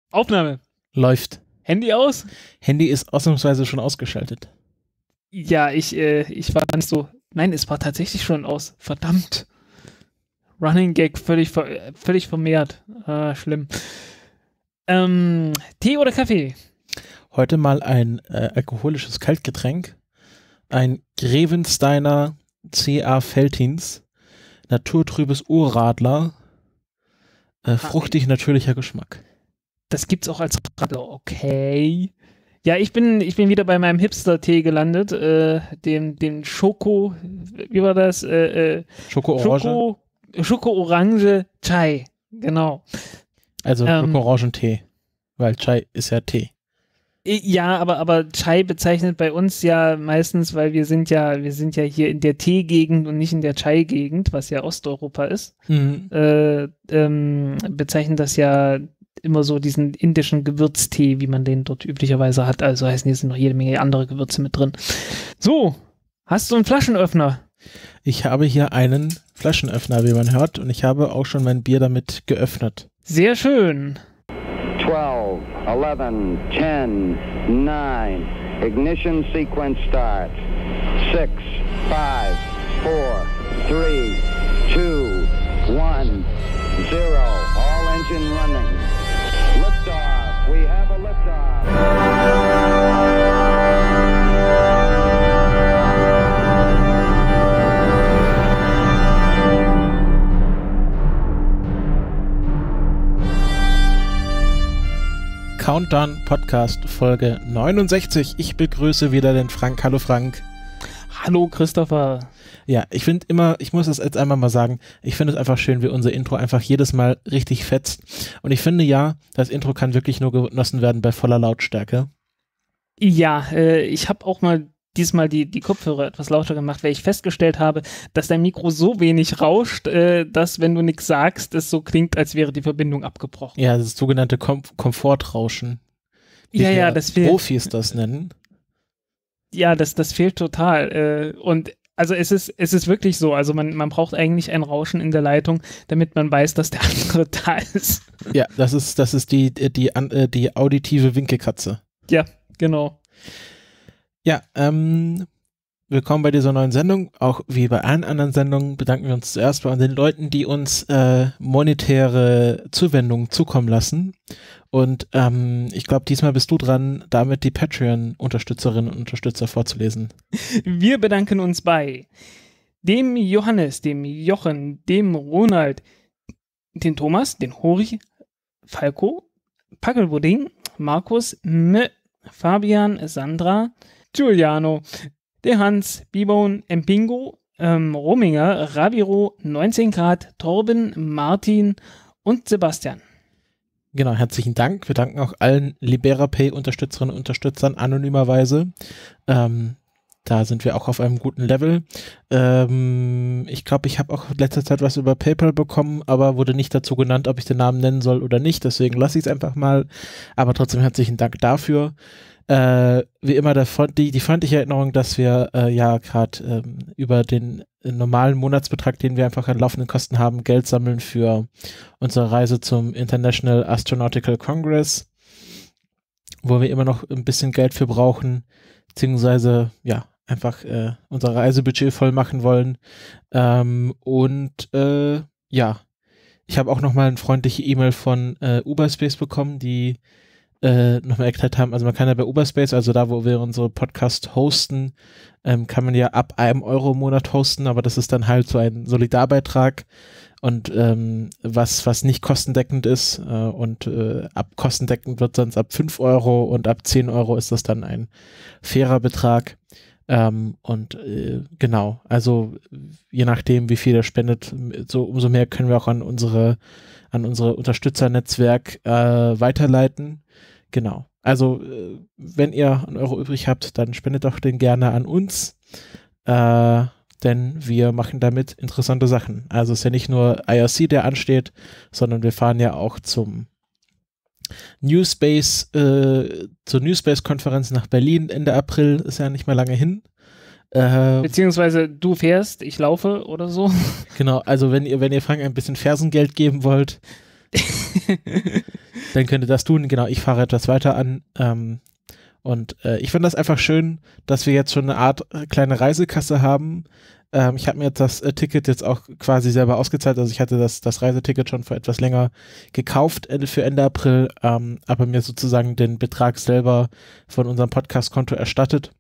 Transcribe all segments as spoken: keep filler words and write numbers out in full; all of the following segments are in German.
Aufnahme. Läuft. Handy aus? Handy ist ausnahmsweise schon ausgeschaltet. Ja, ich, äh, ich war nicht so. Nein, es war tatsächlich schon aus. Verdammt. Running Gag völlig, ver völlig vermehrt. Ah, schlimm. Ähm, Tee oder Kaffee? Heute mal ein äh, alkoholisches Kaltgetränk. Ein Grevensteiner C A Veltins. Naturtrübes Urradler. Äh, fruchtig natürlicher Geschmack. Das gibt's auch als Radler, okay. Ja, ich bin, ich bin wieder bei meinem Hipster-Tee gelandet, äh, dem, dem Schoko, wie war das? Äh, äh, Schoko-Orange? Schoko, Schoko-Orange Chai, genau. Also Ähm, Schoko-Orangentee, weil Chai ist ja Tee. Ja, aber, aber Chai bezeichnet bei uns ja meistens, weil wir sind ja, wir sind ja hier in der Tee-Gegend und nicht in der Chai-Gegend, was ja Osteuropa ist, Mhm. äh, ähm, bezeichnet das ja immer so diesen indischen Gewürztee, wie man den dort üblicherweise hat. Also heißen, hier sind noch jede Menge andere Gewürze mit drin. So, hast du einen Flaschenöffner? Ich habe hier einen Flaschenöffner, wie man hört, und ich habe auch schon mein Bier damit geöffnet. Sehr schön. twelve, eleven, ten, nine, ignition sequence start. six, five, four, three, two, one, zero. All engine running. Liftoff. We have a liftoff. Countdown Podcast Folge neunundsechzig. Ich begrüße wieder den Frank. Hallo Frank. Hallo Christopher. Ja, ich finde immer, ich muss es jetzt einmal mal sagen, ich finde es einfach schön, wie unser Intro einfach jedes Mal richtig fetzt. Und ich finde ja, das Intro kann wirklich nur genossen werden bei voller Lautstärke. Ja, äh, ich habe auch mal diesmal die, die Kopfhörer etwas lauter gemacht, weil ich festgestellt habe, dass dein Mikro so wenig rauscht, äh, dass, wenn du nichts sagst, es so klingt, als wäre die Verbindung abgebrochen. Ja, das sogenannte Kom Komfortrauschen. Wie Ja, wir ja, das fehlt. Profis das nennen. Ja, das, das fehlt total. Äh, und also es ist, es ist wirklich so, also man, man braucht eigentlich ein Rauschen in der Leitung, damit man weiß, dass der andere da ist. Ja, das ist, das ist die, die, die, die auditive Winkelkatze. Ja, genau. Ja, ähm, willkommen bei dieser neuen Sendung. Auch wie bei allen anderen Sendungen bedanken wir uns zuerst bei den Leuten, die uns äh, monetäre Zuwendungen zukommen lassen. Und ähm, ich glaube, diesmal bist du dran, damit die Patreon-Unterstützerinnen und Unterstützer vorzulesen. Wir bedanken uns bei dem Johannes, dem Jochen, dem Ronald, den Thomas, den Hori, Falco, Packelbudding, Markus, M, Fabian, Sandra, Giuliano, der Hans, Bibon, Empingo, ähm, Rominger, Rabiro, neunzehn Grad, Torben, Martin und Sebastian. Genau, herzlichen Dank. Wir danken auch allen LiberaPay-Unterstützerinnen und Unterstützern anonymerweise. Ähm, da sind wir auch auf einem guten Level. Ähm, ich glaube, ich habe auch in letzter Zeit was über PayPal bekommen, aber wurde nicht dazu genannt, ob ich den Namen nennen soll oder nicht. Deswegen lasse ich es einfach mal. Aber trotzdem herzlichen Dank dafür. Äh, wie immer der, die, die freundliche Erinnerung, dass wir äh, ja gerade ähm, über den äh, normalen Monatsbetrag, den wir einfach an laufenden Kosten haben, Geld sammeln für unsere Reise zum International Astronautical Congress, wo wir immer noch ein bisschen Geld für brauchen, beziehungsweise ja, einfach äh, unser Reisebudget voll machen wollen. Ähm, und äh, ja, ich habe auch nochmal eine freundliche E-Mail von äh, Uberspace bekommen, die Äh, nochmal erklärt haben, also man kann ja bei Uberspace, also da, wo wir unsere Podcast hosten, ähm, kann man ja ab einem Euro im Monat hosten, aber das ist dann halt so ein Solidarbeitrag und ähm, was, was nicht kostendeckend ist äh, und äh, ab kostendeckend wird sonst ab fünf Euro und ab zehn Euro ist das dann ein fairer Betrag. Ähm, und äh, genau, also je nachdem, wie viel er spendet, so umso mehr können wir auch an unsere an unsere Unterstützernetzwerk äh, weiterleiten. Genau. Also äh, wenn ihr einen Euro übrig habt, dann spendet doch den gerne an uns, äh, denn wir machen damit interessante Sachen. Also es ist ja nicht nur I R C, der ansteht, sondern wir fahren ja auch zum Newspace, äh, zur Newspace-Konferenz nach Berlin Ende April, ist ja nicht mehr lange hin. Äh, Beziehungsweise du fährst, ich laufe oder so. Genau, also wenn ihr, wenn ihr Frank ein bisschen Fersengeld geben wollt, dann könnt ihr das tun. Genau, ich fahre etwas weiter an. Ähm, und äh, ich finde das einfach schön, dass wir jetzt schon eine Art äh, kleine Reisekasse haben. Ähm, ich habe mir jetzt das äh, Ticket jetzt auch quasi selber ausgezahlt. Also ich hatte das, das Reiseticket schon vor etwas länger gekauft Ende, für Ende April, ähm, aber mir sozusagen den Betrag selber von unserem Podcast-Konto erstattet.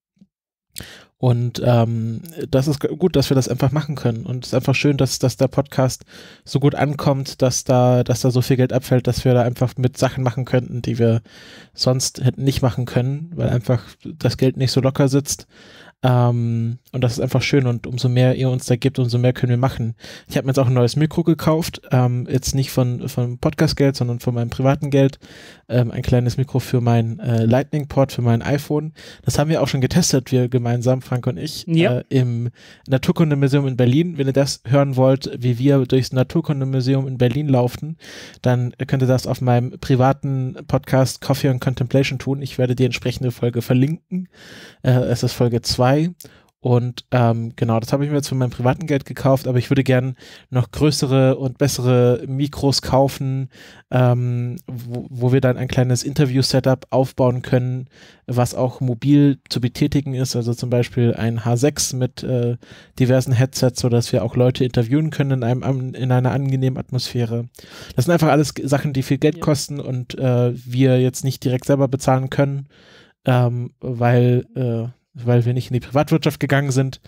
Und ähm, das ist gut, dass wir das einfach machen können. Und es ist einfach schön, dass, dass der Podcast so gut ankommt, dass da, dass da so viel Geld abfällt, dass wir da einfach mit Sachen machen könnten, die wir sonst hätten nicht machen können, weil einfach das Geld nicht so locker sitzt. Ähm, und das ist einfach schön, und umso mehr ihr uns da gibt, umso mehr können wir machen. Ich habe mir jetzt auch ein neues Mikro gekauft, ähm, jetzt nicht von, von Podcast-Geld, sondern von meinem privaten Geld. Ähm, ein kleines Mikro für mein äh, Lightning-Port, für mein iPhone. Das haben wir auch schon getestet, wir gemeinsam, Frank und ich, ja. äh, im Naturkundemuseum in Berlin. Wenn ihr das hören wollt, wie wir durchs Naturkundemuseum in Berlin laufen, dann könnt ihr das auf meinem privaten Podcast Coffee and Contemplation tun. Ich werde die entsprechende Folge verlinken. Äh, es ist Folge zwei. Und ähm, genau, das habe ich mir jetzt von meinem privaten Geld gekauft, aber ich würde gern noch größere und bessere Mikros kaufen, ähm, wo, wo wir dann ein kleines Interview-Setup aufbauen können, was auch mobil zu betätigen ist, also zum Beispiel ein H sechs mit äh, diversen Headsets, sodass wir auch Leute interviewen können in, einem, in einer angenehmen Atmosphäre. Das sind einfach alles Sachen, die viel Geld ja. kosten und äh, wir jetzt nicht direkt selber bezahlen können, ähm, weil äh, weil wir nicht in die Privatwirtschaft gegangen sind.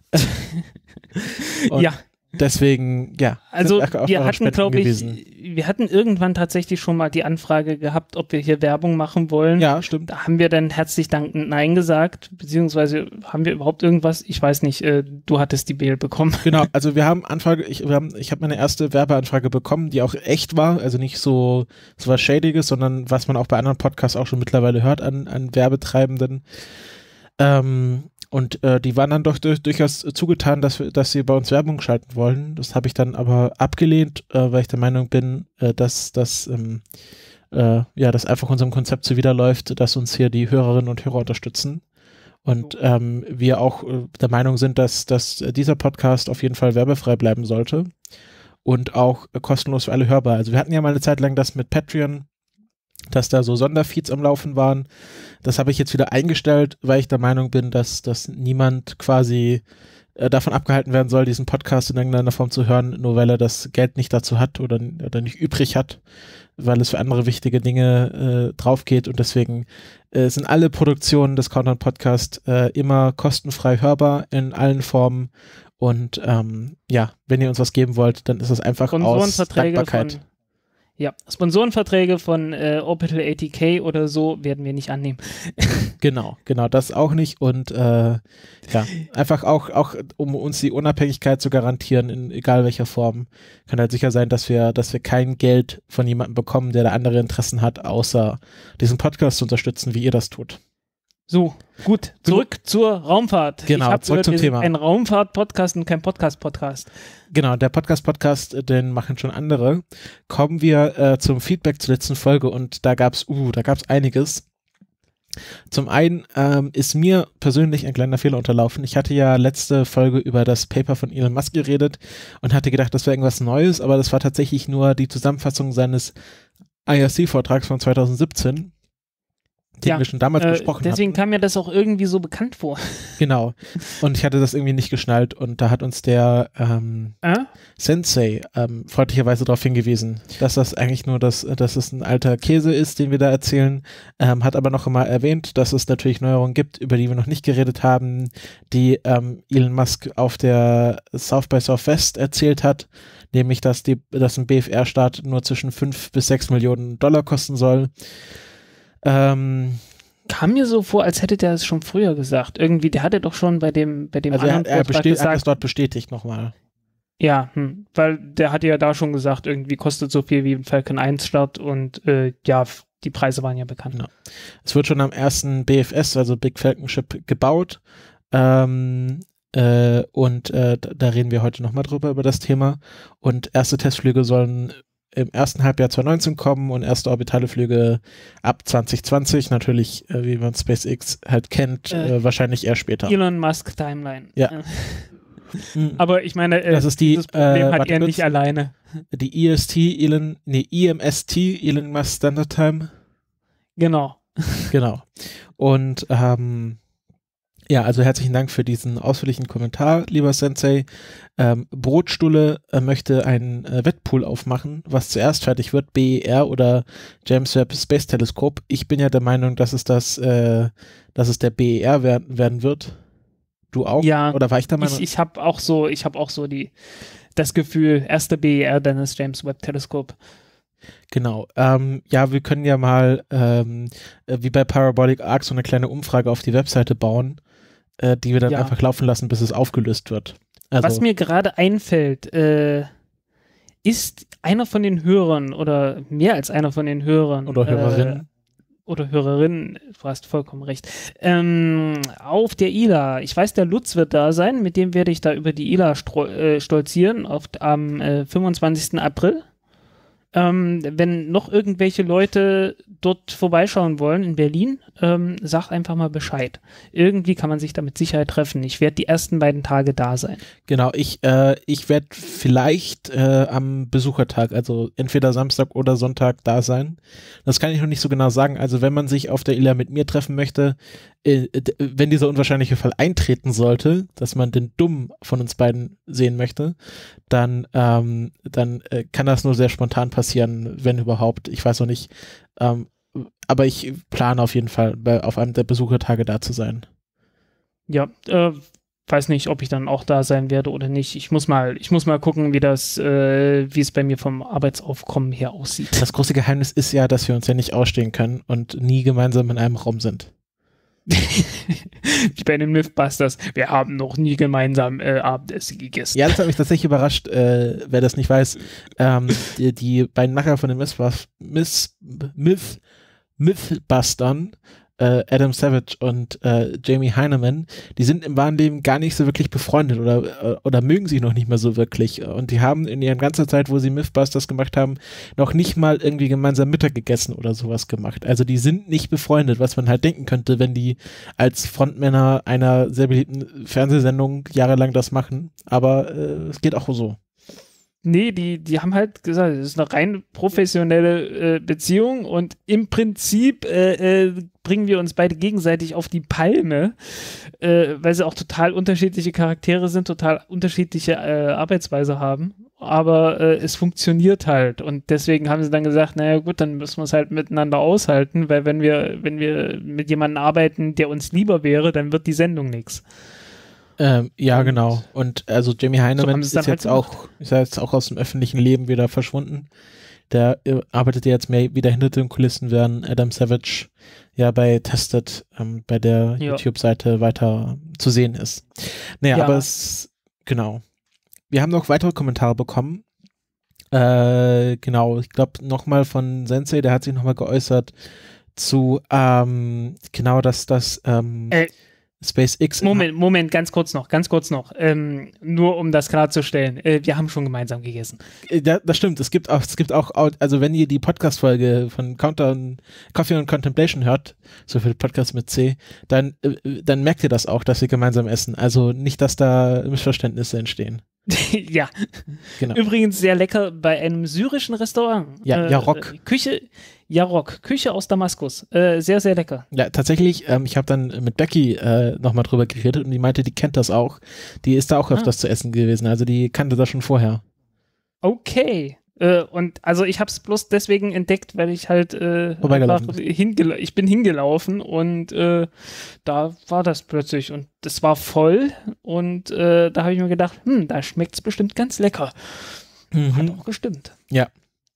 ja. Deswegen, ja. Also wir hatten, glaube ich, wir hatten irgendwann tatsächlich schon mal die Anfrage gehabt, ob wir hier Werbung machen wollen. Ja, stimmt. Da haben wir dann herzlich dankend Nein gesagt, beziehungsweise haben wir überhaupt irgendwas, ich weiß nicht, äh, du hattest die Mail bekommen. Genau, also wir haben Anfrage, ich, wir haben, ich habe meine erste Werbeanfrage bekommen, die auch echt war, also nicht so, so was Schädiges, sondern was man auch bei anderen Podcasts auch schon mittlerweile hört an, an Werbetreibenden. Ähm, und äh, die waren dann doch durch, durchaus zugetan, dass, wir, dass sie bei uns Werbung schalten wollen. Das habe ich dann aber abgelehnt, äh, weil ich der Meinung bin, äh, dass das ähm, äh, ja, dass einfach unserem Konzept zuwiderläuft, dass uns hier die Hörerinnen und Hörer unterstützen. Und ähm, wir auch äh, der Meinung sind, dass, dass dieser Podcast auf jeden Fall werbefrei bleiben sollte und auch äh, kostenlos für alle hörbar. Also wir hatten ja mal eine Zeit lang das mit Patreon, dass da so Sonderfeeds am Laufen waren. Das habe ich jetzt wieder eingestellt, weil ich der Meinung bin, dass, dass niemand quasi äh, davon abgehalten werden soll, diesen Podcast in irgendeiner Form zu hören, nur weil er das Geld nicht dazu hat oder, oder nicht übrig hat, weil es für andere wichtige Dinge äh, drauf geht. Und deswegen äh, sind alle Produktionen des Countdown Podcast äh, immer kostenfrei hörbar in allen Formen. Und ähm, ja, wenn ihr uns was geben wollt, dann ist es einfach aus Dankbarkeit. Von Ja, Sponsorenverträge von äh, Orbital achtzig K oder so werden wir nicht annehmen. Genau, genau, das auch nicht. Und äh, ja, einfach auch, auch, um uns die Unabhängigkeit zu garantieren, in egal welcher Form, kann halt sicher sein, dass wir, dass wir kein Geld von jemandem bekommen, der da andere Interessen hat, außer diesen Podcast zu unterstützen, wie ihr das tut. So, gut, zurück so, zur Raumfahrt. Genau, ich hab zurück gehört, zum wir Thema. sind ein Raumfahrt-Podcast und kein Podcast-Podcast. Genau, der Podcast-Podcast, den machen schon andere. Kommen wir äh, zum Feedback zur letzten Folge und da gab's, uh, da gab's einiges. Zum einen ähm, ist mir persönlich ein kleiner Fehler unterlaufen. Ich hatte ja letzte Folge über das Paper von Elon Musk geredet und hatte gedacht, das wäre irgendwas Neues, aber das war tatsächlich nur die Zusammenfassung seines I R C-Vortrags von zwanzig siebzehn. Den ja, wir schon damals äh, besprochen deswegen hatten. kam mir das auch irgendwie so bekannt vor. Genau. Und ich hatte das irgendwie nicht geschnallt und da hat uns der ähm, äh? Sensei ähm, freundlicherweise darauf hingewiesen, dass das eigentlich nur das, dass es ein alter Käse ist, den wir da erzählen, ähm, hat aber noch einmal erwähnt, dass es natürlich Neuerungen gibt, über die wir noch nicht geredet haben, die ähm, Elon Musk auf der South by Southwest erzählt hat, nämlich, dass, die, dass ein B F R-Start nur zwischen fünf bis sechs Millionen Dollar kosten soll. Ähm, Kam mir so vor, als hätte der es schon früher gesagt. Irgendwie, der hatte doch schon bei dem, bei dem also anderen er, er Vortrag besteht, gesagt, hat es dort bestätigt nochmal. Ja, hm, weil der hatte ja da schon gesagt, irgendwie kostet so viel wie ein Falcon eins Start und äh, ja, die Preise waren ja bekannt. Genau. Es wird schon am ersten B F S, also Big Falcon Ship, gebaut. Ähm, äh, und äh, da reden wir heute nochmal drüber, über das Thema. Und erste Testflüge sollen im ersten Halbjahr zwanzig neunzehn kommen und erste orbitale Flüge ab zwanzig zwanzig, natürlich, äh, wie man SpaceX halt kennt, äh, äh, wahrscheinlich eher später. Elon Musk Timeline. Ja. Aber ich meine, äh, das ist die, dieses Problem äh, hat warte er kurz. nicht alleine. Die E S T, Elon, nee, E M S T, Elon Musk Standard Time. Genau. Genau. Und ähm, ja, also herzlichen Dank für diesen ausführlichen Kommentar, lieber Sensei. Ähm, Brotstulle äh, möchte einen äh, Wettpool aufmachen, was zuerst fertig wird, B E R oder James Webb Space Telescope. Ich bin ja der Meinung, dass es das, äh, dass es der B E R werden, werden wird. Du auch? Ja. Oder war ich der Meinung? Ich, ich habe auch so, ich habe auch so die das Gefühl, erste B E R, dann das James Webb Teleskop. Genau. Ähm, ja, wir können ja mal ähm, äh, wie bei Parabolic Arc so eine kleine Umfrage auf die Webseite bauen, äh, die wir dann Ja. einfach laufen lassen, bis es aufgelöst wird. Also, Was mir gerade einfällt, äh, ist einer von den Hörern oder mehr als einer von den Hörern oder Hörerinnen. Äh, oder Hörerinnen, du hast vollkommen recht, ähm, auf der I L A. Ich weiß, der Lutz wird da sein, mit dem werde ich da über die I L A stro- äh, stolzieren auf, am äh, fünfundzwanzigsten April. Ähm, wenn noch irgendwelche Leute dort vorbeischauen wollen in Berlin, ähm, sag einfach mal Bescheid. Irgendwie kann man sich da mit Sicherheit treffen. Ich werde die ersten beiden Tage da sein. Genau, ich, äh, ich werde vielleicht äh, am Besuchertag, also entweder Samstag oder Sonntag da sein. Das kann ich noch nicht so genau sagen. Also wenn man sich auf der I L A mit mir treffen möchte, äh, d- wenn dieser unwahrscheinliche Fall eintreten sollte, dass man den Dummen von uns beiden sehen möchte, dann, ähm, dann äh, kann das nur sehr spontan passieren, wenn überhaupt. Ich weiß noch nicht. Ähm, aber ich plane auf jeden Fall, bei, auf einem der Besuchertage da zu sein. Ja, äh, weiß nicht, ob ich dann auch da sein werde oder nicht. Ich muss mal, ich muss mal gucken, wie das, äh, wie es bei mir vom Arbeitsaufkommen her aussieht. Das große Geheimnis ist ja, dass wir uns ja nicht ausstehen können und nie gemeinsam in einem Raum sind. Wie bei den Mythbusters. Wir haben noch nie gemeinsam äh, Abendessen gegessen. Ja, das hat mich tatsächlich überrascht, äh, wer das nicht weiß. Ähm, die, die beiden Macher von den Mythbusters, Myth, Myth, Mythbustern, äh, Adam Savage und äh, Jamie Heineman, die sind im wahren Leben gar nicht so wirklich befreundet oder, äh, oder mögen sich noch nicht mehr so wirklich. Und die haben in ihrer ganzen Zeit, wo sie Mythbusters gemacht haben, noch nicht mal irgendwie gemeinsam Mittag gegessen oder sowas gemacht. Also die sind nicht befreundet, was man halt denken könnte, wenn die als Frontmänner einer sehr beliebten Fernsehsendung jahrelang das machen. Aber äh, es geht auch so. Nee, die, die haben halt gesagt, es ist eine rein professionelle äh, Beziehung und im Prinzip äh, äh, bringen wir uns beide gegenseitig auf die Palme, äh, weil sie auch total unterschiedliche Charaktere sind, total unterschiedliche äh, Arbeitsweise haben. Aber äh, es funktioniert halt und deswegen haben sie dann gesagt, naja gut, dann müssen wir es halt miteinander aushalten, weil wenn wir, wenn wir mit jemandem arbeiten, der uns lieber wäre, dann wird die Sendung nichts. Ähm, ja, Und genau. Und also Jamie so Heineman haben sie es ist dann halt jetzt auch, ist ja jetzt auch aus dem öffentlichen Leben wieder verschwunden. Der äh, arbeitet jetzt mehr wieder hinter den Kulissen, während Adam Savage ja bei Tested, ähm, bei der Ja. YouTube-Seite weiter zu sehen ist. Naja, Ja. aber es, genau. Wir haben noch weitere Kommentare bekommen. Äh, genau, ich glaube nochmal von Sensei, der hat sich nochmal geäußert zu, ähm, genau, dass das, ähm, Äh, SpaceX. Moment, Moment, ganz kurz noch, ganz kurz noch. Ähm, nur um das klarzustellen. Äh, wir haben schon gemeinsam gegessen. Ja, das stimmt. Es gibt auch, es gibt auch, also wenn ihr die Podcast-Folge von Counter und Coffee und Contemplation hört, so viel Podcast mit C, dann, äh, dann merkt ihr das auch, dass wir gemeinsam essen. Also nicht, dass da Missverständnisse entstehen. Ja. Genau. Übrigens sehr lecker bei einem syrischen Restaurant. Ja, äh, Yarok. äh, Küche, Yarok, Küche aus Damaskus. Äh, sehr, sehr lecker. Ja, tatsächlich, ähm, ich habe dann mit Becky äh, nochmal drüber geredet und die meinte, die kennt das auch. Die ist da auch öfters Ah. zu essen gewesen. Also die kannte das schon vorher. Okay. Äh, und also ich habe es bloß deswegen entdeckt, weil ich halt äh, Vorbeigelaufen einfach hingela- ich bin hingelaufen und äh, da war das plötzlich und das war voll und äh, da habe ich mir gedacht, hm, da schmeckt es bestimmt ganz lecker. Hat auch gestimmt. Ja.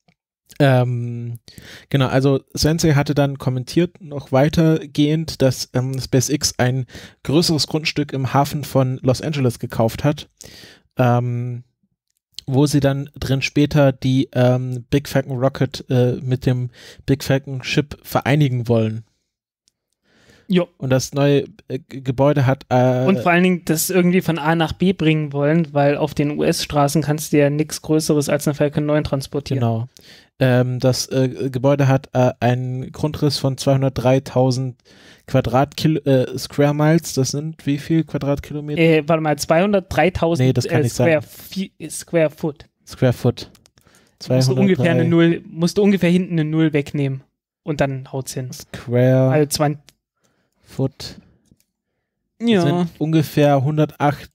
Ähm, genau, also Sensei hatte dann kommentiert, noch weitergehend, dass ähm, SpaceX ein größeres Grundstück im Hafen von Los Angeles gekauft hat, ähm, wo sie dann drin später die ähm, Big Falcon Rocket äh, mit dem Big Falcon Ship vereinigen wollen. Jo. Und das neue äh, Gebäude hat äh, Und vor allen Dingen das irgendwie von A nach B bringen wollen, weil auf den U S-Straßen kannst du ja nichts Größeres als eine Falcon neun transportieren. Genau. Ähm, das äh, Gebäude hat äh, einen Grundriss von zweihundertdreitausend Quadratkil äh, Square Miles. Das sind wie viel Quadratkilometer? Äh, warte mal, zweihundertdreitausend Nee, das kann äh, nicht Square, sein. Fi- Square Foot. Square Foot. Musst du ungefähr eine Null, musst du ungefähr hinten eine Null wegnehmen und dann haut's hin. Square Also zwanzig, Foot. ja, Sind ungefähr hundertacht,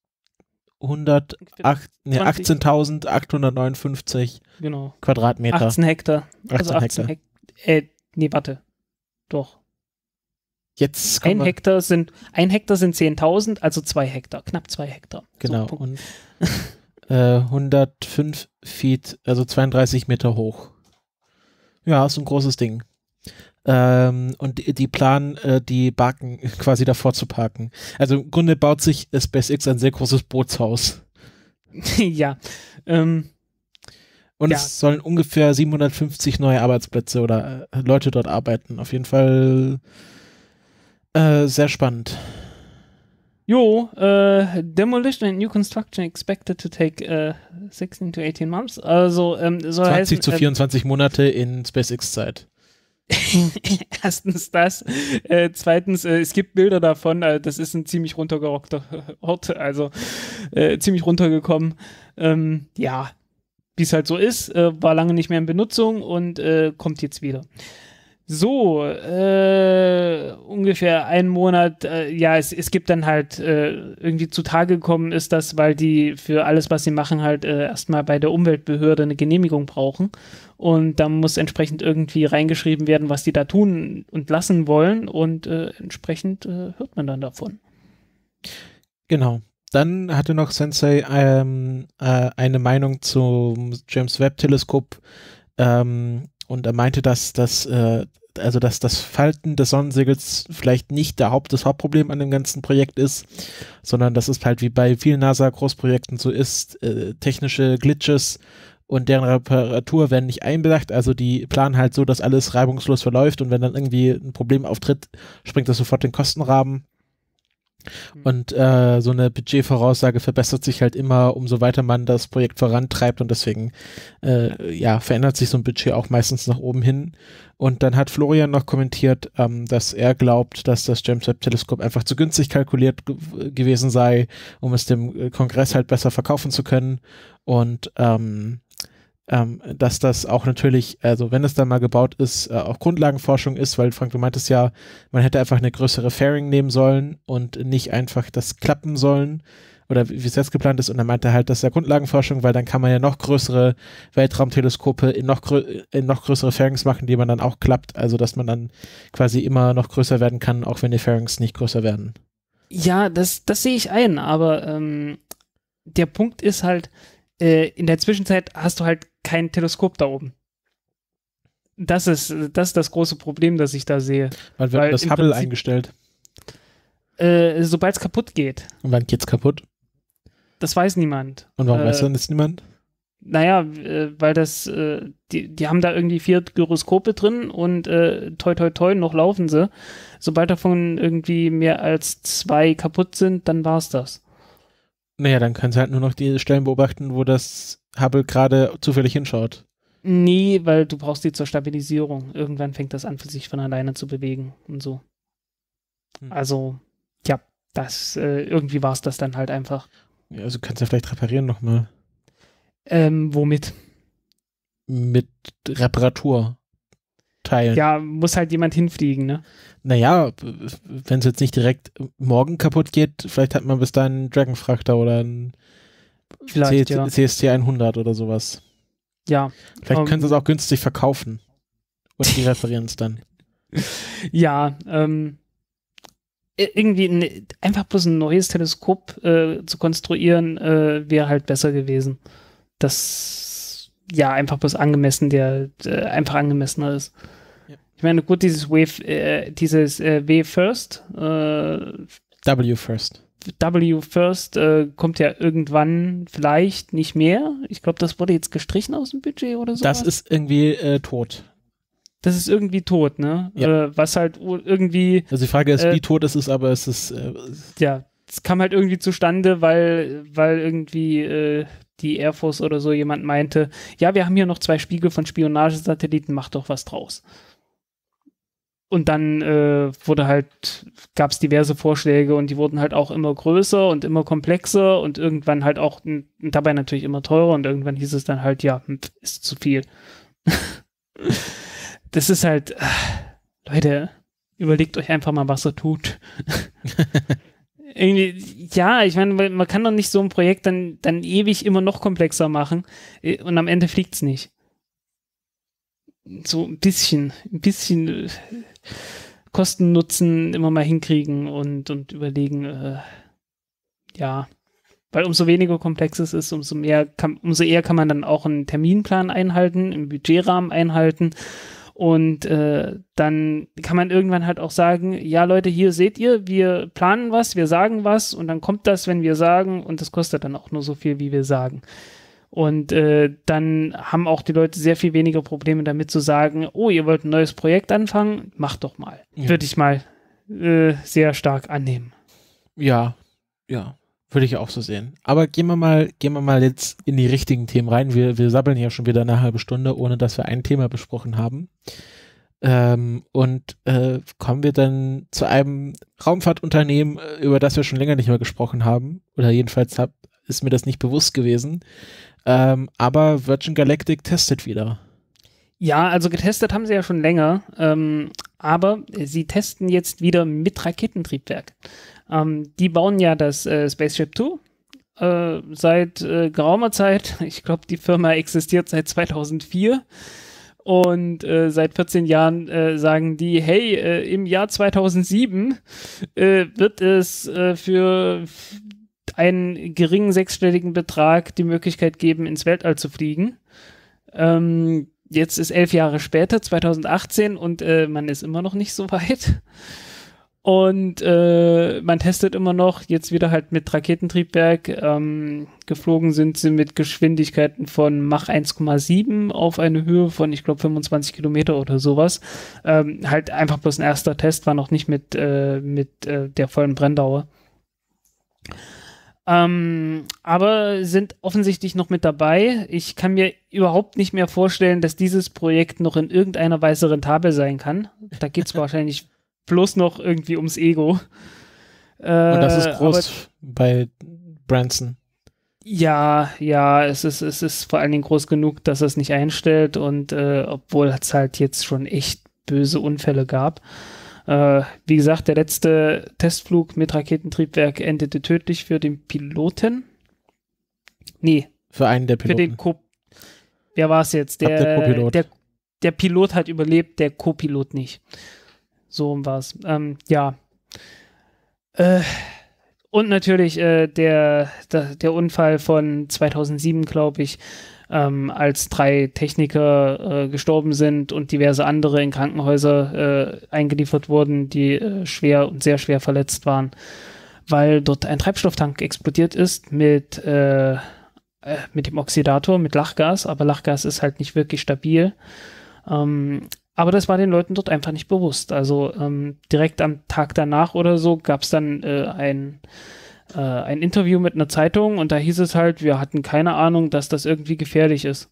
hundertacht, nee, zwanzig. achtzehntausendachthundertneunundfünfzig genau. Quadratmeter. achtzehn Hektar. Also achtzehn achtzehn Hektar. Hektar. Äh, nee, warte. Doch. Jetzt kommen Ein wir, Hektar sind, ein Hektar sind zehntausend, also zwei Hektar. Knapp zwei Hektar. genau, So, und äh, hundertfünf Feet, also zweiunddreißig Meter hoch. Ja, ist ein großes Ding. Ähm, und die, die planen, äh, die Barken quasi davor zu parken. Also im Grunde baut sich SpaceX ein sehr großes Bootshaus. ja. Ähm, Und Ja. es sollen ungefähr siebenhundertfünfzig neue Arbeitsplätze oder äh, Leute dort arbeiten. Auf jeden Fall äh, sehr spannend. jo, äh, Demolition and New Construction expected to take äh, sixteen to eighteen months. Also, ähm, soll zwanzig heißen, zu vierundzwanzig Monate in SpaceX-Zeit. Erstens das. Äh, zweitens, äh, es gibt Bilder davon, äh, das ist ein ziemlich runtergerockter Ort, also äh, ziemlich runtergekommen. Ähm, ja, wie es halt so ist, äh, war lange nicht mehr in Benutzung und äh, kommt jetzt wieder. So, äh, ungefähr einen Monat, äh, ja, es, es gibt dann halt äh, irgendwie zutage gekommen ist das, weil die für alles, was sie machen, halt äh, erstmal bei der Umweltbehörde eine Genehmigung brauchen und da muss entsprechend irgendwie reingeschrieben werden, was die da tun und lassen wollen und äh, entsprechend äh, hört man dann davon. Genau. Dann hatte noch Sensei ähm, äh, eine Meinung zum James Webb Teleskop ähm, und er meinte, dass das äh, also dass das Falten des Sonnensegels vielleicht nicht der Haupt, das Hauptproblem an dem ganzen Projekt ist, sondern dass es halt wie bei vielen NASA-Großprojekten so ist, äh, technische Glitches und deren Reparatur werden nicht einbedacht, also die planen halt so, dass alles reibungslos verläuft und wenn dann irgendwie ein Problem auftritt, springt das sofort den Kostenrahmen. Und äh, so eine Budgetvoraussage verbessert sich halt immer, umso weiter man das Projekt vorantreibt und deswegen äh, ja, verändert sich so ein Budget auch meistens nach oben hin. Und dann hat Florian noch kommentiert, ähm, dass er glaubt, dass das James Webb Teleskop einfach zu günstig kalkuliert ge- gewesen sei, um es dem Kongress halt besser verkaufen zu können und ähm, Ähm, dass das auch natürlich, also wenn es dann mal gebaut ist, äh, auch Grundlagenforschung ist, weil Frank, du meintest ja, man hätte einfach eine größere Fairing nehmen sollen und nicht einfach das klappen sollen oder wie es jetzt geplant ist und er meinte halt, das ist ja Grundlagenforschung, weil dann kann man ja noch größere Weltraumteleskope in noch, grö- in noch größere Fairings machen, die man dann auch klappt, also dass man dann quasi immer noch größer werden kann, auch wenn die Fairings nicht größer werden. Ja, das, das sehe ich ein, aber ähm, der Punkt ist halt, äh, in der Zwischenzeit hast du halt kein Teleskop da oben. Das ist, das ist das große Problem, das ich da sehe. Wann wird Weil das im Hubble Prinzip- eingestellt? Äh, sobald es kaputt geht. Und wann geht's kaputt? Das weiß niemand. Und warum äh, weiß dann das niemand? Naja, äh, weil das, äh, die, die haben da irgendwie vier Gyroskope drin und äh, toi toi toi, noch laufen sie. Sobald davon irgendwie mehr als zwei kaputt sind, dann war's das. Naja, dann können sie halt nur noch die Stellen beobachten, wo das Hubble gerade zufällig hinschaut. Nee, weil du brauchst die zur Stabilisierung. Irgendwann fängt das an, für sich von alleine zu bewegen und so. Hm. Also, ja, das, äh, irgendwie war es das dann halt einfach. Ja, also kannst du ja vielleicht reparieren nochmal. Ähm, womit? Mit Reparaturteilen. Ja, muss halt jemand hinfliegen, ne? Naja, wenn es jetzt nicht direkt morgen kaputt geht, vielleicht hat man bis dahin einen Dragonfrachter oder einen Vielleicht, C- ja. C S T hundert oder sowas. Ja. Vielleicht Ähm, können sie es auch günstig verkaufen. Und die reparieren es dann. Ja, ähm, i- irgendwie ein, einfach bloß ein neues Teleskop äh, zu konstruieren, äh, wäre halt besser gewesen. Das, ja, einfach bloß angemessen, der äh, einfach angemessener ist. Ja. Ich meine, gut, dieses Wave, äh, dieses äh, W First, äh, W first. W First äh, kommt ja irgendwann vielleicht nicht mehr. Ich glaube, das wurde jetzt gestrichen aus dem Budget oder so. Das ist irgendwie äh, tot. das ist irgendwie tot, ne? Ja. Äh, was halt irgendwie. Also die Frage ist, äh, wie tot es ist, aber es ist. Äh, ja, es kam halt irgendwie zustande, weil, weil irgendwie äh, die Air Force oder so jemand meinte, ja, wir haben hier noch zwei Spiegel von Spionagesatelliten, mach doch was draus. Und dann äh, wurde halt, gab es diverse Vorschläge und die wurden halt auch immer größer und immer komplexer und irgendwann halt auch und dabei natürlich immer teurer und irgendwann hieß es dann halt, ja, ist zu viel. Das ist halt, äh, Leute, überlegt euch einfach mal, was ihr tut. Irgendwie, ja, ich meine, man kann doch nicht so ein Projekt dann, dann ewig immer noch komplexer machen und am Ende fliegt's nicht. So ein bisschen, ein bisschen äh, Kosten-Nutzen immer mal hinkriegen und, und überlegen, äh, ja, weil umso weniger komplex es ist, umso mehr kann, umso eher kann man dann auch einen Terminplan einhalten, einen Budgetrahmen einhalten und äh, dann kann man irgendwann halt auch sagen, ja Leute, hier seht ihr, wir planen was, wir sagen was und dann kommt das, wenn wir sagen und das kostet dann auch nur so viel, wie wir sagen. Und äh, dann haben auch die Leute sehr viel weniger Probleme damit zu sagen, oh, ihr wollt ein neues Projekt anfangen, macht doch mal. Ja. Würde ich mal äh, sehr stark annehmen. Ja, ja, würde ich auch so sehen. Aber gehen wir mal, gehen wir mal jetzt in die richtigen Themen rein. Wir, wir sabbeln ja schon wieder eine halbe Stunde, ohne dass wir ein Thema besprochen haben. Ähm, und äh, kommen wir dann zu einem Raumfahrtunternehmen, über das wir schon länger nicht mehr gesprochen haben. Oder jedenfalls hab, ist mir das nicht bewusst gewesen. Ähm, aber Virgin Galactic testet wieder. Ja, also getestet haben sie ja schon länger, ähm, aber sie testen jetzt wieder mit Raketentriebwerk. Ähm, die bauen ja das äh, Spaceship zwei äh, seit äh, geraumer Zeit. Ich glaube, die Firma existiert seit zweitausendvier und äh, seit vierzehn Jahren äh, sagen die, hey, äh, im Jahr zweitausendsieben äh, wird es äh, für einen geringen sechsstelligen Betrag die Möglichkeit geben, ins Weltall zu fliegen. Ähm, jetzt ist elf Jahre später, zweitausendachtzehn, und äh, man ist immer noch nicht so weit. Und äh, man testet immer noch, jetzt wieder halt mit Raketentriebwerk. Ähm, geflogen sind sie mit Geschwindigkeiten von Mach eins Komma sieben auf eine Höhe von, ich glaube, fünfundzwanzig Kilometer oder sowas. Ähm, halt einfach bloß ein erster Test, war noch nicht mit, äh, mit äh, der vollen Brenndauer. Ähm, aber sind offensichtlich noch mit dabei. Ich kann mir überhaupt nicht mehr vorstellen, dass dieses Projekt noch in irgendeiner Weise rentabel sein kann. Da geht es wahrscheinlich bloß noch irgendwie ums Ego. Äh, Und das ist groß bei Branson. Ja, ja, es ist, es ist vor allen Dingen groß genug, dass es nicht einstellt und äh, obwohl es halt jetzt schon echt böse Unfälle gab. Uh, wie gesagt, der letzte Testflug mit Raketentriebwerk endete tödlich für den Piloten. Nee. Für einen der Piloten. Für den Co- Wer war es jetzt? Der, der Co-Pilot. Der, der Pilot hat überlebt, der Co-Pilot nicht. So war es. Ähm, ja. Äh, und natürlich äh, der, der, der Unfall von zweitausendsieben, glaube ich, Ähm, als drei Techniker äh, gestorben sind und diverse andere in Krankenhäuser äh, eingeliefert wurden, die äh, schwer und sehr schwer verletzt waren, weil dort ein Treibstofftank explodiert ist mit, äh, äh, mit dem Oxidator, mit Lachgas, aber Lachgas ist halt nicht wirklich stabil. Ähm, aber das war den Leuten dort einfach nicht bewusst. Also ähm, direkt am Tag danach oder so gab es dann äh, ein ein Interview mit einer Zeitung und da hieß es halt, wir hatten keine Ahnung, dass das irgendwie gefährlich ist.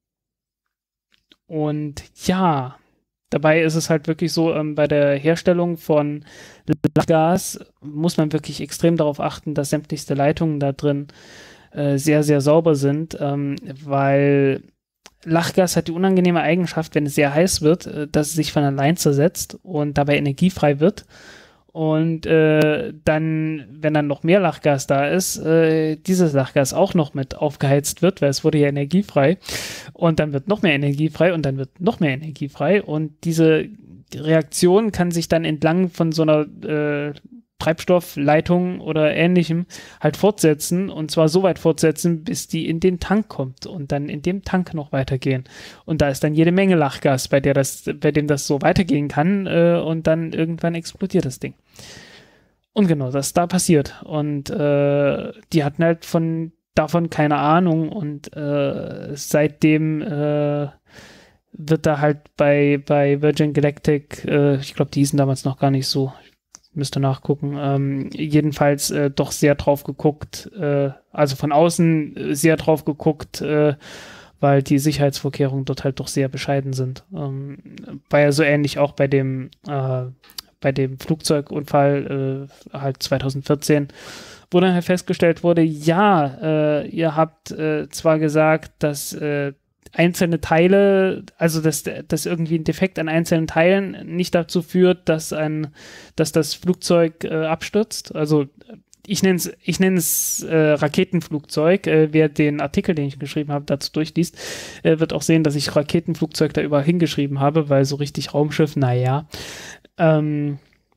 Und ja, dabei ist es halt wirklich so, ähm, bei der Herstellung von Lachgas muss man wirklich extrem darauf achten, dass sämtlichste Leitungen da drin äh, sehr, sehr sauber sind, ähm, weil Lachgas hat die unangenehme Eigenschaft, wenn es sehr heiß wird, äh, dass es sich von allein zersetzt und dabei energiefrei wird. Und äh, dann, wenn dann noch mehr Lachgas da ist, äh, dieses Lachgas auch noch mit aufgeheizt wird, weil es wurde ja energiefrei. Und dann wird noch mehr energiefrei und dann wird noch mehr energiefrei. Und diese Reaktion kann sich dann entlang von so einer äh, Treibstoffleitung oder ähnlichem halt fortsetzen. Und zwar so weit fortsetzen, bis die in den Tank kommt und dann in dem Tank noch weitergehen. Und da ist dann jede Menge Lachgas, bei der das, bei dem das so weitergehen kann. Äh, und dann irgendwann explodiert das Ding. Und genau, das ist da passiert. Und äh, die hatten halt von davon keine Ahnung und äh, seitdem äh, wird da halt bei, bei Virgin Galactic, äh, ich glaube, die hießen damals noch gar nicht so, ich müsste nachgucken, ähm, jedenfalls äh, doch sehr drauf geguckt, äh, also von außen sehr drauf geguckt, äh, weil die Sicherheitsvorkehrungen dort halt doch sehr bescheiden sind. Ähm, war ja so ähnlich auch bei dem, äh, bei dem Flugzeugunfall äh, halt zwanzig vierzehn, wo dann halt festgestellt wurde, ja, äh, ihr habt äh, zwar gesagt, dass äh, einzelne Teile, also dass, dass irgendwie ein Defekt an einzelnen Teilen nicht dazu führt, dass ein, dass das Flugzeug äh, abstürzt. Also ich nenne es, ich nenne es äh, Raketenflugzeug. Äh, wer den Artikel, den ich geschrieben habe, dazu durchliest, äh, wird auch sehen, dass ich Raketenflugzeug da überall hingeschrieben habe, weil so richtig Raumschiff, naja. Ähm,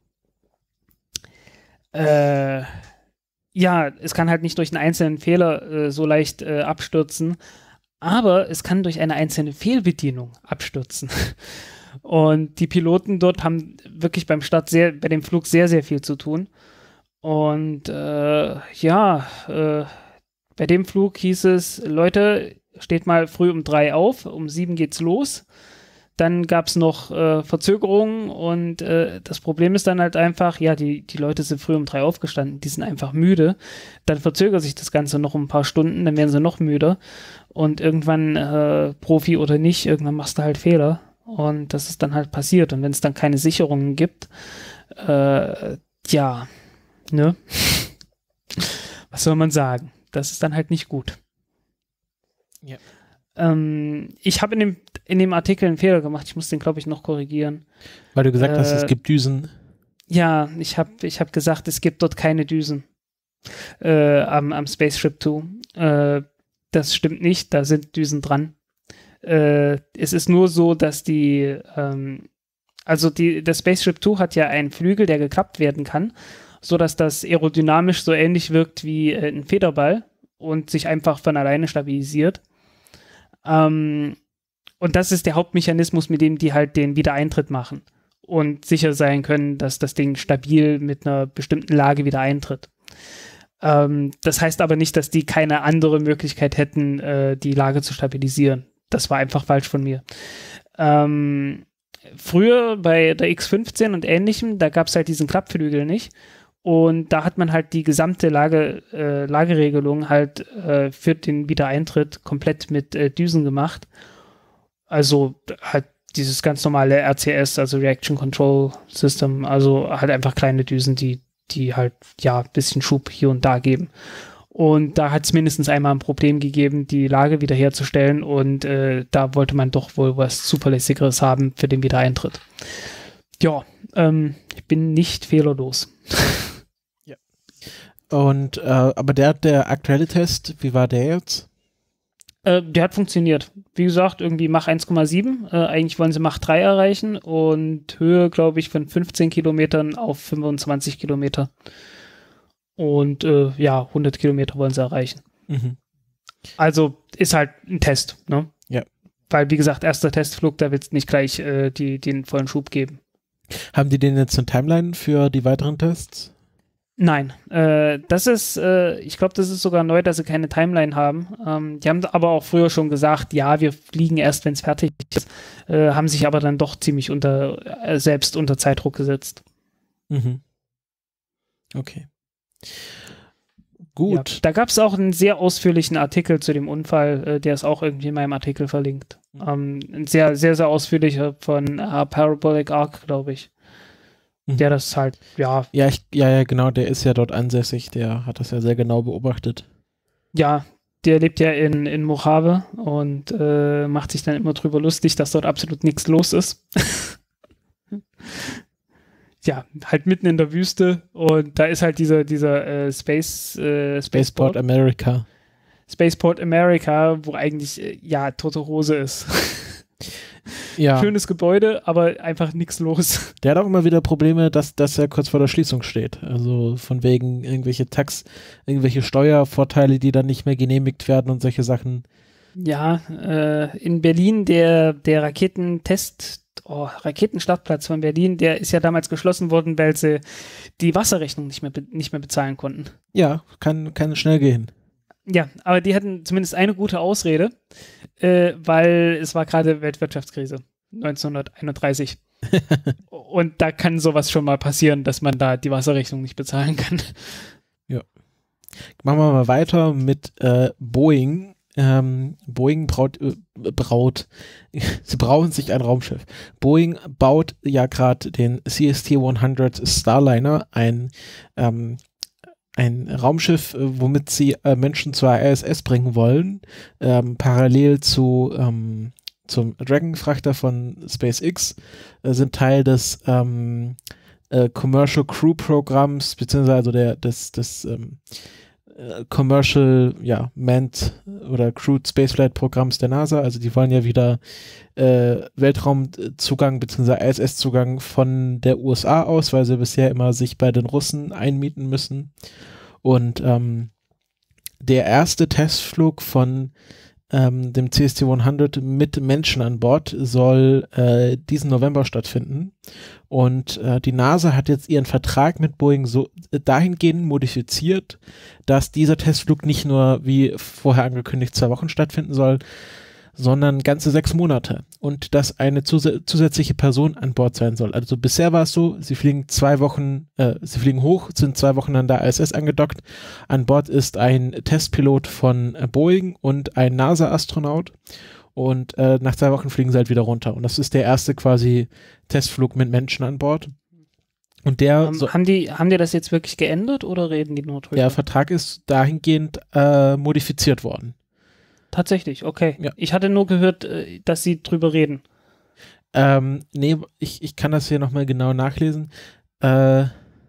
äh, ja, es kann halt nicht durch einen einzelnen Fehler äh, so leicht äh, abstürzen. Aber es kann durch eine einzelne Fehlbedienung abstürzen. Und die Piloten dort haben wirklich beim Start sehr, bei dem Flug sehr, sehr viel zu tun. Und äh, ja, äh, bei dem Flug hieß es, Leute, steht mal früh um drei auf, um sieben geht's los. Dann gab es noch äh, Verzögerungen und äh, das Problem ist dann halt einfach, ja, die, die Leute sind früh um drei aufgestanden, die sind einfach müde. Dann verzögert sich das Ganze noch um ein paar Stunden, dann werden sie noch müder. Und irgendwann, äh, Profi oder nicht, irgendwann machst du halt Fehler. Und das ist dann halt passiert. Und wenn es dann keine Sicherungen gibt, äh, ja, ne? Was soll man sagen? Das ist dann halt nicht gut. Ja. Ähm, ich habe in dem, in dem Artikel einen Fehler gemacht. Ich muss den, glaube ich, noch korrigieren. Weil du gesagt äh, hast, es gibt Düsen. Ja, ich habe ich hab gesagt, es gibt dort keine Düsen äh, am, am Spaceship zwei. Äh, das stimmt nicht, da sind Düsen dran. Äh, es ist nur so, dass die, ähm, also die, das Spaceship zwei hat ja einen Flügel, der geklappt werden kann, sodass das aerodynamisch so ähnlich wirkt wie äh, ein Federball und sich einfach von alleine stabilisiert. Ähm, und das ist der Hauptmechanismus, mit dem die halt den Wiedereintritt machen und sicher sein können, dass das Ding stabil mit einer bestimmten Lage wieder eintritt. Ähm, das heißt aber nicht, dass die keine andere Möglichkeit hätten, äh, die Lage zu stabilisieren. Das war einfach falsch von mir. Ähm, früher bei der X fünfzehn und ähnlichem, da gab es halt diesen Klappflügel nicht. Und da hat man halt die gesamte Lage, äh, Lageregelung halt äh, für den Wiedereintritt komplett mit äh, Düsen gemacht. Also halt dieses ganz normale R C S, also Reaction Control System, also halt einfach kleine Düsen, die, die halt, ja, ein bisschen Schub hier und da geben. Und da hat es mindestens einmal ein Problem gegeben, die Lage wiederherzustellen und äh, da wollte man doch wohl was Zuverlässigeres haben für den Wiedereintritt. Ja, ähm, ich bin nicht fehlerlos. Ja. Und, äh, aber der, der aktuelle Test, wie war der jetzt? Äh, der hat funktioniert. Wie gesagt, irgendwie Mach eins Komma sieben. Äh, eigentlich wollen sie Mach drei erreichen und Höhe, glaube ich, von fünfzehn Kilometern auf fünfundzwanzig Kilometer. Und äh, ja, hundert Kilometer wollen sie erreichen. Mhm. Also ist halt ein Test, ne? Ja. Weil, wie gesagt, erster Testflug, da willst du nicht gleich äh, die, den vollen Schub geben. Haben die denn jetzt eine Timeline für die weiteren Tests? Nein, äh, das ist, äh, ich glaube, das ist sogar neu, dass sie keine Timeline haben. Ähm, die haben aber auch früher schon gesagt, ja, wir fliegen erst, wenn es fertig ist, äh, haben sich aber dann doch ziemlich unter, äh, selbst unter Zeitdruck gesetzt. Mhm. Okay. Gut. Ja, da gab es auch einen sehr ausführlichen Artikel zu dem Unfall, äh, der ist auch irgendwie in meinem Artikel verlinkt. Ähm, ein sehr, sehr, sehr ausführlicher von uh, Parabolic Arc, glaube ich. Mhm. Der das halt, ja. Ja, ich, ja, ja, genau, der ist ja dort ansässig, der hat das ja sehr genau beobachtet. Ja, der lebt ja in, in Mojave und äh, macht sich dann immer drüber lustig, dass dort absolut nichts los ist. Ja, halt mitten in der Wüste und da ist halt dieser, dieser äh, Space, äh, Spaceport, Spaceport America. Spaceport America, wo eigentlich, äh, ja, tote Hose ist. Ja. Schönes Gebäude, aber einfach nichts los. Der hat auch immer wieder Probleme, dass, dass er kurz vor der Schließung steht. Also von wegen irgendwelche Tax, irgendwelche Steuervorteile, die dann nicht mehr genehmigt werden und solche Sachen. Ja, äh, in Berlin der, der Raketentest Oh, Raketenstartplatz von Berlin, der ist ja damals geschlossen worden, weil sie die Wasserrechnung nicht mehr, be- nicht mehr bezahlen konnten. Ja, kann, kann schnell gehen. Ja, aber die hatten zumindest eine gute Ausrede, äh, weil es war gerade Weltwirtschaftskrise neunzehnhunderteinunddreißig. Und da kann sowas schon mal passieren, dass man da die Wasserrechnung nicht bezahlen kann. Ja. Machen wir mal weiter mit äh, Boeing. Ähm, Boeing braut, äh, braut, sie brauen sich ein Raumschiff. Boeing baut ja gerade den C S T hundert Starliner, ein, ähm, ein Raumschiff, äh, womit sie äh, Menschen zur I S S bringen wollen, ähm, parallel zu ähm, zum Dragon-Frachter von SpaceX, äh, sind Teil des ähm, äh, Commercial Crew Programms, beziehungsweise also der, des, des ähm, Commercial, ja, Manned oder Crewed Spaceflight Programms der NASA. Also die wollen ja wieder äh, Weltraumzugang bzw. I S S-Zugang von der U S A aus, weil sie bisher immer sich bei den Russen einmieten müssen. Und ähm, der erste Testflug von ähm, dem C S T hundert mit Menschen an Bord soll äh, diesen November stattfinden. Und äh, die NASA hat jetzt ihren Vertrag mit Boeing so äh, dahingehend modifiziert, dass dieser Testflug nicht nur wie vorher angekündigt zwei Wochen stattfinden soll, sondern ganze sechs Monate. Und dass eine zus zusätzliche Person an Bord sein soll. Also bisher war es so, sie fliegen zwei Wochen, äh, sie fliegen hoch, sind zwei Wochen an der I S S angedockt. An Bord ist ein Testpilot von äh, Boeing und ein NASA-Astronaut. Und äh, nach zwei Wochen fliegen sie halt wieder runter. Und das ist der erste quasi Testflug mit Menschen an Bord. Und der Um, so, haben, die, haben die das jetzt wirklich geändert oder reden die nur drüber? der Vertrag ist dahingehend äh, modifiziert worden. Tatsächlich, okay. Ja. Ich hatte nur gehört, dass sie drüber reden. Ähm, nee, ich, ich kann das hier nochmal genau nachlesen. Äh,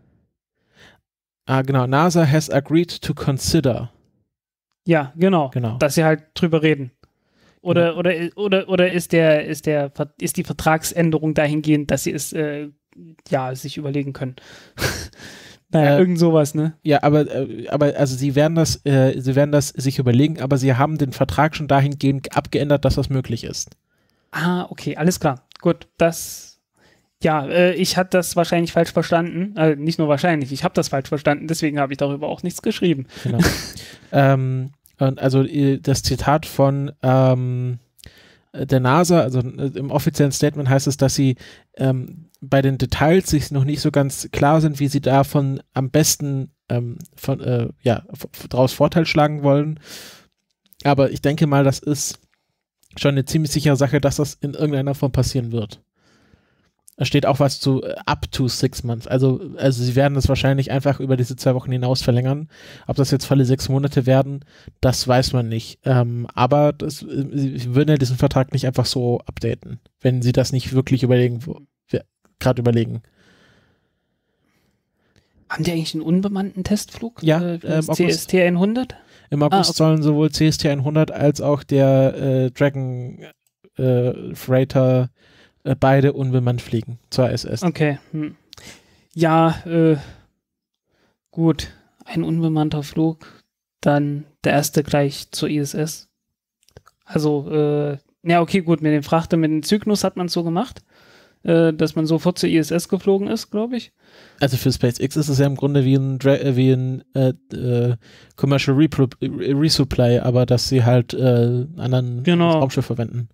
ah, genau. NASA has agreed to consider. Ja, genau. Genau. Dass sie halt drüber reden. Oder, Genau. oder, oder, oder ist der, ist der, ist die Vertragsänderung dahingehend, dass sie es, äh, ja, sich überlegen können? Naja, Äh, irgend sowas, ne? Ja, aber, äh, aber also sie werden das, äh, sie werden das sich überlegen, aber sie haben den Vertrag schon dahingehend abgeändert, dass das möglich ist. Ah, okay, alles klar. Gut, das, ja, äh, ich hatte das wahrscheinlich falsch verstanden. Äh, nicht nur wahrscheinlich, ich habe das falsch verstanden, deswegen habe ich darüber auch nichts geschrieben. Genau. ähm, und also äh, das Zitat von ähm, der NASA, also äh, im offiziellen Statement heißt es, dass sie ähm, bei den Details sich noch nicht so ganz klar sind, wie sie davon am besten ähm, von, äh, ja, daraus Vorteil schlagen wollen. Aber ich denke mal, das ist schon eine ziemlich sichere Sache, dass das in irgendeiner Form passieren wird. Da steht auch was zu uh, up to six months. Also, also sie werden das wahrscheinlich einfach über diese zwei Wochen hinaus verlängern. Ob das jetzt volle sechs Monate werden, das weiß man nicht. Ähm, aber das, sie würden ja diesen Vertrag nicht einfach so updaten, wenn sie das nicht wirklich überlegen, gerade überlegen. Haben die eigentlich einen unbemannten Testflug? Ja, äh, ähm, C S T hundert? Im August Ah, okay. sollen sowohl C S T hundert als auch der äh, Dragon äh, Freighter äh, beide unbemannt fliegen zur I S S. Okay. Hm. Ja, äh, gut. Ein unbemannter Flug, dann der erste gleich zur I S S. Also, äh, ja, okay, gut, mit dem Frachter, mit dem Cygnus hat man es so gemacht, äh, dass man sofort zur I S S geflogen ist, glaube ich. Also für SpaceX ist es ja im Grunde wie ein, Dra wie ein äh, äh, Commercial Repro Resupply, aber dass sie halt äh, anderen Genau. Raumschiff verwenden.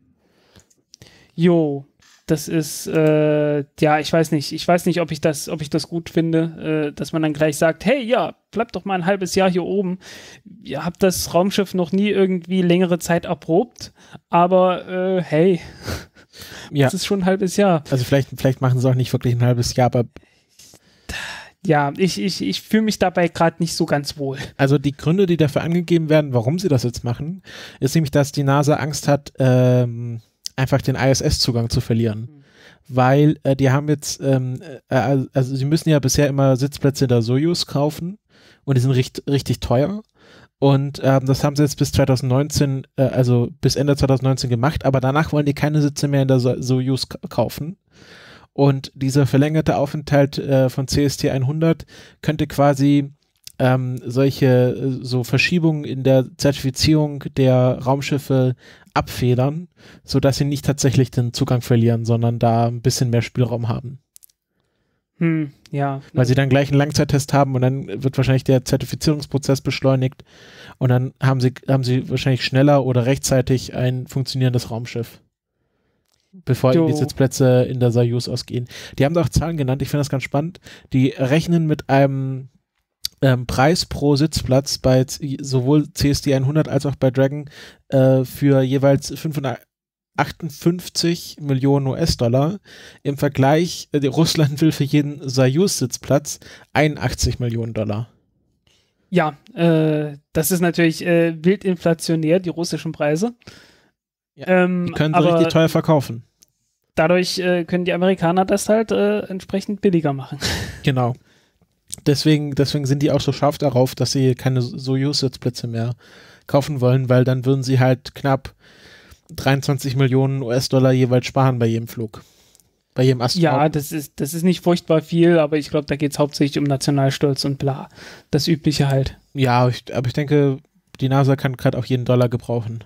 Jo, das ist, äh, ja, ich weiß nicht, ich weiß nicht, ob ich das, ob ich das gut finde, äh, dass man dann gleich sagt, hey, ja, bleibt doch mal ein halbes Jahr hier oben. Ihr habt das Raumschiff noch nie irgendwie längere Zeit erprobt, aber äh, hey, Ja, das ist schon ein halbes Jahr. also vielleicht, vielleicht machen sie auch nicht wirklich ein halbes Jahr, aber Ja, ich, ich, ich fühle mich dabei gerade nicht so ganz wohl. also die Gründe, die dafür angegeben werden, warum sie das jetzt machen, ist nämlich, dass die NASA Angst hat, ähm, einfach den I S S-Zugang zu verlieren. Mhm. Weil äh, die haben jetzt, ähm, äh, also sie müssen ja bisher immer Sitzplätze in der Soyuz kaufen und die sind richt richtig teuer. Und ähm, das haben sie jetzt bis zwanzig neunzehn, äh, also bis Ende zwanzig neunzehn gemacht, aber danach wollen die keine Sitze mehr in der so Soyuz kaufen. Und dieser verlängerte Aufenthalt äh, von C S T hundert könnte quasi ähm, solche äh, so Verschiebungen in der Zertifizierung der Raumschiffe abfedern, sodass sie nicht tatsächlich den Zugang verlieren, sondern da ein bisschen mehr Spielraum haben. Hm, ja. Weil sie dann gleich einen Langzeittest haben und dann wird wahrscheinlich der Zertifizierungsprozess beschleunigt und dann haben sie, haben sie wahrscheinlich schneller oder rechtzeitig ein funktionierendes Raumschiff, bevor Jo. ihnen die Sitzplätze in der Soyuz ausgehen. Die haben da auch Zahlen genannt, ich finde das ganz spannend. Die rechnen mit einem ähm, Preis pro Sitzplatz bei z- sowohl C S T hundert als auch bei Dragon äh, für jeweils fünfhundertachtundfünfzig Millionen U S-Dollar. Im Vergleich, äh, Russland will für jeden Soyuz-Sitzplatz einundachtzig Millionen Dollar. Ja, äh, das ist natürlich äh, wild inflationär, die russischen Preise. Ja, ähm, Die können sie aber richtig teuer verkaufen. dadurch äh, können die Amerikaner das halt äh, entsprechend billiger machen. Genau. Deswegen, deswegen sind die auch so scharf darauf, dass sie keine Soyuz-Sitzplätze mehr kaufen wollen, weil dann würden sie halt knapp dreiundzwanzig Millionen U S-Dollar jeweils sparen bei jedem Flug. Bei jedem Ja, Astronauten. das ist, das ist nicht furchtbar viel, aber ich glaube, da geht es hauptsächlich um Nationalstolz und bla. Das Übliche halt. Ja, ich, aber ich denke, die NASA kann gerade auch jeden Dollar gebrauchen.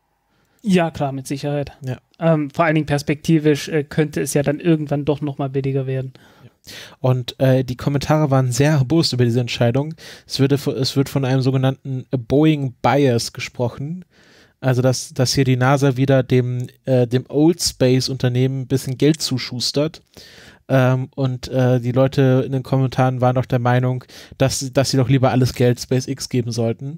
Ja, klar, mit Sicherheit. Ja. Ähm, vor allen Dingen perspektivisch äh, könnte es ja dann irgendwann doch nochmal billiger werden. Und äh, die Kommentare waren sehr erbost über diese Entscheidung. Es, würde, es wird von einem sogenannten Boeing Bias gesprochen. Also, dass, dass hier die NASA wieder dem, äh, dem Old Space Unternehmen ein bisschen Geld zuschustert. Ähm, und äh, die Leute in den Kommentaren waren doch der Meinung, dass, dass sie doch lieber alles Geld SpaceX geben sollten.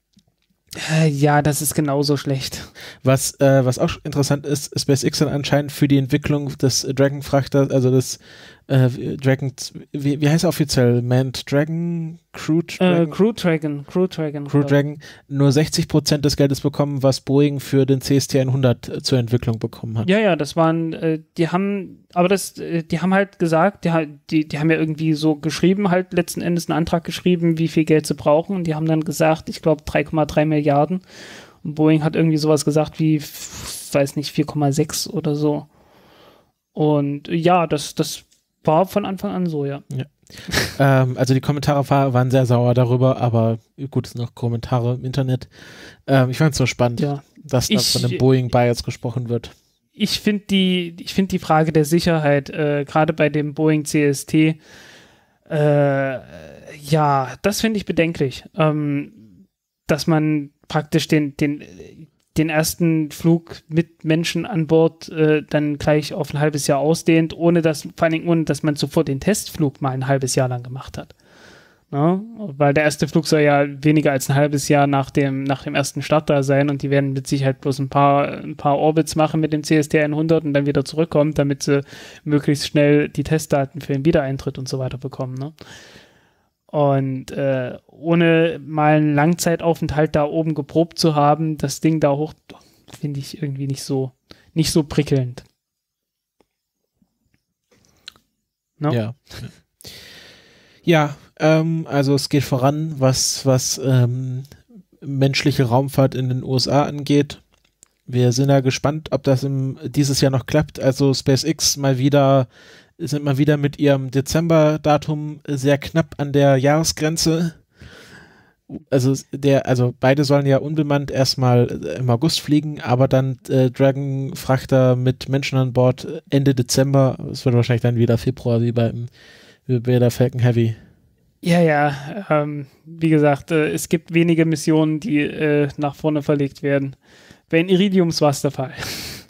Äh, ja, das ist genauso schlecht. Was, äh, was auch interessant ist, SpaceX hat anscheinend für die Entwicklung des Dragon-Frachters, also des äh, Dragon, wie, wie heißt er offiziell? Manned Dragon? Crew Äh, Dragon? Crew Dragon, Crew Dragon. Crew Dragon nur sechzig Prozent des Geldes bekommen, was Boeing für den C S T hundert zur Entwicklung bekommen hat. Ja, ja, das waren, äh, die haben, aber das, äh, die haben halt gesagt, die, ha- die, die haben ja irgendwie so geschrieben, halt letzten Endes einen Antrag geschrieben, wie viel Geld sie brauchen und die haben dann gesagt, ich glaube drei Komma drei Milliarden und Boeing hat irgendwie sowas gesagt wie, f- weiß nicht, vier Komma sechs oder so. Und ja, das, das war von Anfang an so, ja. Ähm, also die Kommentare war, waren sehr sauer darüber, aber gut, es sind noch Kommentare im Internet. Ähm, ich fand es so spannend, Ja. dass da Ich- von dem Boeing Bias gesprochen wird. Ich finde die, ich finde die Frage der Sicherheit, äh, gerade bei dem Boeing C S T, äh, ja, das finde ich bedenklich, ähm, dass man praktisch den, den, den ersten Flug mit Menschen an Bord äh, dann gleich auf ein halbes Jahr ausdehnt, ohne dass, vor allen Dingen ohne, dass man zuvor den Testflug mal ein halbes Jahr lang gemacht hat. Ne? Weil der erste Flug soll ja weniger als ein halbes Jahr nach dem, nach dem ersten Start da sein und die werden mit Sicherheit bloß ein paar, ein paar Orbits machen mit dem C S T hundert und dann wieder zurückkommen, damit sie möglichst schnell die Testdaten für den Wiedereintritt und so weiter bekommen. Ne? Und äh, ohne mal einen Langzeitaufenthalt da oben geprobt zu haben, das Ding da hoch, finde ich irgendwie nicht so, nicht so prickelnd. No? Ja. Ja, ähm, also es geht voran, was, was ähm, menschliche Raumfahrt in den U S A angeht. Wir sind ja gespannt, ob das im, dieses Jahr noch klappt. Also SpaceX mal wieder, sind mal wieder mit ihrem Dezember-Datum sehr knapp an der Jahresgrenze. Also der, also beide sollen ja unbemannt erstmal im August fliegen, aber dann äh, Dragon-Frachter mit Menschen an Bord Ende Dezember. Es wird wahrscheinlich dann wieder Februar wie beim wie bei der Falcon Heavy. Ja, ja, ähm, wie gesagt, äh, es gibt wenige Missionen, die äh, nach vorne verlegt werden. Bei den Iridiums war es der Fall.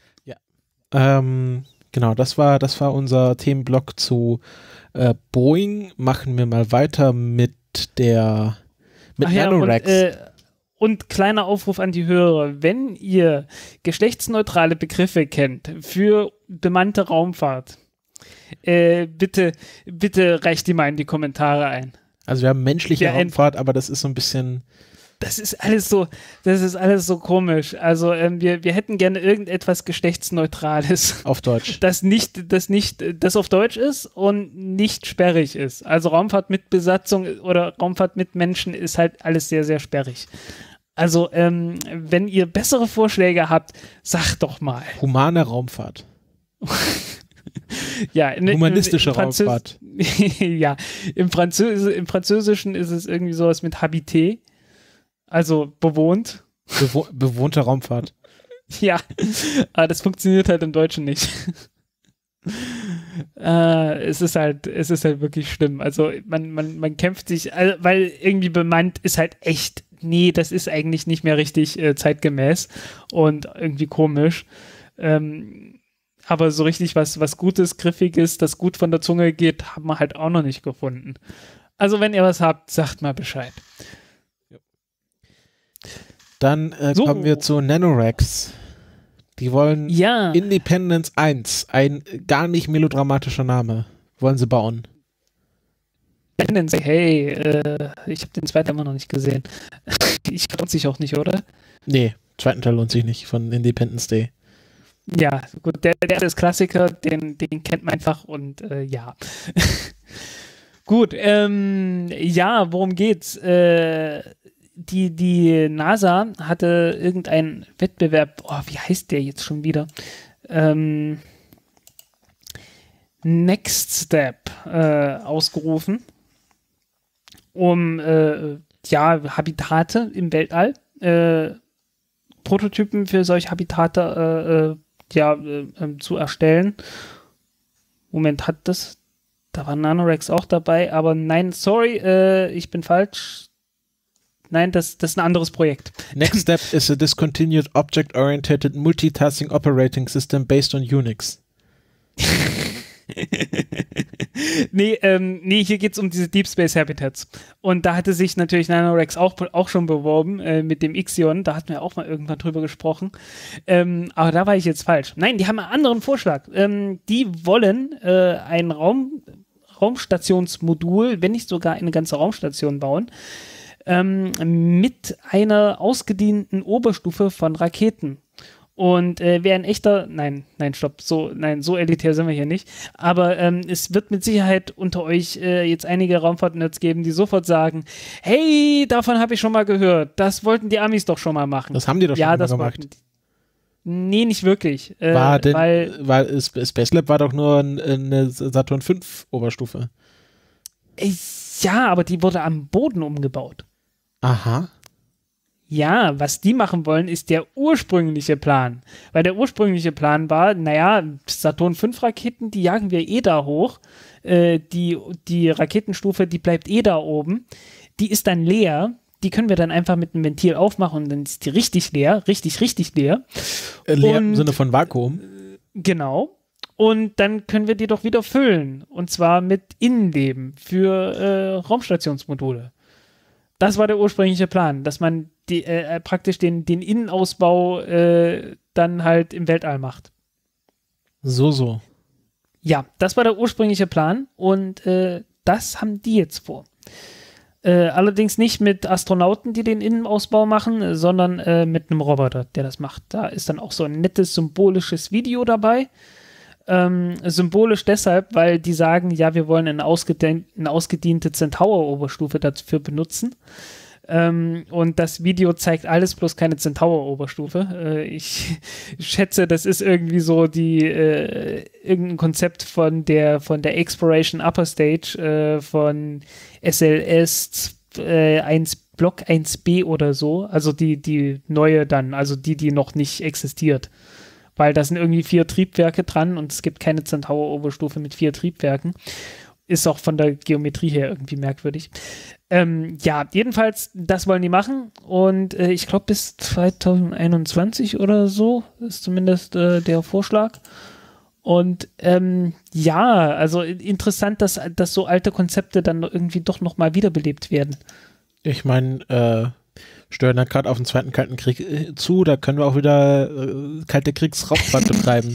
Ähm, genau, das war, das war unser Themenblock zu äh, Boeing. Machen wir mal weiter mit der mit Ach ja, und, Nanoracks. äh, und kleiner Aufruf an die Hörer, wenn ihr geschlechtsneutrale Begriffe kennt für bemannte Raumfahrt, äh, bitte, bitte reicht die mal in die Kommentare ein. Also wir haben menschliche der Raumfahrt, aber das ist so ein bisschen Das ist alles so, das ist alles so komisch. Also ähm, wir, wir hätten gerne irgendetwas Geschlechtsneutrales, auf Deutsch. das nicht, das nicht, das auf Deutsch ist und nicht sperrig ist. Also Raumfahrt mit Besatzung oder Raumfahrt mit Menschen ist halt alles sehr, sehr sperrig. Also ähm, wenn ihr bessere Vorschläge habt, sagt doch mal. Humane Raumfahrt. Ja, in, Humanistische in, in Französ- Raumfahrt. Ja, im, Französ im Französischen ist es irgendwie sowas mit Habité, also bewohnt. Bewo bewohnte Raumfahrt. Ja, aber das funktioniert halt im Deutschen nicht. Äh, es ist halt, es ist halt wirklich schlimm. Also man, man, man kämpft sich, also, weil irgendwie bemeint ist halt echt, nee, das ist eigentlich nicht mehr richtig äh, zeitgemäß und irgendwie komisch. Ähm, aber so richtig was, was Gutes, Griffiges, das gut von der Zunge geht, haben wir halt auch noch nicht gefunden. Also wenn ihr was habt, sagt mal Bescheid. Dann äh, So. kommen wir zu Nanorex. Die wollen Ja. Independence eins, ein gar nicht melodramatischer Name, wollen sie bauen. Hey, äh, ich habe den zweiten immer noch nicht gesehen. Ich lohnt sich auch nicht, oder? Nee, zweiten Teil lohnt sich nicht von Independence Day. Ja, gut, der, der ist Klassiker, den, den kennt man einfach und äh, ja. Gut, ähm, ja, worum geht's? Äh, die, die NASA hatte irgendeinen Wettbewerb, oh, wie heißt der jetzt schon wieder? Ähm, Next Step äh, ausgerufen, um äh, ja, Habitate im Weltall, äh, Prototypen für solche Habitate äh, ja, äh, zu erstellen. Moment, hat das, da war Nanorex auch dabei, aber nein, sorry, äh, ich bin falsch. Nein, das, das ist ein anderes Projekt. Next Step is a discontinued object-oriented multitasking operating system based on Unix. nee, ähm, nee, hier geht es um diese Deep Space Habitats. Und da hatte sich natürlich Nanorex auch, auch schon beworben äh, mit dem Ixion. Da hatten wir auch mal irgendwann drüber gesprochen. Ähm, aber da war ich jetzt falsch. Nein, die haben einen anderen Vorschlag. Ähm, die wollen äh, ein Raum, Raumstationsmodul, wenn nicht sogar eine ganze Raumstation bauen, ähm, mit einer ausgedienten Oberstufe von Raketen. Und äh, wer ein echter, nein, nein, stopp, so, nein, so elitär sind wir hier nicht, aber ähm, es wird mit Sicherheit unter euch äh, jetzt einige Raumfahrt-Nerds geben, die sofort sagen, hey, davon habe ich schon mal gehört, das wollten die Amis doch schon mal machen. Das haben die doch schon ja, mal das gemacht. Wollten die. Nee, nicht wirklich. Äh, war denn, weil, weil Space Lab war doch nur eine Saturn fünf Oberstufe. äh, ja, aber die wurde am Boden umgebaut. Aha. Ja, was die machen wollen, ist der ursprüngliche Plan. Weil der ursprüngliche Plan war, naja, Saturn fünf Raketen, die jagen wir eh da hoch. Äh, die, die Raketenstufe, die bleibt eh da oben. Die ist dann leer. Die können wir dann einfach mit einem Ventil aufmachen und dann ist die richtig leer. Richtig, richtig leer. Äh, leer und, im Sinne von Vakuum. Genau. Und dann können wir die doch wieder füllen. Und zwar mit Innenleben für äh, Raumstationsmodule. Das war der ursprüngliche Plan, dass man die, äh, praktisch den, den Innenausbau äh, dann halt im Weltall macht. So, so. Ja, das war der ursprüngliche Plan und äh, das haben die jetzt vor. Äh, allerdings nicht mit Astronauten, die den Innenausbau machen, sondern äh, mit einem Roboter, der das macht. Da ist dann auch so ein nettes symbolisches Video dabei. Ähm, symbolisch deshalb, weil die sagen, ja, wir wollen eine, ausgedehn- eine ausgediente Centaur-Oberstufe dafür benutzen. Ähm, und das Video zeigt alles bloß keine Centaur-Oberstufe. Äh, ich schätze, das ist irgendwie so die äh, irgendein Konzept von der von der Exploration Upper Stage äh, von S L S äh, eins Block eins b oder so. Also die, die neue dann, also die, die noch nicht existiert. Weil da sind irgendwie vier Triebwerke dran und es gibt keine Centaur-Oberstufe mit vier Triebwerken. Ist auch von der Geometrie her irgendwie merkwürdig. Ähm, ja, jedenfalls, das wollen die machen und äh, ich glaube bis zwanzig einundzwanzig oder so ist zumindest äh, der Vorschlag. Und ähm, ja, also interessant, dass, dass so alte Konzepte dann irgendwie doch nochmal wiederbelebt werden. Ich meine, äh, steuern dann gerade auf den Zweiten Kalten Krieg äh, zu, da können wir auch wieder äh, kalte Kriegsraumfahrt betreiben.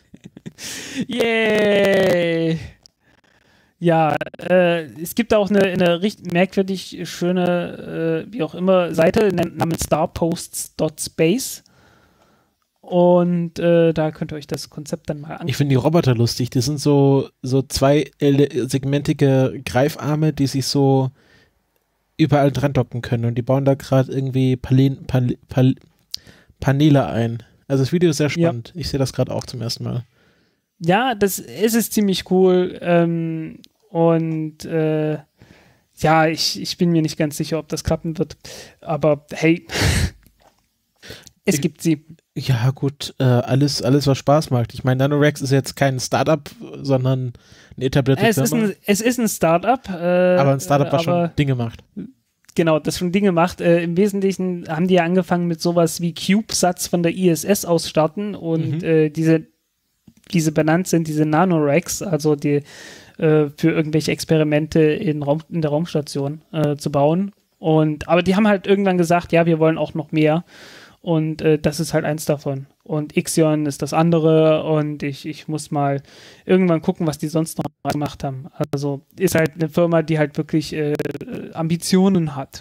Yay! Ja, äh, es gibt auch eine, eine richtig merkwürdig schöne, äh, wie auch immer, Seite namens starposts dot space und äh, da könnt ihr euch das Konzept dann mal anschauen. Ich finde die Roboter lustig, die sind so, so zwei segmentige Greifarme, die sich so überall dran docken können und die bauen da gerade irgendwie Palen, Pal, Pal, Paneele ein. Also das Video ist sehr spannend. Ja. Ich sehe das gerade auch zum ersten Mal. Ja, das es ist ziemlich cool ähm, und äh, ja, ich, ich bin mir nicht ganz sicher, ob das klappen wird, aber hey, es ich, gibt sie. Ja, gut, äh, alles, alles, was Spaß macht. Ich meine, NanoRacks ist jetzt kein Startup, sondern eine etablierte es Firma. Ist ein, es ist ein Startup. Äh, aber ein Startup, was aber, schon Dinge macht. Genau, das schon Dinge macht. Äh, Im Wesentlichen haben die ja angefangen mit sowas wie CubeSats von der I S S aus starten und Mhm. äh, diese, diese benannt sind, diese NanoRacks, also die äh, für irgendwelche Experimente in, Raum, in der Raumstation äh, zu bauen. Und, aber die haben halt irgendwann gesagt, ja, wir wollen auch noch mehr. Und äh, das ist halt eins davon. Und Ixion ist das andere. Und ich, ich muss mal irgendwann gucken, was die sonst noch gemacht haben. Also ist halt eine Firma, die halt wirklich äh, Ambitionen hat.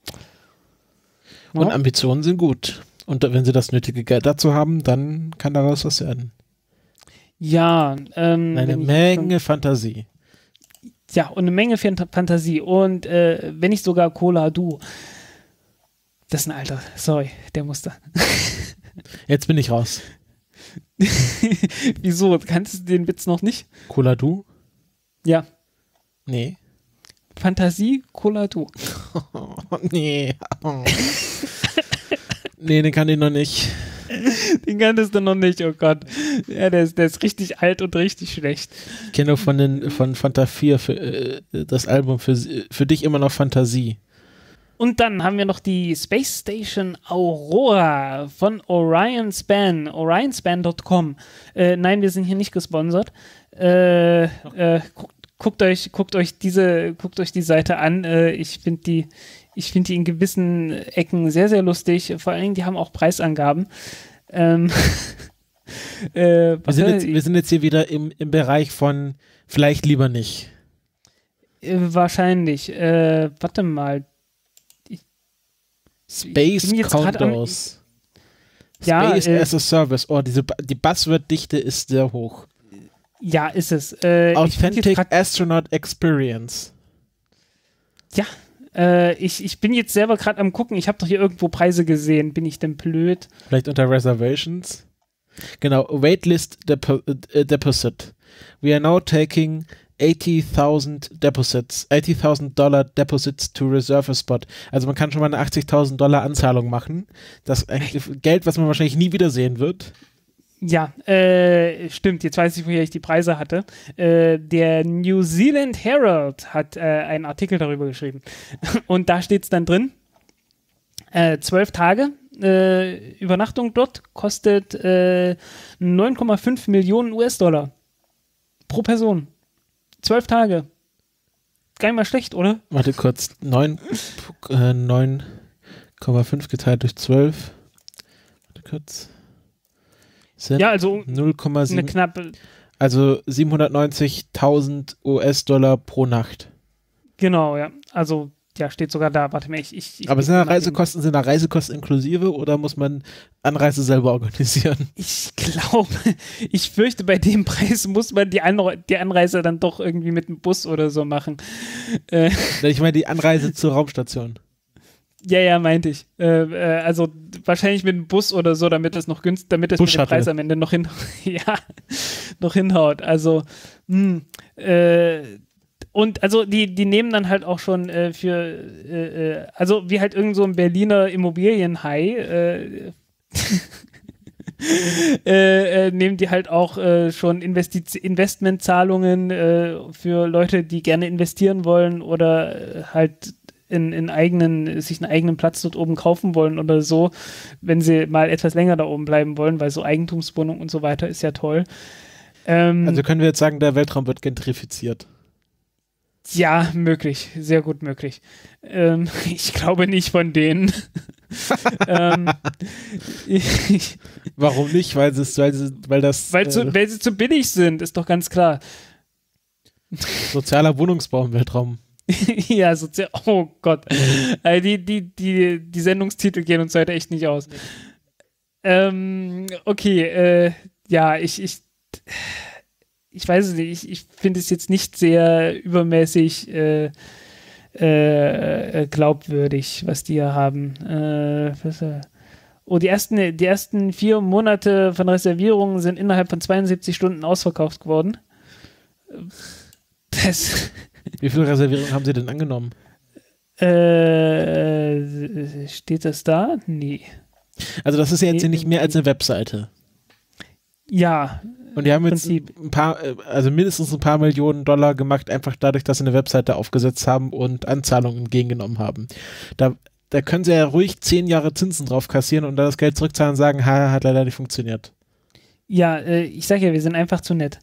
Und Ja. Ambitionen sind gut. Und wenn sie das nötige Geld dazu haben, dann kann daraus was werden. Ja. Ähm, Eine wenn ich- Menge Fantasie. Ja, und eine Menge Fant- Fantasie. Und äh, wenn nicht sogar Cola Du. Das ist ein Alter. Sorry, der musste. Jetzt bin ich raus. Wieso? Kannst du den Witz noch nicht? Cola Du? Ja. Nee. Fantasie, Cola Du. Oh, nee. Oh. Nee, den kann ich noch nicht. Den kanntest du noch nicht, oh Gott. Ja, der ist, der ist richtig alt und richtig schlecht. Ich kenne nur von, den, von Fanta vier für, äh, das Album für, für dich immer noch Fantasie. Und dann haben wir noch die Space Station Aurora von Orion Span, orionspan Punkt com. Äh, nein, wir sind hier nicht gesponsert. Äh, äh, guckt, guckt, euch, guckt, euch diese, guckt euch die Seite an. Äh, ich finde die, ich find die in gewissen Ecken sehr, sehr lustig. Vor allen Dingen, die haben auch Preisangaben. Ähm, äh, Wir was sind, war- jetzt, wir sind jetzt hier wieder im, im Bereich von vielleicht lieber nicht. äh, wahrscheinlich. Äh, warte mal. Space bin jetzt grad am- Condos. Ja, Space äh, as a Service. Oh, diese, Ba- die Buzzword-Dichte ist sehr hoch. Ja, ist es. Äh, ich find jetzt Authentic grad- Astronaut Experience. Ja, äh, ich, ich bin jetzt selber gerade am gucken. Ich habe doch hier irgendwo Preise gesehen. Bin ich denn blöd? Vielleicht unter Reservations. Genau, Waitlist Depo äh, Deposit. We are now taking eighty thousand Deposits, eighty thousand Dollar Deposits to reserve a spot. Also man kann schon mal eine achtzigtausend Dollar Anzahlung machen. Das eigentlich Geld, was man wahrscheinlich nie wiedersehen wird. Ja, äh, stimmt. Jetzt weiß ich, woher ich die Preise hatte. Äh, der New Zealand Herald hat äh, einen Artikel darüber geschrieben. Und da steht es dann drin. Äh, zwölf Tage äh, Übernachtung dort kostet äh, neun Komma fünf Millionen U S-Dollar pro Person. Zwölf Tage. Gar nicht mal schlecht, oder? Warte kurz, neun Komma fünf geteilt durch zwölf. Warte kurz. Sind Ja, also null Komma eine sieben, knappe, also siebenhundertneunzigtausend U S-Dollar pro Nacht. genau, ja. Also, ja, steht sogar da. Warte mal, ich. ich, ich Aber sind da mal eben- Reisekosten, sind da Reisekosten inklusive oder muss man Anreise selber organisieren? Ich glaube, ich fürchte, bei dem Preis muss man die, Anre die Anreise dann doch irgendwie mit dem Bus oder so machen. Äh, Ich meine die Anreise zur Raumstation. ja, ja, meinte ich. Äh, äh, also wahrscheinlich mit dem Bus oder so, damit es noch günstig, damit es mit dem Bus-Shuttle. Preis am Ende noch hin, ja, noch hinhaut. Also, mh, äh, und also die, die nehmen dann halt auch schon äh, für, äh, äh, also wie halt irgend so ein Berliner Immobilienhai, äh, äh, äh, nehmen die halt auch äh, schon Investi- Investmentzahlungen äh, für Leute, die gerne investieren wollen oder äh, halt in, in eigenen, sich einen eigenen Platz dort oben kaufen wollen oder so, wenn sie mal etwas länger da oben bleiben wollen, weil so Eigentumswohnung und so weiter ist ja toll. Ähm, Also können wir jetzt sagen, der Weltraum wird gentrifiziert. ja, möglich, sehr gut möglich. Ähm, ich glaube nicht von denen. ähm, ich, Warum nicht? Weil, es, weil, sie, weil das weil, zu, äh, weil sie zu billig sind, ist doch ganz klar. sozialer Wohnungsbau im Weltraum. Ja, sozial. Oh Gott. Äh, die, die, die, die Sendungstitel gehen uns heute echt nicht aus. Ähm, okay, äh, ja, ich, ich, ich weiß es nicht, ich, ich finde es jetzt nicht sehr übermäßig äh, äh, glaubwürdig, was die hier haben. Äh, was, äh, oh, die ersten, die ersten vier Monate von Reservierungen sind innerhalb von zweiundsiebzig Stunden ausverkauft geworden. Das Wie viele Reservierungen haben Sie denn angenommen? Äh, steht das da? Nee. Also das ist ja jetzt nee, nicht mehr als eine Webseite. Ja. Und die haben jetzt ein paar, also mindestens ein paar Millionen Dollar gemacht, einfach dadurch, dass sie eine Webseite aufgesetzt haben und Anzahlungen entgegengenommen haben. Da, da können sie ja ruhig zehn Jahre Zinsen drauf kassieren und dann das Geld zurückzahlen und sagen, ha, hat leider nicht funktioniert. Ja, äh, ich sag ja, wir sind einfach zu nett.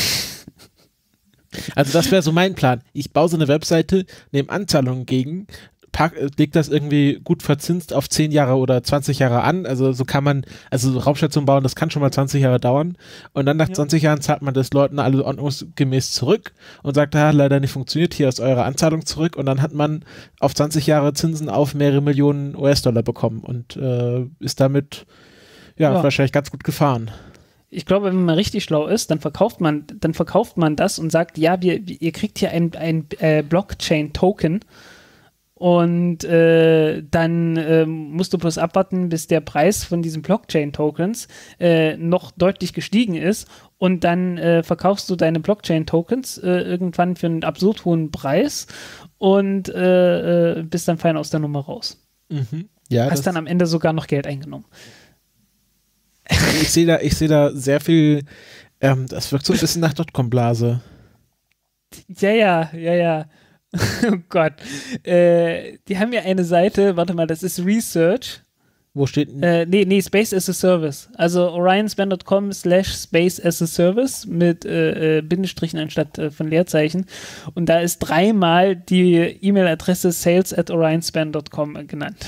Also das wäre so mein Plan. Ich baue so eine Webseite, nehme Anzahlungen gegen, pack, leg das irgendwie gut verzinst auf zehn Jahre oder zwanzig Jahre an. Also so kann man, also so Raumstation bauen, das kann schon mal zwanzig Jahre dauern. Und dann nach ja. zwanzig Jahren zahlt man das Leuten alle ordnungsgemäß zurück und sagt, ah, leider nicht funktioniert, hier ist eure Anzahlung zurück. Und dann hat man auf zwanzig Jahre Zinsen auf mehrere Millionen U S-Dollar bekommen und äh, ist damit ja, ja wahrscheinlich ganz gut gefahren. Ich glaube, wenn man richtig schlau ist, dann verkauft man, dann verkauft man das und sagt, ja, wir, ihr kriegt hier ein, ein äh, Blockchain-Token und äh, dann äh, musst du bloß abwarten, bis der Preis von diesen Blockchain-Tokens äh, noch deutlich gestiegen ist und dann äh, verkaufst du deine Blockchain-Tokens äh, irgendwann für einen absurd hohen Preis und äh, äh, bist dann fein aus der Nummer raus. Mhm. Ja, hast dann am Ende sogar noch Geld eingenommen. Ich sehe da, ich sehe da sehr viel, ähm, das wirkt so ein bisschen nach Dotcom-Blase. Ja, ja, ja, ja. Oh Gott. Äh, die haben ja eine Seite, warte mal, das ist Research. Wo steht denn? Äh, nee, nee, Space as a Service. Also orionspan dot com slash space as a service mit äh, äh, Bindestrichen anstatt äh, von Leerzeichen. Und da ist dreimal die E-Mail-Adresse sales at orionspan dot com genannt.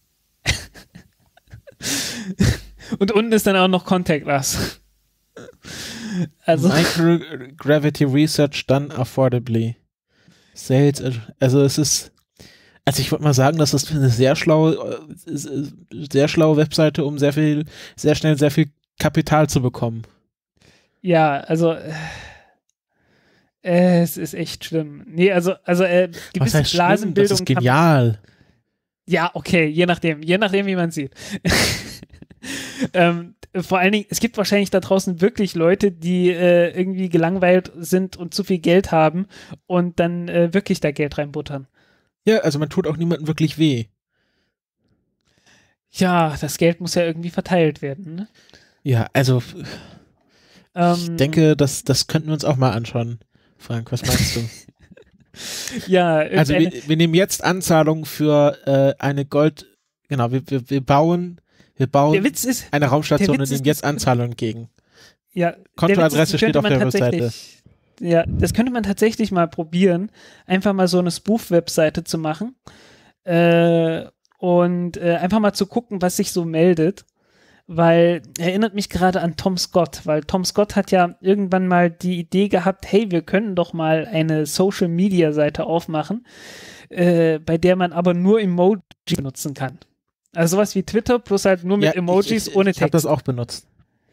Und unten ist dann auch noch Contact Us. Also Microgravity Research done affordably. Sales, also es ist, also ich wollte mal sagen, das ist eine sehr schlaue, sehr schlaue Webseite, um sehr viel, sehr schnell sehr viel Kapital zu bekommen. Ja, also äh, es ist echt schlimm. Nee, also, also äh, gewisse Was heißt Blasenbildung. Das ist genial. Ja, okay, je nachdem, je nachdem, wie man sieht. ähm, vor allen Dingen, es gibt wahrscheinlich da draußen wirklich Leute, die äh, irgendwie gelangweilt sind und zu viel Geld haben und dann äh, wirklich da Geld reinbuttern. Ja, also man tut auch niemandem wirklich weh. Ja, das Geld muss ja irgendwie verteilt werden, ne? Ja, also ähm, ich denke, das, das könnten wir uns auch mal anschauen. Frank, was meinst du? Ja, also wir, wir nehmen jetzt Anzahlungen für äh, eine Gold, genau, wir, wir, wir bauen Wir bauen ist, eine Raumstation und nehmen jetzt Anzahlungen entgegen. Ja, Kontoadresse steht auf der Webseite. Ja, das könnte man tatsächlich mal probieren, einfach mal so eine Spoof-Webseite zu machen äh, und äh, einfach mal zu gucken, was sich so meldet, weil erinnert mich gerade an Tom Scott, weil Tom Scott hat ja irgendwann mal die Idee gehabt, hey, wir können doch mal eine Social-Media-Seite aufmachen, äh, bei der man aber nur Emoji benutzen kann. Also sowas wie Twitter, plus halt nur mit ja, Emojis ich, ich, ohne ich Text. Ich habe das auch benutzt.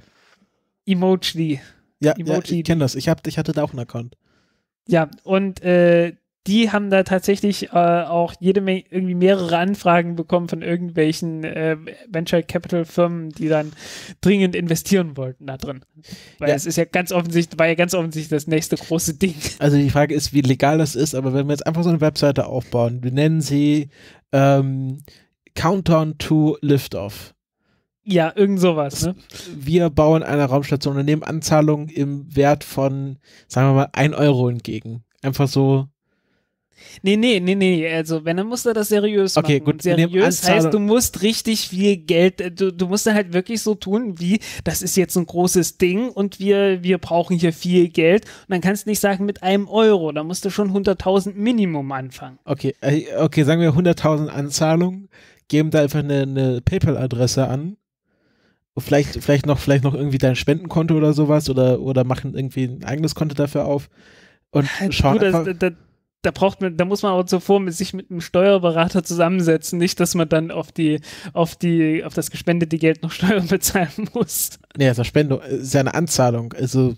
Emoji. Ja, Emoji. ja ich kenne das. Ich, hab, ich hatte da auch einen Account. Ja, und äh, die haben da tatsächlich äh, auch jede Menge, irgendwie mehrere Anfragen bekommen von irgendwelchen äh, Venture Capital Firmen, die dann dringend investieren wollten da drin. Weil ja. es ist ja ganz offensichtlich, war ja ganz offensichtlich das nächste große Ding. Also die Frage ist, wie legal das ist, aber wenn wir jetzt einfach so eine Webseite aufbauen, wir nennen sie ähm, Countdown to Liftoff. Ja, irgend sowas, ne? Wir bauen eine Raumstation und nehmen Anzahlungen im Wert von, sagen wir mal, ein Euro entgegen. Einfach so. Nee, nee, nee, nee, also wenn, dann musst du das seriös okay, machen. Gut, und seriös heißt, du musst richtig viel Geld, du, du musst dann halt wirklich so tun, wie, das ist jetzt ein großes Ding und wir, wir brauchen hier viel Geld und dann kannst du nicht sagen mit einem Euro, da musst du schon hunderttausend Minimum anfangen. Okay, okay, sagen wir hunderttausend Anzahlungen, geben da einfach eine, eine PayPal-Adresse an. Vielleicht, vielleicht noch, vielleicht noch irgendwie dein Spendenkonto oder sowas oder, oder machen irgendwie ein eigenes Konto dafür auf und schauen du, einfach. Da, da, da braucht man, da muss man auch zuvor mit sich mit einem Steuerberater zusammensetzen, nicht, dass man dann auf die, auf die, auf das gespendete Geld noch Steuern bezahlen muss. Nee, das ist Spendung, ist ja eine Anzahlung, also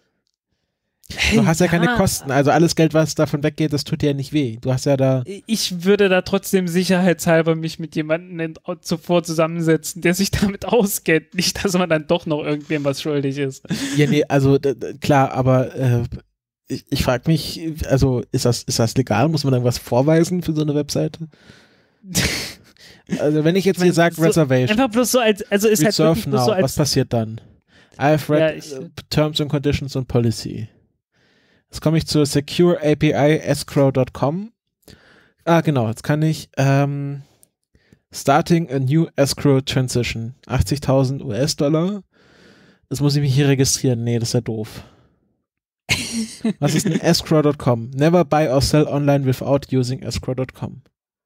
hey, du hast ja, ja keine Kosten, also alles Geld, was davon weggeht, das tut dir ja nicht weh. Du hast ja da. Ich würde da trotzdem sicherheitshalber mich mit jemandem zuvor zusammensetzen, der sich damit auskennt. Nicht, dass man dann doch noch irgendwem was schuldig ist. Ja, nee, also klar, aber äh, ich, ich frage mich, also ist das, ist das legal? Muss man irgendwas vorweisen für so eine Webseite? Also wenn ich jetzt Ich mein, hier sage so, Reservation, einfach bloß so als, also ist halt Reserve wirklich bloß now, so als, was passiert dann? I've read Ja, ich- uh, Terms and Conditions und Policy. Jetzt komme ich zur Secure A P I Escrow Punkt com. Ah, genau, jetzt kann ich ähm, Starting a New Escrow Transition. achtzigtausend U S-Dollar. Das muss ich mich hier registrieren. Nee, das ist ja doof. Was ist ein Escrow Punkt com? Never buy or sell online without using Escrow Punkt com.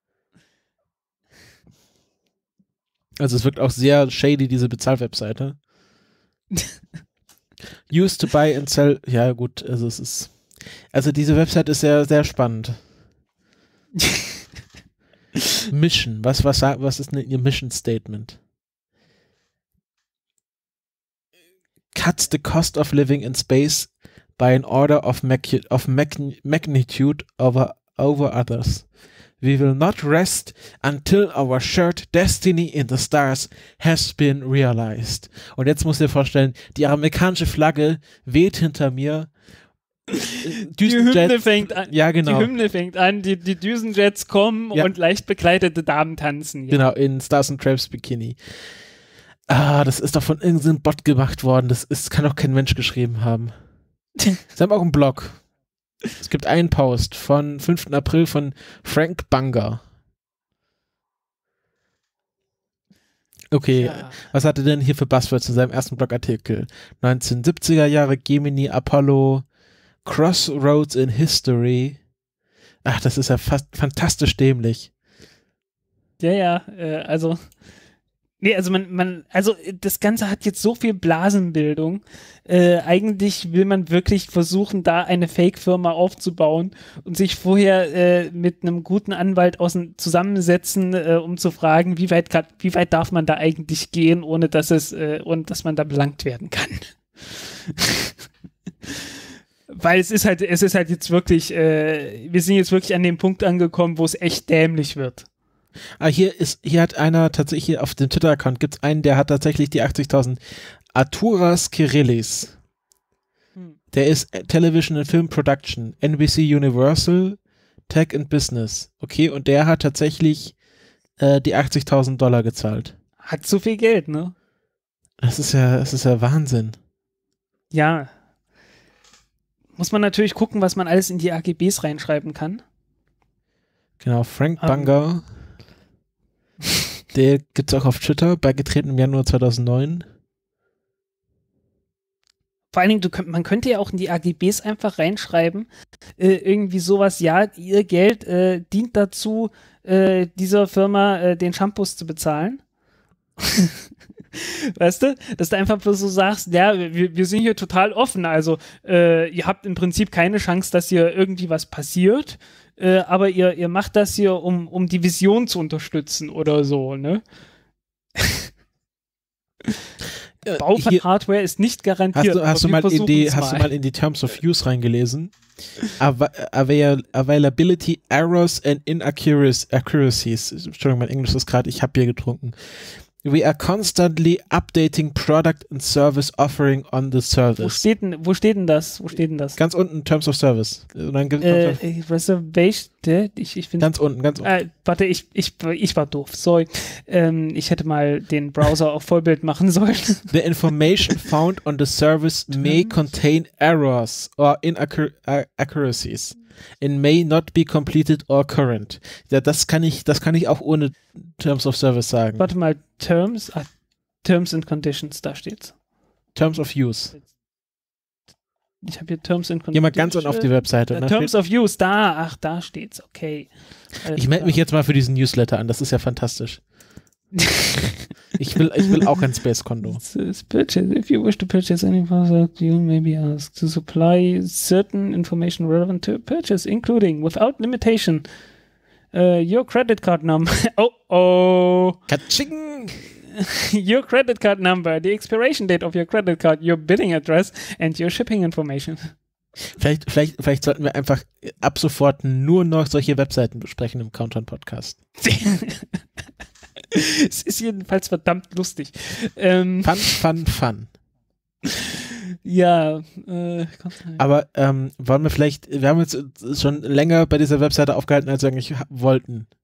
Also es wirkt auch sehr shady, diese Bezahlwebseite. Used to buy and sell. Ja gut, also es ist. Also diese Website ist sehr, sehr spannend. Mission. Was, was, was ist denn Ihr Mission Statement? Cuts the cost of living in space by an order of, macu- of mag- magnitude over, over others. We will not rest until our shared destiny in the stars has been realized. Und jetzt musst du dir vorstellen, die amerikanische Flagge weht hinter mir. die Hymne fängt an. Ja, genau. Die Hymne fängt an, die, die Düsenjets kommen Ja. und leicht bekleidete Damen tanzen. Ja. Genau, in Stars and Crabs Bikini. Ah, das ist doch von irgendeinem Bot gemacht worden. Das ist, kann doch kein Mensch geschrieben haben. Sie haben auch einen Blog. Es gibt einen Post von fünften April von Frank Banger. Okay, Ja. was hat er denn hier für Buzzwords in seinem ersten Blogartikel? neunzehnhundertsiebziger Jahre, Gemini, Apollo, Crossroads in History. Ach, das ist ja fast fantastisch dämlich. Ja, ja, äh, also, nee, also man, man, also das Ganze hat jetzt so viel Blasenbildung. Äh, eigentlich will man wirklich versuchen, da eine Fake-Firma aufzubauen und sich vorher äh, mit einem guten Anwalt außen zusammensetzen, äh, um zu fragen, wie weit, grad, wie weit darf man da eigentlich gehen, ohne dass es, äh, ohne dass man da belangt werden kann. Weil es ist halt, es ist halt jetzt wirklich, äh, wir sind jetzt wirklich an dem Punkt angekommen, wo es echt dämlich wird. Ah, hier ist, hier hat einer tatsächlich, auf dem Twitter-Account gibt es einen, der hat tatsächlich die achtzigtausend. Arturas Kirillis. Hm. Der ist Television and Film Production, N B C Universal, Tech and Business. Okay, und der hat tatsächlich äh, die achtzigtausend Dollar gezahlt. Hat zu viel Geld, ne? Das ist ja, das ist ja Wahnsinn. Ja. Muss man natürlich gucken, was man alles in die A G Bs reinschreiben kann. Genau, Frank Um. Banger. Der gibt's auch auf Twitter, beigetreten im Januar zweitausendneun. Vor allen Dingen, du könnt, man könnte ja auch in die A G Bs einfach reinschreiben, äh, irgendwie sowas, ja, ihr Geld äh, dient dazu, äh, dieser Firma äh, den Shampoos zu bezahlen. Weißt du? Dass du einfach bloß so sagst, ja, wir, wir sind hier total offen, also äh, ihr habt im Prinzip keine Chance, dass hier irgendwie was passiert, äh, aber ihr, ihr macht das hier, um, um die Vision zu unterstützen oder so, ne? Bau von Hier, Hardware ist nicht garantiert. hast du, hast, du aber mal wir in die, versuchen's hast du mal. mal in die Terms of Use reingelesen? Ava avail Availability Errors and Inaccuracies. Entschuldigung, mein Englisch ist gerade, ich habe Bier getrunken. We are constantly updating product and service offering on the Wo service. steht denn, wo steht denn das? Wo steht denn das? Ganz unten Terms of Service. Und dann gibt's Äh, noch- äh, Reservation, äh, ich, ich finde, ganz unten, ganz unten. äh, warte, ich, ich, ich war doof, sorry. Ähm, ich hätte mal den Browser auf Vollbild machen sollen. The information found on the service may contain errors or inaccuracies and may not be completed or current. Ja, das kann ich, das kann ich auch ohne Terms of Service sagen. Warte mal, Terms, ah, Terms and Conditions, da steht's. Terms of Use. Ich habe hier Terms and Geh Conditions. mal ganz unten auf die Webseite. Äh, und dann Terms steht, of Use, da, ach, da steht's, okay. Alles ich melde mich klar. jetzt mal für diesen Newsletter an, das ist ja fantastisch. Ich will, ich will auch ein Space-Kondo. It says purchase. If you wish to purchase any product, you may be asked to supply certain information relevant to purchase, including, without limitation, uh, your credit card number. Oh, oh. Katsching! Your credit card number, the expiration date of your credit card, your billing address, and your shipping information. Vielleicht, vielleicht, vielleicht sollten wir einfach ab sofort nur noch solche Webseiten besprechen im Countdown-Podcast. Es ist jedenfalls verdammt lustig. Ähm, Fun, fun, fun. ja, äh, kommt rein. Aber ähm, wollen wir vielleicht, wir haben uns schon länger bei dieser Webseite aufgehalten, als wir eigentlich ha- wollten.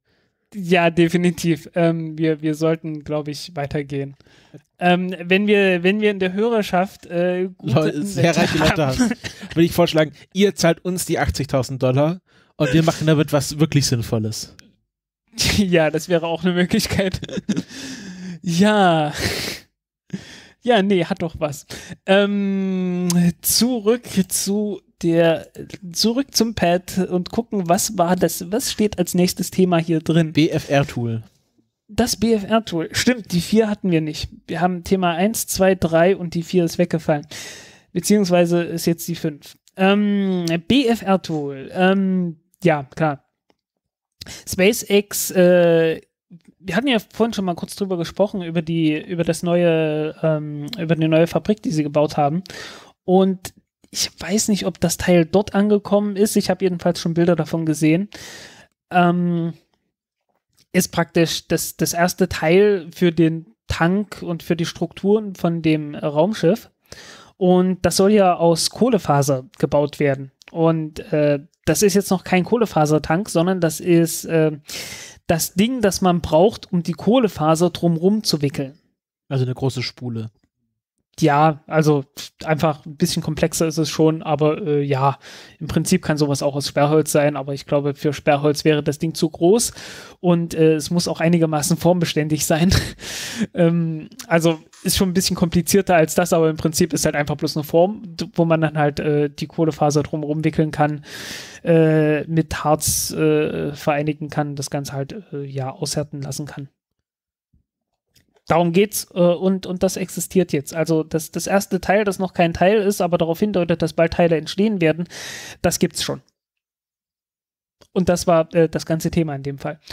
Ja, definitiv. Ähm, wir, wir sollten, glaube ich, weitergehen. Ähm, wenn wir, wenn wir in der Hörerschaft äh, gute Leute, sehr reiche Leute haben, würde ich vorschlagen, ihr zahlt uns die achtzigtausend Dollar und wir machen damit was wirklich Sinnvolles. Ja, das wäre auch eine Möglichkeit. Ja. Ja, nee, hat doch was. Ähm, zurück zu der, zurück zum Pad und gucken, was war das, was steht als nächstes Thema hier drin? B F R-Tool. Das B F R-Tool. Stimmt, die vier hatten wir nicht. Wir haben Thema eins, zwei, drei und die vier ist weggefallen. Beziehungsweise ist jetzt die fünf. Ähm, B F R-Tool. Ähm, ja, klar. SpaceX, äh, wir hatten ja vorhin schon mal kurz drüber gesprochen, über die, über das neue, ähm, über die neue Fabrik, die sie gebaut haben. Und ich weiß nicht, ob das Teil dort angekommen ist. Ich habe jedenfalls schon Bilder davon gesehen. Ähm, ist praktisch das, das erste Teil für den Tank und für die Strukturen von dem Raumschiff. Und das soll ja aus Kohlefaser gebaut werden. Und äh, das ist jetzt noch kein Kohlefasertank, sondern das ist äh, das Ding, das man braucht, um die Kohlefaser drumrum zu wickeln. Also eine große Spule. Ja, also einfach ein bisschen komplexer ist es schon, aber äh, ja, im Prinzip kann sowas auch aus Sperrholz sein, aber ich glaube, für Sperrholz wäre das Ding zu groß und äh, es muss auch einigermaßen formbeständig sein. ähm, also ist schon ein bisschen komplizierter als das, aber im Prinzip ist halt einfach bloß eine Form, wo man dann halt äh, die Kohlefaser drumherum wickeln kann, äh, mit Harz äh, vereinigen kann, das Ganze halt äh, ja aushärten lassen kann. Darum geht's äh, und, und das existiert jetzt. Also das, das erste Teil, das noch kein Teil ist, aber darauf hindeutet, dass bald Teile entstehen werden, das gibt's schon. Und das war äh, das ganze Thema in dem Fall.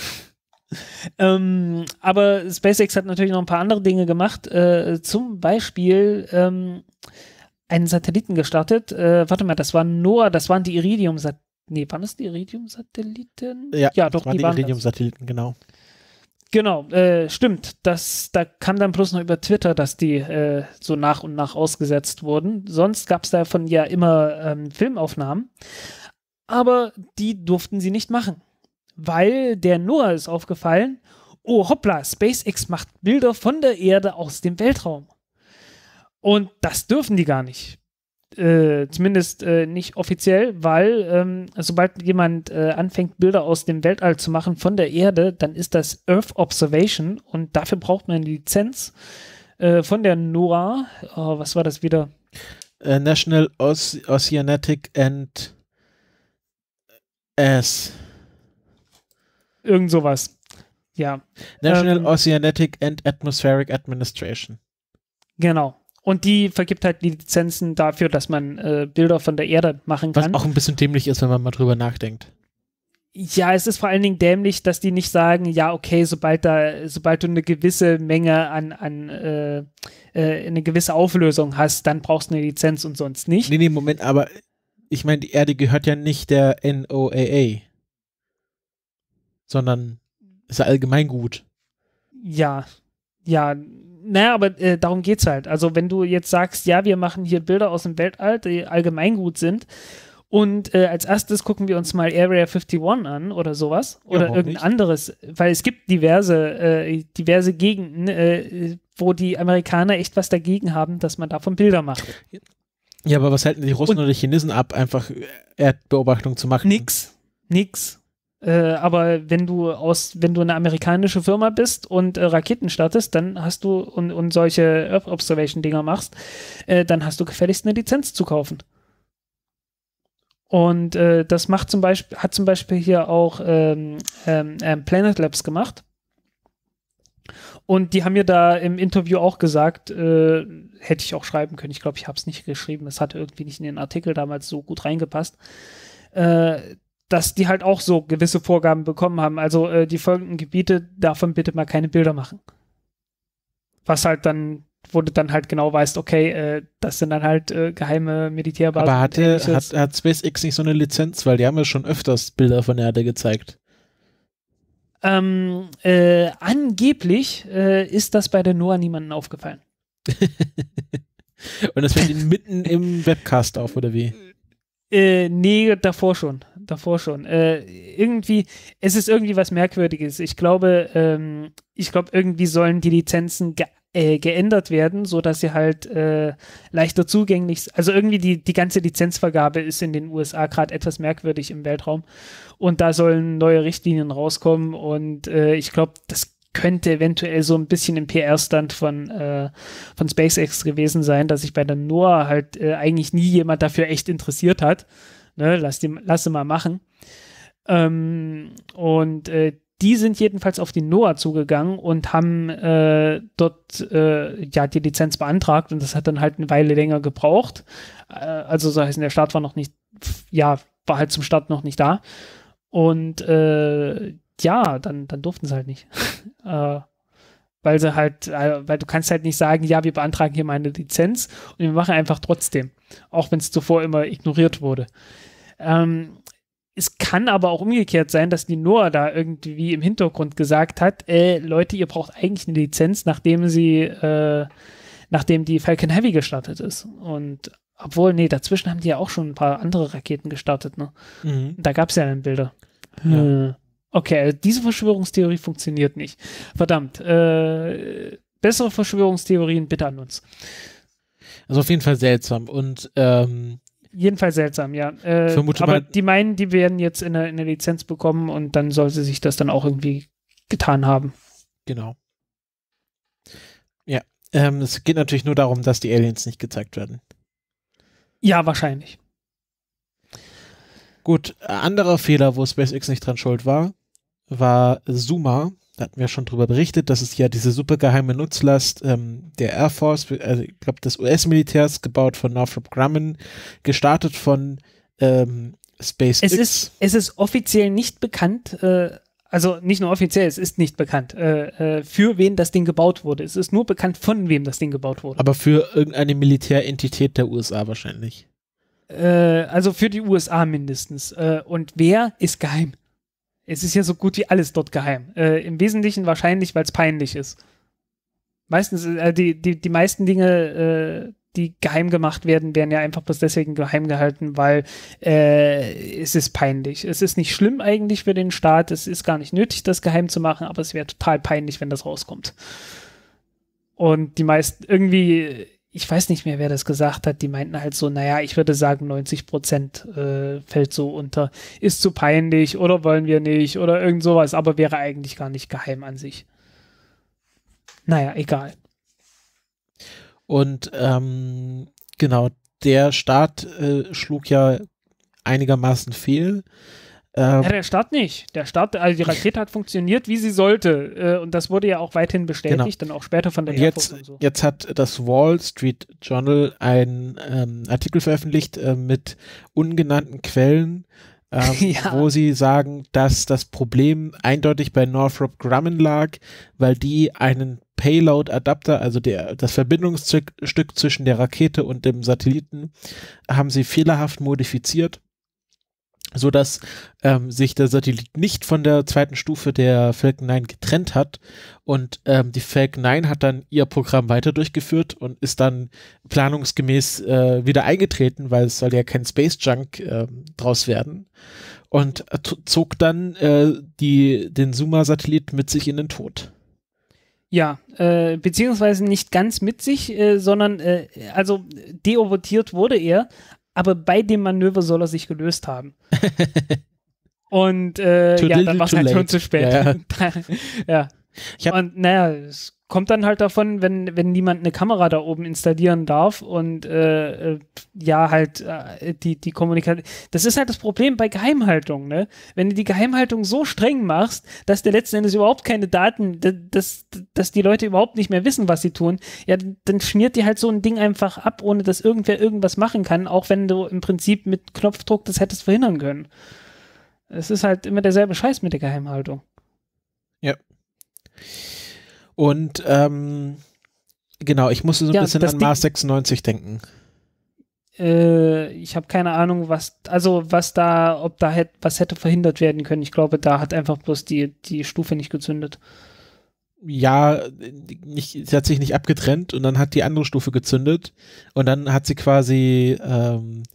ähm, aber SpaceX hat natürlich noch ein paar andere Dinge gemacht. Äh, zum Beispiel ähm, einen Satelliten gestartet. Äh, warte mal, das war NOAA, das waren die Iridium-Satelliten. Nee, waren das die Iridium-Satelliten? Ja, ja doch, das waren die, die waren Iridium-Satelliten, genau. Genau, äh, stimmt. Das, da kam dann bloß noch über Twitter, dass die äh, so nach und nach ausgesetzt wurden. Sonst gab es davon ja immer ähm, Filmaufnahmen. Aber die durften sie nicht machen. Weil der NOAA ist aufgefallen, oh hoppla, SpaceX macht Bilder von der Erde aus dem Weltraum. Und das dürfen die gar nicht. Äh, zumindest äh, nicht offiziell, weil ähm, sobald jemand äh, anfängt, Bilder aus dem Weltall zu machen von der Erde, dann ist das Earth Observation und dafür braucht man eine Lizenz äh, von der NOAA. Oh, was war das wieder? Uh, National Oce- Oceanic and S. Irgend sowas. Ja. National ähm, Oceanic and Atmospheric Administration. Genau. Und die vergibt halt die Lizenzen dafür, dass man äh, Bilder von der Erde machen kann. Was auch ein bisschen dämlich ist, wenn man mal drüber nachdenkt. Ja, es ist vor allen Dingen dämlich, dass die nicht sagen, ja, okay, sobald da, sobald du eine gewisse Menge an, an äh, äh, eine gewisse Auflösung hast, dann brauchst du eine Lizenz und sonst nicht. Nee, nee, Moment, aber ich meine, die Erde gehört ja nicht der N O A A, sondern ist ja Allgemeingut. Ja, ja, naja, aber äh, darum geht's halt. Also wenn du jetzt sagst, ja, wir machen hier Bilder aus dem Weltall, die allgemeingut sind und äh, als erstes gucken wir uns mal Area einundfünfzig an oder sowas oder warum irgendein nicht? anderes, weil es gibt diverse, äh, diverse Gegenden, äh, wo die Amerikaner echt was dagegen haben, dass man davon Bilder macht. Ja, aber was halten die Russen Und- oder die Chinesen ab, einfach Erdbeobachtung zu machen? Nix, nix. Äh, aber wenn du aus, wenn du eine amerikanische Firma bist und äh, Raketen startest, dann hast du und, und solche Earth Observation Dinger machst, äh, dann hast du gefälligst eine Lizenz zu kaufen. Und äh, das macht zum Beispiel, hat zum Beispiel hier auch ähm, ähm, ähm, Planet Labs gemacht. Und die haben mir da im Interview auch gesagt, äh, hätte ich auch schreiben können. Ich glaube, ich habe es nicht geschrieben. Es hat irgendwie nicht in den Artikel damals so gut reingepasst. Äh, dass die halt auch so gewisse Vorgaben bekommen haben. Also äh, die folgenden Gebiete, davon bitte mal keine Bilder machen. Was halt dann, wo du dann halt genau weißt, okay, äh, das sind dann halt äh, geheime Militärbasen. Aber hatte, und ähnliches. hat, hat SpaceX nicht so eine Lizenz, weil die haben ja schon öfters Bilder von der Erde gezeigt. Ähm, äh, angeblich äh, ist das bei der NOAA niemandem aufgefallen. Und das fällt ihnen mitten im Webcast auf, oder wie? Äh, nee, davor schon. davor schon. Äh, irgendwie, es ist irgendwie was Merkwürdiges. Ich glaube, ähm, ich glaube, irgendwie sollen die Lizenzen ge äh, geändert werden, sodass sie halt äh, leichter zugänglich sind. Also irgendwie die, die ganze Lizenzvergabe ist in den U S A gerade etwas merkwürdig im Weltraum. Und da sollen neue Richtlinien rauskommen. Und äh, ich glaube, das könnte eventuell so ein bisschen im P R-Stand von, äh, von SpaceX gewesen sein, dass sich bei der NOAA halt äh, eigentlich nie jemand dafür echt interessiert hat. Ne, lass, die, lass sie mal machen. Ähm, und äh, die sind jedenfalls auf die NOAA zugegangen und haben äh, dort äh, ja die Lizenz beantragt und das hat dann halt eine Weile länger gebraucht. Äh, also so heißt, der Start war noch nicht, ja, war halt zum Start noch nicht da. Und äh, ja, dann, dann durften sie halt nicht. äh, weil sie halt, äh, weil du kannst halt nicht sagen, ja, wir beantragen hier mal eine Lizenz und wir machen einfach trotzdem, auch wenn es zuvor immer ignoriert wurde. Ähm, es kann aber auch umgekehrt sein, dass die NOAA da irgendwie im Hintergrund gesagt hat, äh, Leute, ihr braucht eigentlich eine Lizenz, nachdem sie, äh, nachdem die Falcon Heavy gestartet ist. Und obwohl, nee, dazwischen haben die ja auch schon ein paar andere Raketen gestartet, ne? Mhm. Da gab es ja dann Bilder. Ja. Äh, Okay, also diese Verschwörungstheorie funktioniert nicht. Verdammt. Äh, bessere Verschwörungstheorien bitte an uns. Also auf jeden Fall seltsam und ähm, jedenfalls seltsam, ja. Äh, vermute aber mal, die meinen, die werden jetzt in eine, in eine Lizenz bekommen und dann soll sie sich das dann auch irgendwie getan haben. Genau. Ja, ähm, es geht natürlich nur darum, dass die Aliens nicht gezeigt werden. Ja, wahrscheinlich. Gut, anderer Fehler, wo SpaceX nicht dran schuld war, war Zuma. Da hatten wir schon drüber berichtet, das ist ja diese supergeheime Nutzlast ähm, der Air Force, also ich glaube des U S-Militärs, gebaut von Northrop Grumman, gestartet von ähm, SpaceX. Es ist, es ist offiziell nicht bekannt, äh, also nicht nur offiziell, es ist nicht bekannt, äh, äh, für wen das Ding gebaut wurde. Es ist nur bekannt, von wem das Ding gebaut wurde. Aber für irgendeine Militärentität der U S A wahrscheinlich. Äh, also für die U S A mindestens. Äh, und wer ist geheim? Es ist ja so gut wie alles dort geheim. Äh, im Wesentlichen wahrscheinlich, weil es peinlich ist. Meistens, äh, die, die, die meisten Dinge, äh, die geheim gemacht werden, werden ja einfach bloß deswegen geheim gehalten, weil äh, es ist peinlich. Es ist nicht schlimm eigentlich für den Staat. Es ist gar nicht nötig, das geheim zu machen, aber es wäre total peinlich, wenn das rauskommt. Und die meisten irgendwie... Ich weiß nicht mehr, wer das gesagt hat, die meinten halt so, naja, ich würde sagen, neunzig Prozent äh, fällt so unter, ist zu peinlich oder wollen wir nicht oder irgend sowas, aber wäre eigentlich gar nicht geheim an sich. Naja, egal. Und ähm, genau, der Start äh, schlug ja einigermaßen fehl. Ähm, ja, der Start nicht. Der Start, also die Rakete hat funktioniert, wie sie sollte. Äh, und das wurde ja auch weiterhin bestätigt, genau. Dann auch später von der Air Force und so. Jetzt hat das Wall Street Journal einen ähm, Artikel veröffentlicht äh, mit ungenannten Quellen, ähm, ja. wo sie sagen, dass das Problem eindeutig bei Northrop Grumman lag, weil die einen Payload-Adapter, also der, das Verbindungsstück Stück zwischen der Rakete und dem Satelliten, haben sie fehlerhaft modifiziert, so dass ähm, sich der Satellit nicht von der zweiten Stufe der Falcon neun getrennt hat und ähm, die Falcon neun hat dann ihr Programm weiter durchgeführt und ist dann planungsgemäß äh, wieder eingetreten, weil es soll ja kein Space Junk äh, draus werden und äh, zog dann äh, die, den Zuma-Satellit mit sich in den Tod. Ja, äh, beziehungsweise nicht ganz mit sich, äh, sondern äh, also deorbitiert wurde er, aber bei dem Manöver soll er sich gelöst haben. Und äh, ja, dann war es halt schon zu spät. Ja, ja. ja. Ich hab, und naja, es kommt dann halt davon, wenn, wenn niemand eine Kamera da oben installieren darf und äh, ja, halt äh, die, die Kommunikation. Das ist halt das Problem bei Geheimhaltung, ne? Wenn du die Geheimhaltung so streng machst, dass der letzten Endes überhaupt keine Daten, dass, dass die Leute überhaupt nicht mehr wissen, was sie tun, ja, dann schmiert dir halt so ein Ding einfach ab, ohne dass irgendwer irgendwas machen kann, auch wenn du im Prinzip mit Knopfdruck das hättest verhindern können. Es ist halt immer derselbe Scheiß mit der Geheimhaltung. Ja. Und ähm, genau, ich musste so ein ja, bisschen an Mars sechsundneunzig denken. Äh, ich habe keine Ahnung, was, also was da, ob da hätte, was hätte verhindert werden können. Ich glaube, da hat einfach bloß die, die Stufe nicht gezündet. Ja, nicht, sie hat sich nicht abgetrennt und dann hat die andere Stufe gezündet und dann hat sie quasi, ähm,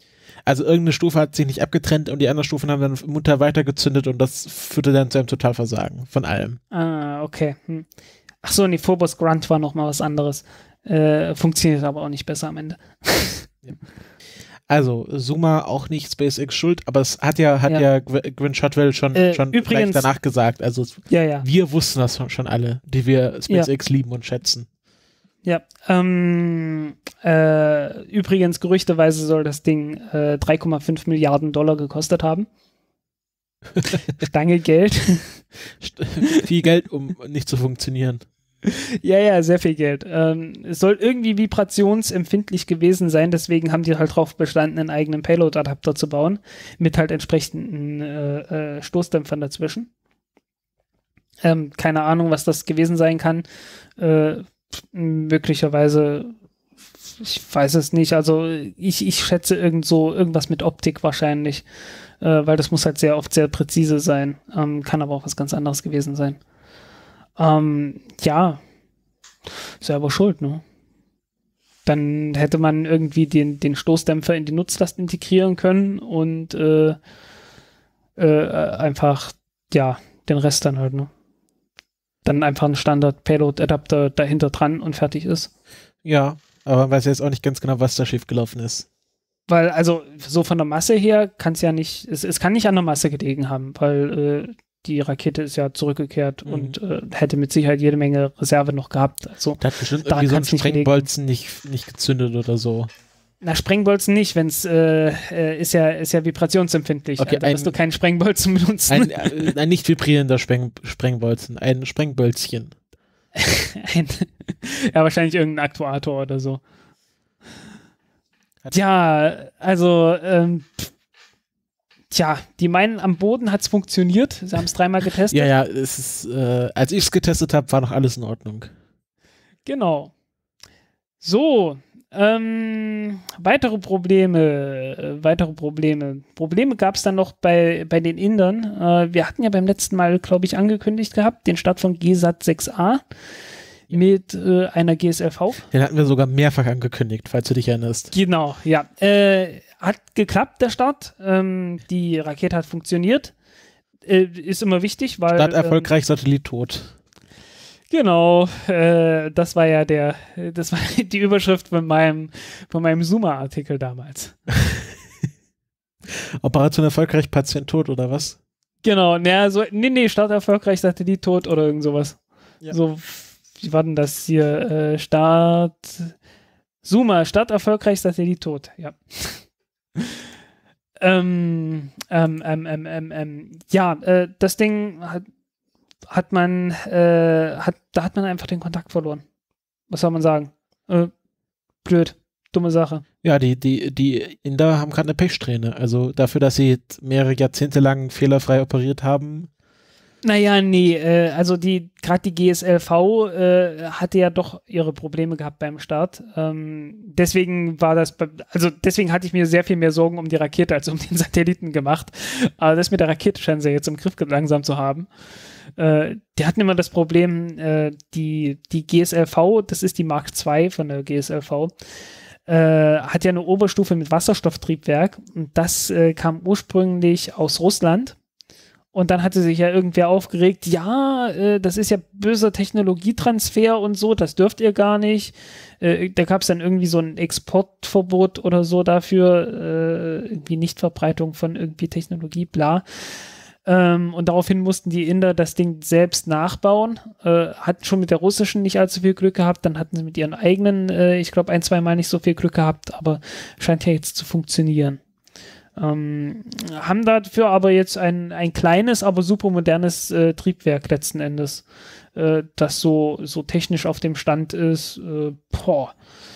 Also irgendeine Stufe hat sich nicht abgetrennt und die anderen Stufen haben dann munter weitergezündet und das führte dann zu einem Totalversagen von allem. Ah, okay. Hm. Ach so, nee, Phobos Grunt war nochmal was anderes. Äh, funktioniert aber auch nicht besser am Ende. Ja. Also, Zuma auch nicht SpaceX schuld, aber es hat ja, hat ja, ja Gwynne Shotwell schon, äh, schon übrigens, gleich danach gesagt. Also, ja, ja. wir wussten das schon alle, die wir SpaceX ja. lieben und schätzen. Ja, ähm, äh, übrigens, gerüchteweise soll das Ding äh, drei Komma fünf Milliarden Dollar gekostet haben. Stange Geld. Viel Geld, um nicht zu funktionieren. Ja, ja, sehr viel Geld. Ähm, es soll irgendwie vibrationsempfindlich gewesen sein, deswegen haben die halt drauf bestanden, einen eigenen Payload-Adapter zu bauen, mit halt entsprechenden äh, äh, Stoßdämpfern dazwischen. Ähm, keine Ahnung, was das gewesen sein kann. Äh, möglicherweise, ich weiß es nicht, also ich, ich schätze irgend so, irgendwas mit Optik wahrscheinlich, äh, weil das muss halt sehr oft sehr präzise sein. Ähm, kann aber auch was ganz anderes gewesen sein. Ähm, ja, selber schuld, ne? Dann hätte man irgendwie den, den Stoßdämpfer in die Nutzlast integrieren können und äh, äh, einfach, ja, den Rest dann halt, ne? Dann einfach ein Standard-Payload-Adapter dahinter dran und fertig ist. Ja, aber man weiß jetzt auch nicht ganz genau, was da schiefgelaufen ist. Weil, also, so von der Masse her kann es ja nicht, es, es kann nicht an der Masse gelegen haben, weil äh, die Rakete ist ja zurückgekehrt mhm. und äh, hätte mit Sicherheit jede Menge Reserve noch gehabt. Also, da hat bestimmt irgendwie so ein Sprengbolzen nicht, nicht gezündet oder so. Na, Sprengbolzen nicht, wenn es äh, äh, ist ja ist ja vibrationsempfindlich. Okay, da wirst du keinen Sprengbolzen benutzen. Ein, äh, ein nicht vibrierender Spreng, Sprengbolzen, ein Sprengbölzchen. ein, ja, wahrscheinlich irgendein Aktuator oder so. Hat ja, also ähm, tja, die meinen, am Boden hat es funktioniert. Sie haben es dreimal getestet. Ja, ja, es ist, äh, als ich es getestet habe, war noch alles in Ordnung. Genau. So, ähm, weitere Probleme, äh, weitere Probleme. Probleme gab es dann noch bei, bei den Indern. Äh, wir hatten ja beim letzten Mal, glaube ich, angekündigt gehabt, den Start von G SAT sechs A mit äh, einer G S L V. Den hatten wir sogar mehrfach angekündigt, falls du dich erinnerst. Genau, ja. Äh, hat geklappt, der Start. Ähm, die Rakete hat funktioniert. Äh, ist immer wichtig, weil... Start erfolgreich, ähm, Satellit tot. Genau, äh, das war ja der, das war die Überschrift von meinem, von meinem Zuma-Artikel damals. Operation erfolgreich, Patient tot oder was? Genau, naja, so, nee, nee, Start erfolgreich, Satellit tot oder irgend sowas. Ja. So, wie war denn das hier? Äh, Start, Zuma, Start erfolgreich, Satellit tot, ja. ähm, ähm, ähm, ähm, ähm, ähm, ja, äh, das Ding hat hat man, äh, hat, da hat man einfach den Kontakt verloren. Was soll man sagen? Äh, blöd. Dumme Sache. Ja, die, die, die Inder haben gerade eine Pechsträhne. Also dafür, dass sie mehrere Jahrzehnte lang fehlerfrei operiert haben. Naja, nee, äh, also die, gerade die G S L V äh, hatte ja doch ihre Probleme gehabt beim Start. Ähm, deswegen war das, also deswegen hatte ich mir sehr viel mehr Sorgen um die Rakete als um den Satelliten gemacht. Aber das mit der Rakete scheinen sie jetzt im Griff langsam zu haben. Äh, die hatten immer das Problem, äh, die, die G S L V, das ist die Mark zwei von der G S L V, äh, hat ja eine Oberstufe mit Wasserstofftriebwerk und das äh, kam ursprünglich aus Russland und dann hatte sich ja irgendwer aufgeregt, ja, äh, das ist ja böser Technologietransfer und so, das dürft ihr gar nicht. Äh, da gab es dann irgendwie so ein Exportverbot oder so dafür, äh, irgendwie Nichtverbreitung von irgendwie Technologie, bla. Ähm, und daraufhin mussten die Inder das Ding selbst nachbauen. Äh, hatten schon mit der russischen nicht allzu viel Glück gehabt. Dann hatten sie mit ihren eigenen, äh, ich glaube, ein, zwei Mal nicht so viel Glück gehabt. Aber scheint ja jetzt zu funktionieren. Ähm, haben dafür aber jetzt ein, ein kleines, aber super modernes äh, Triebwerk letzten Endes, äh, das so, so technisch auf dem Stand ist. Äh, boah.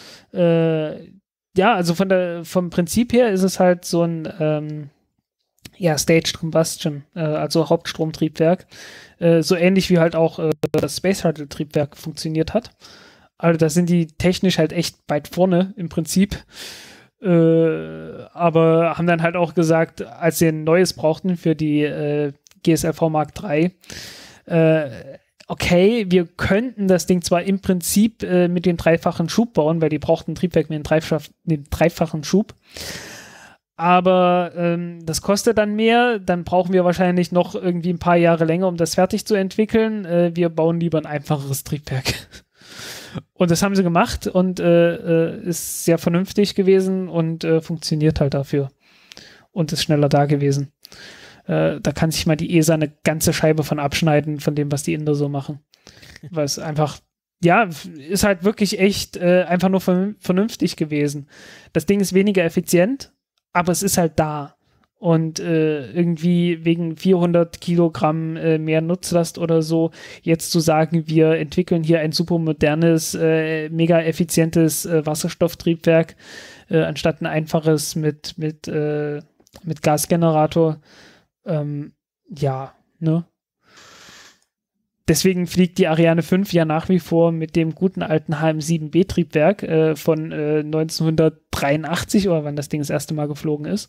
Äh, ja, also von der, vom Prinzip her ist es halt so ein ähm, ja, Staged Combustion, äh, also Hauptstromtriebwerk. Äh, so ähnlich wie halt auch äh, das Space Shuttle Triebwerk funktioniert hat. Also da sind die technisch halt echt weit vorne im Prinzip. Äh, aber haben dann halt auch gesagt, als sie ein neues brauchten für die äh, G S L V Mark drei, äh, okay, wir könnten das Ding zwar im Prinzip äh, mit dem dreifachen Schub bauen, weil die brauchten ein Triebwerk mit dem, Dreifach, mit dem dreifachen Schub. aber ähm, das kostet dann mehr, dann brauchen wir wahrscheinlich noch irgendwie ein paar Jahre länger, um das fertig zu entwickeln. Äh, wir bauen lieber ein einfacheres Triebwerk. Und das haben sie gemacht und äh, äh, ist sehr vernünftig gewesen und äh, funktioniert halt dafür. Und ist schneller da gewesen. Äh, da kann sich mal die E S A eine ganze Scheibe von abschneiden, von dem, was die Inder so machen. Weil es einfach, ja, ist halt wirklich echt äh, einfach nur vernünftig gewesen. Das Ding ist weniger effizient, aber es ist halt da. Und äh, irgendwie wegen vierhundert Kilogramm äh, mehr Nutzlast oder so, jetzt zu sagen, wir entwickeln hier ein super modernes, äh, mega effizientes äh, Wasserstofftriebwerk, äh, anstatt ein einfaches mit, mit, äh, mit Gasgenerator, ähm, ja, ne? Deswegen fliegt die Ariane fünf ja nach wie vor mit dem guten alten H M sieben B Triebwerk äh, von äh, neunzehnhundertdreiundachtzig oder wann das Ding das erste Mal geflogen ist.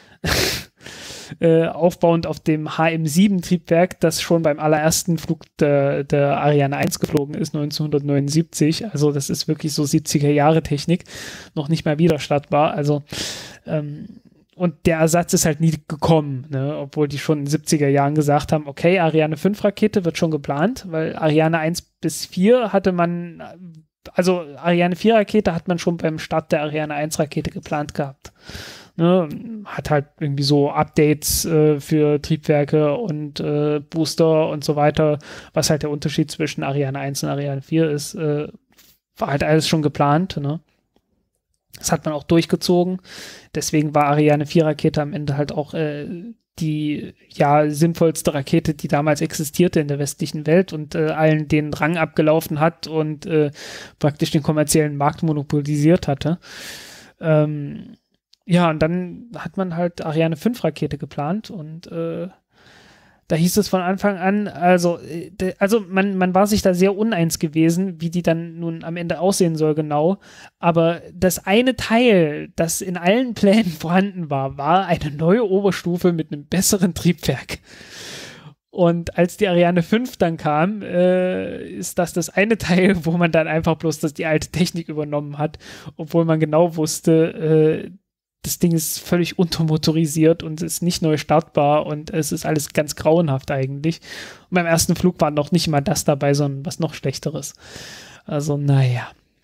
äh, aufbauend auf dem H M sieben Triebwerk, das schon beim allerersten Flug der, der Ariane eins geflogen ist, neunzehnhundertneunundsiebzig. Also das ist wirklich so siebziger Jahre Technik, noch nicht mal widerstandbar. Also ähm, und der Ersatz ist halt nie gekommen, ne? Obwohl die schon in den siebziger Jahren gesagt haben, okay, Ariane fünf Rakete wird schon geplant, weil Ariane eins bis vier hatte man, also Ariane vier Rakete hat man schon beim Start der Ariane eins Rakete geplant gehabt. Ne? Hat halt irgendwie so Updates äh, für Triebwerke und äh, Booster und so weiter, was halt der Unterschied zwischen Ariane eins und Ariane vier ist, äh, war halt alles schon geplant, ne? Das hat man auch durchgezogen. Deswegen war Ariane vier Rakete am Ende halt auch äh, die ja sinnvollste Rakete, die damals existierte in der westlichen Welt und äh, allen den Rang abgelaufen hat und äh, praktisch den kommerziellen Markt monopolisiert hatte. Ähm, ja, und dann hat man halt Ariane fünf Rakete geplant und äh, da hieß es von Anfang an, also, de, also man, man war sich da sehr uneins gewesen, wie die dann nun am Ende aussehen soll genau, aber das eine Teil, das in allen Plänen vorhanden war, war eine neue Oberstufe mit einem besseren Triebwerk. Und als die Ariane fünf dann kam, äh, ist das das eine Teil, wo man dann einfach bloß das, die alte Technik übernommen hat, obwohl man genau wusste, äh, das Ding ist völlig untermotorisiert und ist nicht neu startbar und es ist alles ganz grauenhaft eigentlich. Und beim ersten Flug war noch nicht mal das dabei, sondern was noch Schlechteres. Also, naja.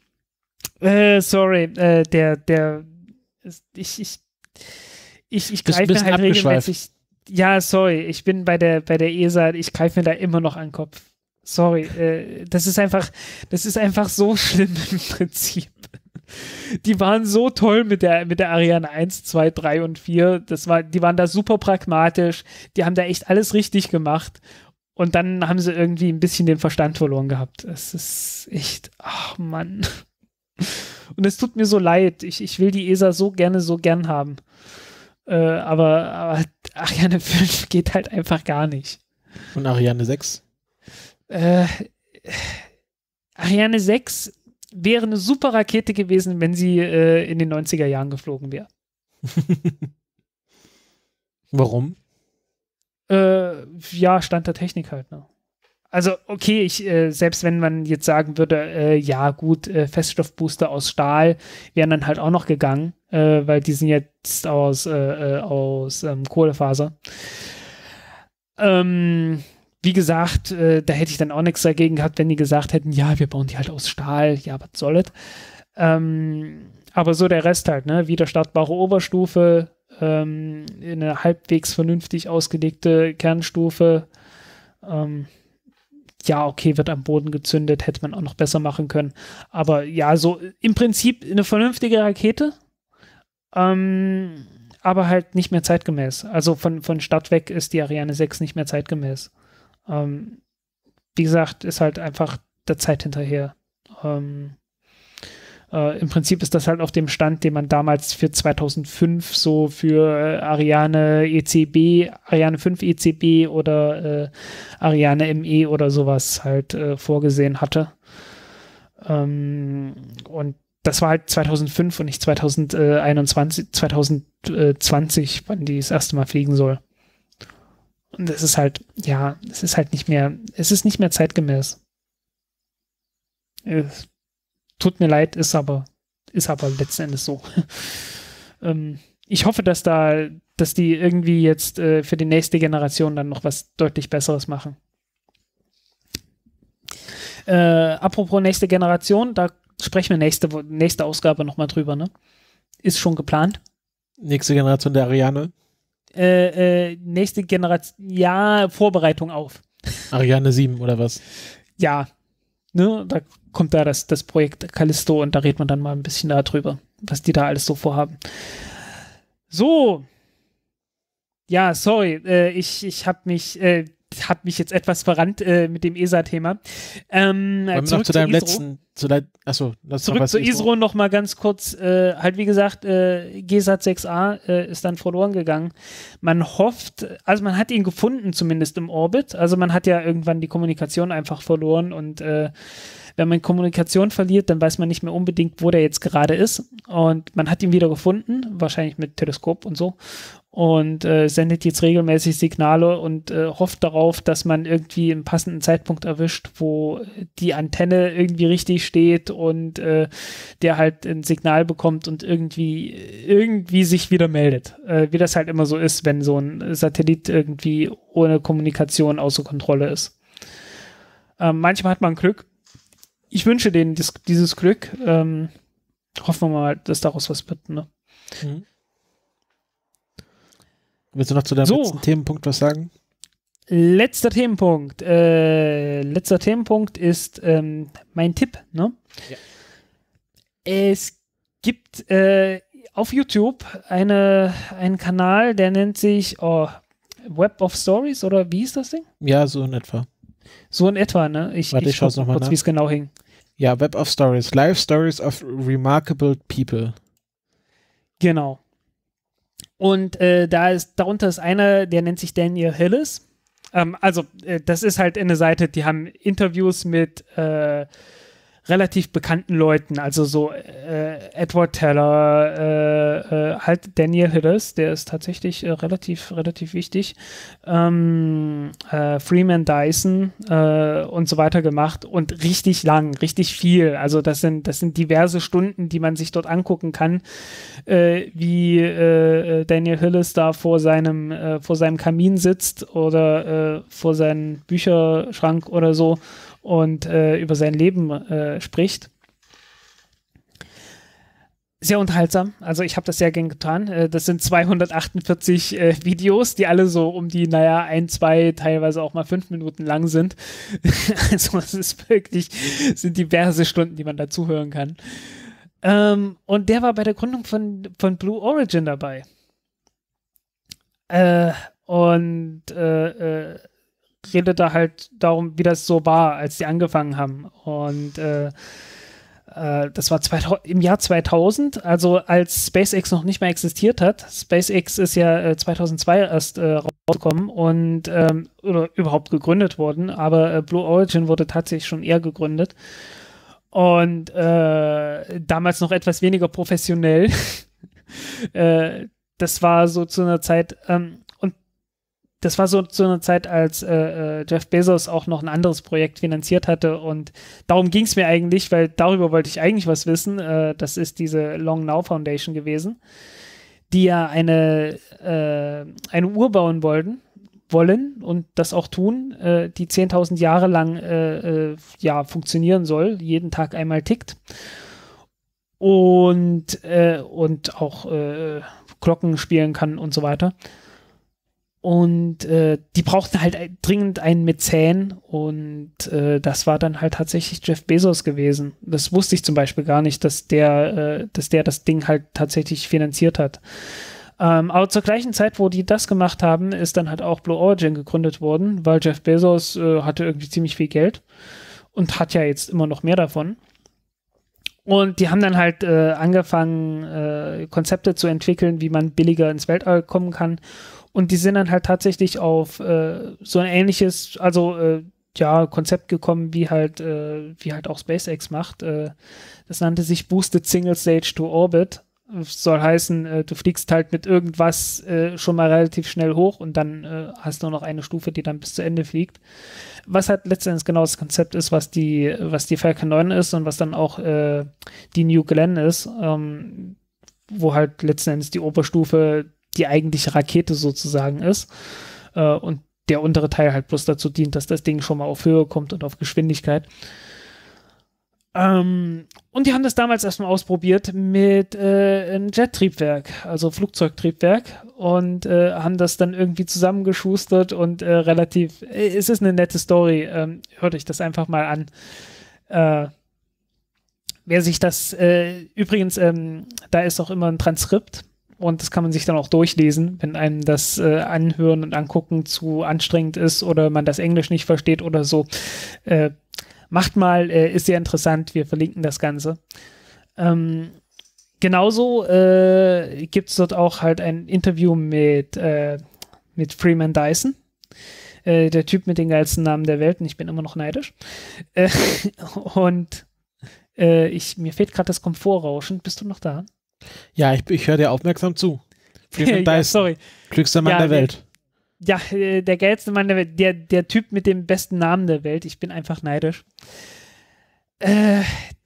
Äh, sorry, äh, der, der, ich, ich, ich, ich greife mir halt regelmäßig. Ja, sorry, ich bin bei der, bei der E S A, ich greife mir da immer noch an den Kopf. Sorry, äh, das ist einfach, das ist einfach so schlimm im Prinzip. Die waren so toll mit der, mit der Ariane eins, zwei, drei und vier. Das war, die waren da super pragmatisch. Die haben da echt alles richtig gemacht. Und dann haben sie irgendwie ein bisschen den Verstand verloren gehabt. Es ist echt, ach Mann. Und es tut mir so leid. Ich, ich will die E S A so gerne, so gern haben. Äh, aber, aber Ariane fünf geht halt einfach gar nicht. Und Ariane sechs? Äh, Ariane sechs wäre eine super Rakete gewesen, wenn sie äh, in den neunziger Jahren geflogen wäre. Warum? Äh, ja, Stand der Technik halt, ne? Also, okay, ich, äh, selbst wenn man jetzt sagen würde, äh, ja gut, äh, Feststoffbooster aus Stahl wären dann halt auch noch gegangen, äh, weil die sind jetzt aus, äh, aus ähm, Kohlefaser. Ähm, Wie gesagt, äh, da hätte ich dann auch nichts dagegen gehabt, wenn die gesagt hätten, ja, wir bauen die halt aus Stahl, ja, was soll es? Ähm, aber so der Rest halt, ne, wiederstartbare Oberstufe, ähm, eine halbwegs vernünftig ausgelegte Kernstufe, ähm, ja, okay, wird am Boden gezündet, hätte man auch noch besser machen können, aber ja, so im Prinzip eine vernünftige Rakete, ähm, aber halt nicht mehr zeitgemäß. Also von, von Start weg ist die Ariane sechs nicht mehr zeitgemäß. Ähm, wie gesagt, ist halt einfach der Zeit hinterher. Ähm, äh, Im Prinzip ist das halt auf dem Stand, den man damals für zweitausendfünf so für äh, Ariane E C B, Ariane fünf E C B oder äh, Ariane M E oder sowas halt äh, vorgesehen hatte. Ähm, und das war halt zweitausendfünf und nicht zweitausendeinundzwanzig, zweitausendzwanzig, wann die das erste Mal fliegen soll. Und es ist halt, ja, es ist halt nicht mehr, es ist nicht mehr zeitgemäß. Es tut mir leid, ist aber, ist aber letzten Endes so. ähm, ich hoffe, dass da, dass die irgendwie jetzt äh, für die nächste Generation dann noch was deutlich Besseres machen. Äh, apropos nächste Generation, da sprechen wir nächste, nächste Ausgabe nochmal drüber, ne? Ist schon geplant. Nächste Generation der Ariane? Äh, äh, nächste Generation, ja, Vorbereitung auf. Ariane sieben oder was? Ja, ne, da kommt da das, das Projekt Callisto und da redet man dann mal ein bisschen darüber, was die da alles so vorhaben. So. Ja, sorry, äh, ich, ich habe mich, äh, hab mich jetzt etwas verrannt äh, mit dem E S A-Thema. Ähm, Wollen wir noch zu deinem letzten, zu dein, achso, das zurück noch zu I S R O noch mal ganz kurz, äh, halt wie gesagt, äh, G SAT sechs a äh, ist dann verloren gegangen. Man hofft, also man hat ihn gefunden zumindest im Orbit, also man hat ja irgendwann die Kommunikation einfach verloren und äh, wenn man Kommunikation verliert, dann weiß man nicht mehr unbedingt, wo der jetzt gerade ist und man hat ihn wieder gefunden, wahrscheinlich mit Teleskop und so und äh, sendet jetzt regelmäßig Signale und äh, hofft darauf, dass man irgendwie einen passenden Zeitpunkt erwischt, wo die Antenne irgendwie richtig steht und äh, der halt ein Signal bekommt und irgendwie irgendwie sich wieder meldet. Äh, wie das halt immer so ist, wenn so ein Satellit irgendwie ohne Kommunikation außer Kontrolle ist. Ähm, manchmal hat man Glück. Ich wünsche denen dies, dieses Glück. Ähm, hoffen wir mal, dass daraus was wird. Ne? Mhm. Willst du noch zu deinem so. letzten Themenpunkt was sagen? Letzter Themenpunkt. Äh, letzter Themenpunkt ist ähm, mein Tipp. Ne? Ja. Es gibt äh, auf YouTube eine, einen Kanal, der nennt sich oh, Web of Stories oder wie ist das Ding? Ja, so in etwa. So in etwa, ne? Ich, Warte, ich, ich schaue es nochmal nach. Wie es genau hing. Ja, Web of Stories. Live Stories of Remarkable People. Genau. Und äh, da ist, darunter ist einer, der nennt sich Daniel Hillis. Ähm, also, äh, das ist halt eine Seite, die haben Interviews mit äh, relativ bekannten Leuten, also so äh, Edward Teller, äh, äh, halt Daniel Hillis, der ist tatsächlich äh, relativ, relativ wichtig, ähm, äh, Freeman Dyson äh, und so weiter gemacht und richtig lang, richtig viel, also das sind, das sind diverse Stunden, die man sich dort angucken kann, äh, wie äh, Daniel Hillis da vor seinem, äh, vor seinem Kamin sitzt oder äh, vor seinem Bücherschrank oder so und äh, über sein Leben äh, spricht. Sehr unterhaltsam, also ich habe das sehr gern getan. Äh, das sind zweihundertachtundvierzig äh, Videos, die alle so um die, naja, ein, zwei, teilweise auch mal fünf Minuten lang sind. Also es ist wirklich, es sind diverse Stunden, die man da zuhören kann. Ähm, und der war bei der Gründung von, von Blue Origin dabei. Äh, und äh, äh, redet da halt darum, wie das so war, als die angefangen haben. Und äh, äh, das war zweitausend, im Jahr zweitausend, also als SpaceX noch nicht mehr existiert hat. SpaceX ist ja äh, zweitausendzwei erst äh, rausgekommen und ähm, oder überhaupt gegründet worden, aber äh, Blue Origin wurde tatsächlich schon eher gegründet. Und äh, damals noch etwas weniger professionell. äh, das war so zu einer Zeit, ähm, Das war so zu einer Zeit, als äh, Jeff Bezos auch noch ein anderes Projekt finanziert hatte und darum ging es mir eigentlich, weil darüber wollte ich eigentlich was wissen. Äh, das ist diese Long Now Foundation gewesen, die ja eine, äh, eine Uhr bauen wollten, wollen und das auch tun, äh, die zehntausend Jahre lang äh, äh, ja, funktionieren soll, jeden Tag einmal tickt und, äh, und auch äh, Glocken spielen kann und so weiter. Und äh, die brauchten halt dringend einen Mäzen und äh, das war dann halt tatsächlich Jeff Bezos gewesen. Das wusste ich zum Beispiel gar nicht, dass der, äh, dass der das Ding halt tatsächlich finanziert hat. Ähm, aber zur gleichen Zeit, wo die das gemacht haben, ist dann halt auch Blue Origin gegründet worden, weil Jeff Bezos äh, hatte irgendwie ziemlich viel Geld und hat ja jetzt immer noch mehr davon. Und die haben dann halt äh, angefangen, äh, Konzepte zu entwickeln, wie man billiger ins Weltall kommen kann. Und die sind dann halt tatsächlich auf äh, so ein ähnliches, also äh, ja, Konzept gekommen, wie halt, äh, wie halt auch SpaceX macht. Äh, das nannte sich Boosted Single Stage to Orbit. Das soll heißen, äh, du fliegst halt mit irgendwas äh, schon mal relativ schnell hoch und dann äh, hast du noch eine Stufe, die dann bis zu Ende fliegt. Was halt letztendlich genau das Konzept ist, was die, was die Falcon neun ist und was dann auch äh, die New Glenn ist. Ähm, wo halt letzten Endes die Oberstufe die eigentliche Rakete sozusagen ist äh, und der untere Teil halt bloß dazu dient, dass das Ding schon mal auf Höhe kommt und auf Geschwindigkeit. Ähm, und die haben das damals erstmal ausprobiert mit äh, einem Jet-Triebwerk, also Flugzeugtriebwerk, und äh, haben das dann irgendwie zusammengeschustert und äh, relativ, äh, es ist eine nette Story, ähm, hört euch das einfach mal an. Äh, wer sich das, äh, übrigens, ähm, da ist auch immer ein Transkript und das kann man sich dann auch durchlesen, wenn einem das äh, Anhören und Angucken zu anstrengend ist oder man das Englisch nicht versteht oder so. Äh, Macht mal, äh, ist sehr interessant, wir verlinken das Ganze. Ähm, genauso äh, gibt es dort auch halt ein Interview mit, äh, mit Freeman Dyson, äh, der Typ mit den geilsten Namen der Welt, und ich bin immer noch neidisch. Äh, und äh, ich, mir fehlt gerade das Komfortrauschen. Bist du noch da? Ja, ich, ich höre dir aufmerksam zu. Freeman Dyson, ja, sorry. Klügster Mann ja, der Welt. Ja, der geilste Mann der Welt, der, der Typ mit dem besten Namen der Welt, ich bin einfach neidisch. Äh,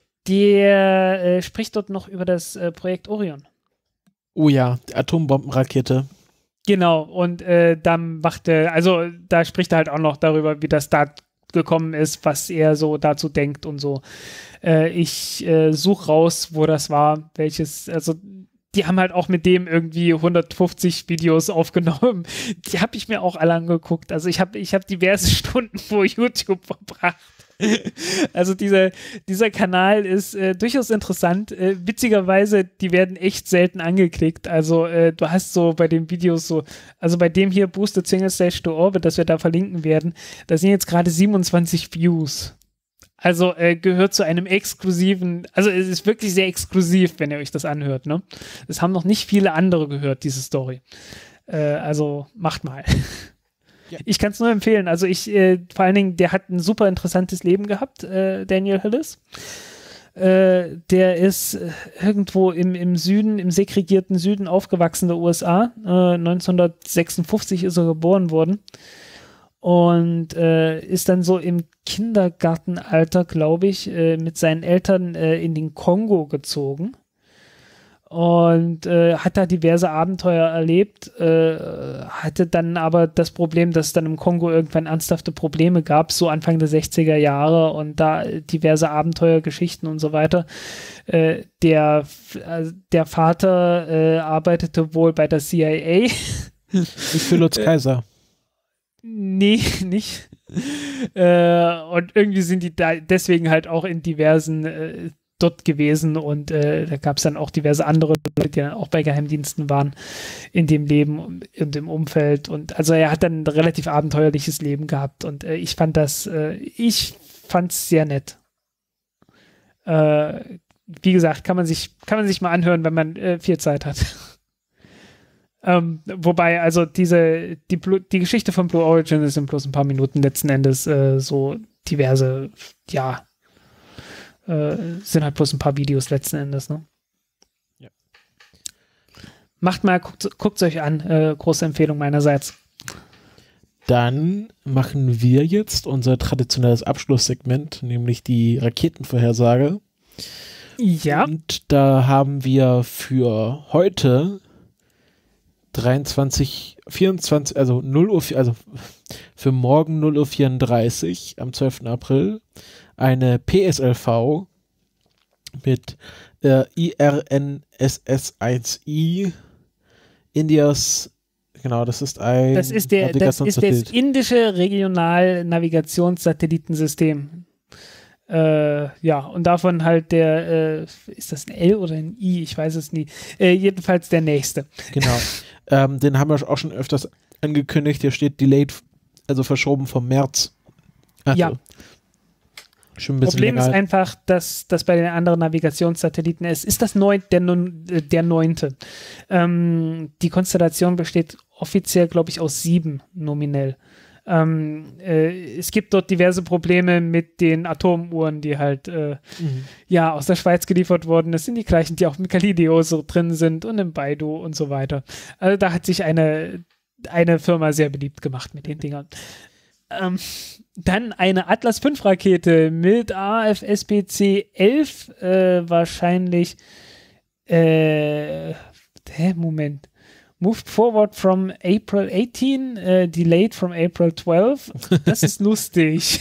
der äh, spricht dort noch über das äh, Projekt Orion. Oh ja, die Atombombenrakete. Genau, und äh, dann macht er, also da spricht er halt auch noch darüber, wie das da gekommen ist, was er so dazu denkt und so. Äh, ich äh, suche raus, wo das war, welches, also die haben halt auch mit dem irgendwie hundertfünfzig Videos aufgenommen. Die habe ich mir auch alle angeguckt. Also ich habe ich hab diverse Stunden vor YouTube verbracht. Also dieser, dieser Kanal ist äh, durchaus interessant. Äh, witzigerweise, die werden echt selten angeklickt. Also äh, du hast so bei den Videos so, also bei dem hier Boosted Single Stage to Orbit, das wir da verlinken werden, da sind jetzt gerade siebenundzwanzig Views. Also äh, gehört zu einem exklusiven, also es ist wirklich sehr exklusiv, wenn ihr euch das anhört, ne? Das haben noch nicht viele andere gehört, diese Story. Äh, also macht mal. Ja. Ich kann es nur empfehlen. Also ich, äh, vor allen Dingen, der hat ein super interessantes Leben gehabt, äh, Daniel Hillis. Äh, der ist irgendwo im, im Süden, im segregierten Süden aufgewachsen der U S A. Äh, neunzehnhundertsechsundfünfzig ist er geboren worden. Und äh, ist dann so im Kindergartenalter, glaube ich, äh, mit seinen Eltern äh, in den Kongo gezogen und äh, hat da diverse Abenteuer erlebt, äh, hatte dann aber das Problem, dass es dann im Kongo irgendwann ernsthafte Probleme gab, so Anfang der sechziger Jahre, und da diverse Abenteuergeschichten und so weiter. Äh, der, äh, der Vater äh, arbeitete wohl bei der C I A. Nicht für Lutz Kaiser. Nee, nicht. äh, und irgendwie sind die da deswegen halt auch in diversen äh, dort gewesen, und äh, da gab es dann auch diverse andere Leute, die dann auch bei Geheimdiensten waren in dem Leben und im Umfeld, und also er hat dann ein relativ abenteuerliches Leben gehabt, und äh, ich fand das, äh, ich fand's sehr nett. Äh, wie gesagt, kann man sich, kann man sich mal anhören, wenn man äh, viel Zeit hat. Ähm, wobei, also diese, die, Blue, die Geschichte von Blue Origin ist in bloß ein paar Minuten letzten Endes äh, so diverse, ja, äh, sind halt bloß ein paar Videos letzten Endes, ne? Ja. Macht mal, guckt es euch an, äh, große Empfehlung meinerseits. Dann machen wir jetzt unser traditionelles Abschlusssegment, nämlich die Raketenvorhersage. Ja. Und da haben wir für heute dreiundzwanzig, vierundzwanzig, also null Uhr, also für morgen null Uhr vierunddreißig am zwölften April eine P S L V mit äh, I R N S S eins I, Indias, genau, das ist ein Das ist, der, das, ist das indische Regional-Navigationssatellitensystem. Äh, ja, und davon halt der, äh, ist das ein L oder ein I? Ich weiß es nie. Äh, jedenfalls der nächste. Genau. ähm, den haben wir auch schon öfters angekündigt. Hier steht delayed, also verschoben vom März. Also, ja. Schon ein bisschen Problem länger. ist einfach, dass das bei den anderen Navigationssatelliten ist. Ist das neun, der, der neunte? Ähm, die Konstellation besteht offiziell, glaube ich, aus sieben nominell. Ähm, äh, es gibt dort diverse Probleme mit den Atomuhren, die halt äh, mhm. ja aus der Schweiz geliefert wurden. Das sind die gleichen, die auch mit Galileo so drin sind und im Beidou und so weiter. Also da hat sich eine, eine Firma sehr beliebt gemacht mit den Dingern. Ähm, dann eine Atlas fünf Rakete mit A F S B C elf, äh, wahrscheinlich Äh, hä, Moment. Moved forward from April eighteen, uh, delayed from April twelve. Das ist lustig.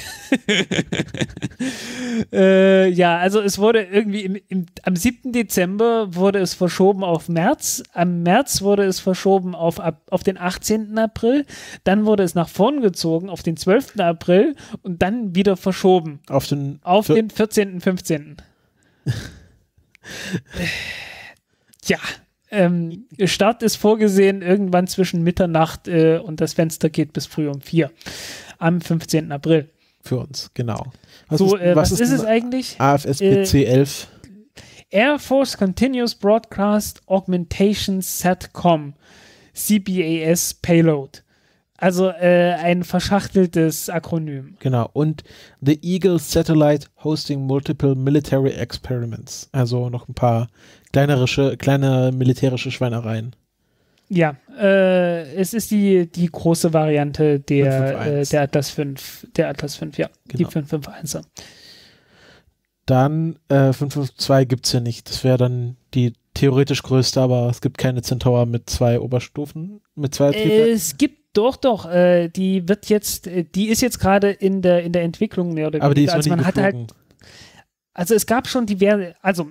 äh, ja, also es wurde irgendwie im, im, am siebten Dezember wurde es verschoben auf März. Am März wurde es verschoben auf, ab, auf den achtzehnten April. Dann wurde es nach vorn gezogen auf den zwölften April und dann wieder verschoben. Auf den, auf den vierzehnten, fünfzehnten Tja. Ähm, Start ist vorgesehen irgendwann zwischen Mitternacht äh, und das Fenster geht bis früh um vier am fünfzehnten April. Für uns, genau. Was so, ist, äh, was, was ist, ist es A eigentlich? A F S P C elf. Äh, Air Force Continuous Broadcast Augmentation Satcom C B A S Payload. Also äh, ein verschachteltes Akronym. Genau. Und The Eagle Satellite Hosting Multiple Military Experiments. Also noch ein paar kleinere, kleine militärische Schweinereien. Ja, äh, es ist die, die große Variante der, äh, der Atlas fünf, der Atlas fünf, ja, genau. Die fünf fünf eins. Dann äh, fünf fünf zwei gibt es ja nicht. Das wäre dann die theoretisch größte, aber es gibt keine Centaur mit zwei Oberstufen, mit zwei Triebwerken. Es gibt doch, doch, äh, die wird jetzt, äh, die ist jetzt gerade in der, in der Entwicklung mehr oder weniger. Aber die ist also noch nie man hatte halt, also es gab schon diverse, also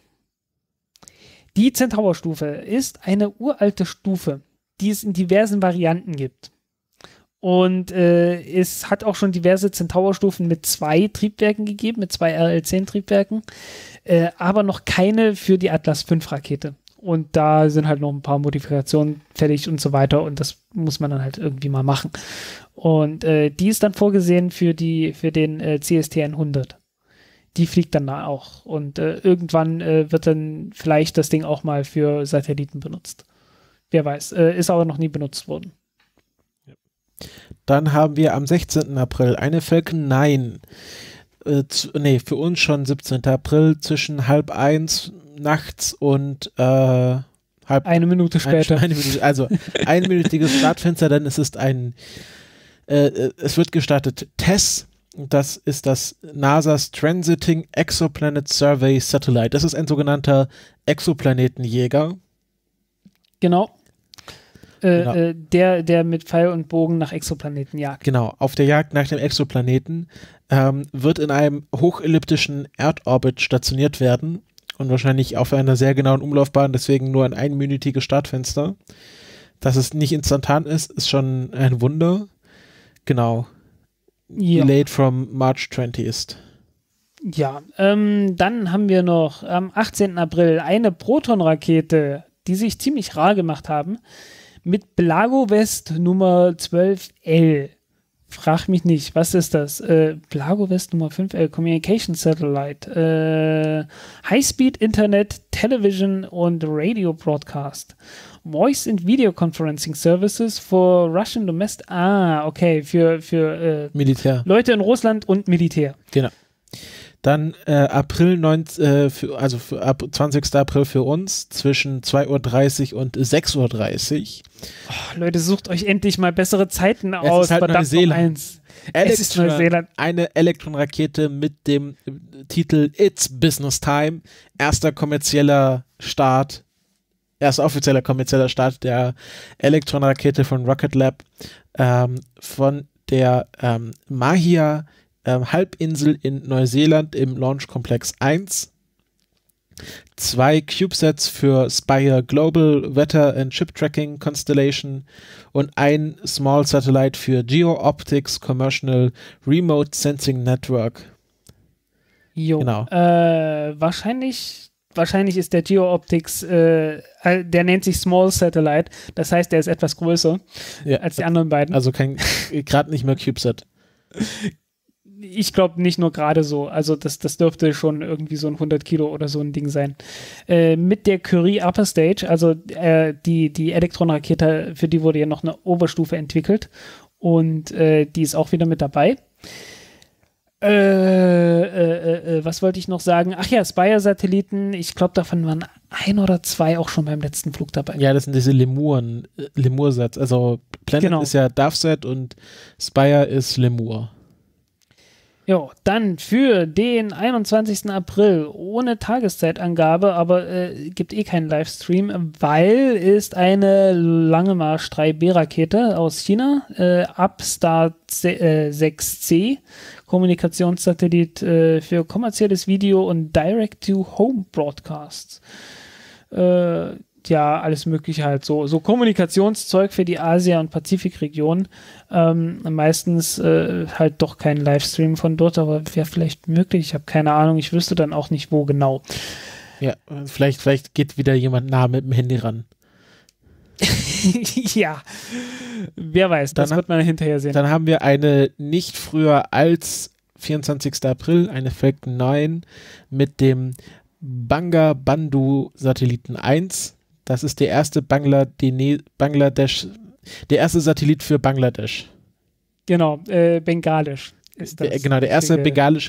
die Centaur-Stufe ist eine uralte Stufe, die es in diversen Varianten gibt. Und äh, es hat auch schon diverse Centaur-Stufen mit zwei Triebwerken gegeben, mit zwei R L zehn Triebwerken, äh, aber noch keine für die Atlas fünf Rakete. Und da sind halt noch ein paar Modifikationen fertig und so weiter und das muss man dann halt irgendwie mal machen. Und äh, die ist dann vorgesehen für die für den äh, C S T hundert. Die fliegt dann da auch und äh, irgendwann äh, wird dann vielleicht das Ding auch mal für Satelliten benutzt. Wer weiß, äh, ist aber noch nie benutzt worden. Dann haben wir am sechzehnten April eine Falcon neun. Äh, zu, nee, für uns schon siebzehnten April zwischen halb eins nachts und äh, halb eine Minute später. Ein, eine Minute, also einminütiges Startfenster, denn es ist ein äh, es wird gestartet Tess. Das ist das NASA's Transiting Exoplanet Survey Satellite. Das ist ein sogenannter Exoplanetenjäger. Genau. Äh, genau. Äh, der, der mit Pfeil und Bogen nach Exoplaneten jagt. Genau, auf der Jagd nach dem Exoplaneten ähm, wird in einem hochelliptischen Erdorbit stationiert werden und wahrscheinlich auf einer sehr genauen Umlaufbahn, deswegen nur ein einminütiges Startfenster. Dass es nicht instantan ist, ist schon ein Wunder. Genau. Ja. Delayed from March twentieth. Ja, ähm, dann haben wir noch am achtzehnten April eine Proton-Rakete, die sich ziemlich rar gemacht haben, mit Blagovest Nummer zwölf L. Frag mich nicht, was ist das? Äh, Blagovest Nummer fünf L, Communication Satellite, äh, High-Speed Internet, Television und Radio Broadcast. Voice and Video Conferencing Services for Russian Domestic. Ah, okay, für, für äh, Militär. Leute in Russland und Militär. Genau. Dann äh, April neunten, äh, für, also für, ab zwanzigsten April für uns zwischen zwei Uhr dreißig und sechs Uhr dreißig. Oh, Leute, sucht euch endlich mal bessere Zeiten es aus. Ist halt Neuseeland. Es ist Neuseeland. Eine Elektron-Rakete mit dem äh, Titel It's Business Time. Erster kommerzieller Start, erster offizieller kommerzieller Start der Elektron-Rakete von Rocket Lab ähm, von der ähm, Mahia ähm, Halbinsel in Neuseeland im Launch Complex eins. Zwei CubeSats für Spire Global Weather and Ship Tracking Constellation und ein Small Satellite für Geo-Optics Commercial Remote Sensing Network. Jo, genau. Äh, wahrscheinlich, wahrscheinlich ist der Geo-Optics, äh, der nennt sich Small Satellite, das heißt, der ist etwas größer ja, als die anderen beiden. Also kein, gerade nicht mehr CubeSat. Ich glaube nicht nur gerade so, also das, das dürfte schon irgendwie so ein hundert Kilo oder so ein Ding sein. Äh, mit der Curie Upper Stage, also äh, die, die Elektron-Rakete, für die wurde ja noch eine Oberstufe entwickelt und äh, die ist auch wieder mit dabei. Äh, äh, äh, was wollte ich noch sagen? Ach ja, Spire-Satelliten, ich glaube davon waren ein oder zwei auch schon beim letzten Flug dabei. Ja, das sind diese Lemuren, äh, Lemur-Sats, also Planet genau. ist ja DoveSat und Spire ist Lemur. Jo, dann für den einundzwanzigsten April ohne Tageszeitangabe, aber äh, gibt eh keinen Livestream, weil ist eine Lange Marsch drei B Rakete aus China, äh, Upstart sechs C, Kommunikationssatellit äh, für kommerzielles Video und Direct-to-Home-Broadcasts. Äh, ja, alles mögliche halt, so, so Kommunikationszeug für die Asia- und Pazifikregion. Ähm, meistens äh, halt doch kein Livestream von dort, aber wäre vielleicht möglich, ich habe keine Ahnung, ich wüsste dann auch nicht, wo genau. Ja, vielleicht, vielleicht geht wieder jemand nah mit dem Handy ran. Ja, wer weiß, das dann, wird man hinterher sehen. Dann haben wir eine nicht früher als vierundzwanzigsten April, eine Falcon neun mit dem Banga Bandhu Satelliten eins. Das ist der erste Bangladene- Bangladesch, der erste Satellit für Bangladesch. Genau, äh, Bengalisch ist das. Der, genau, der erste bengalische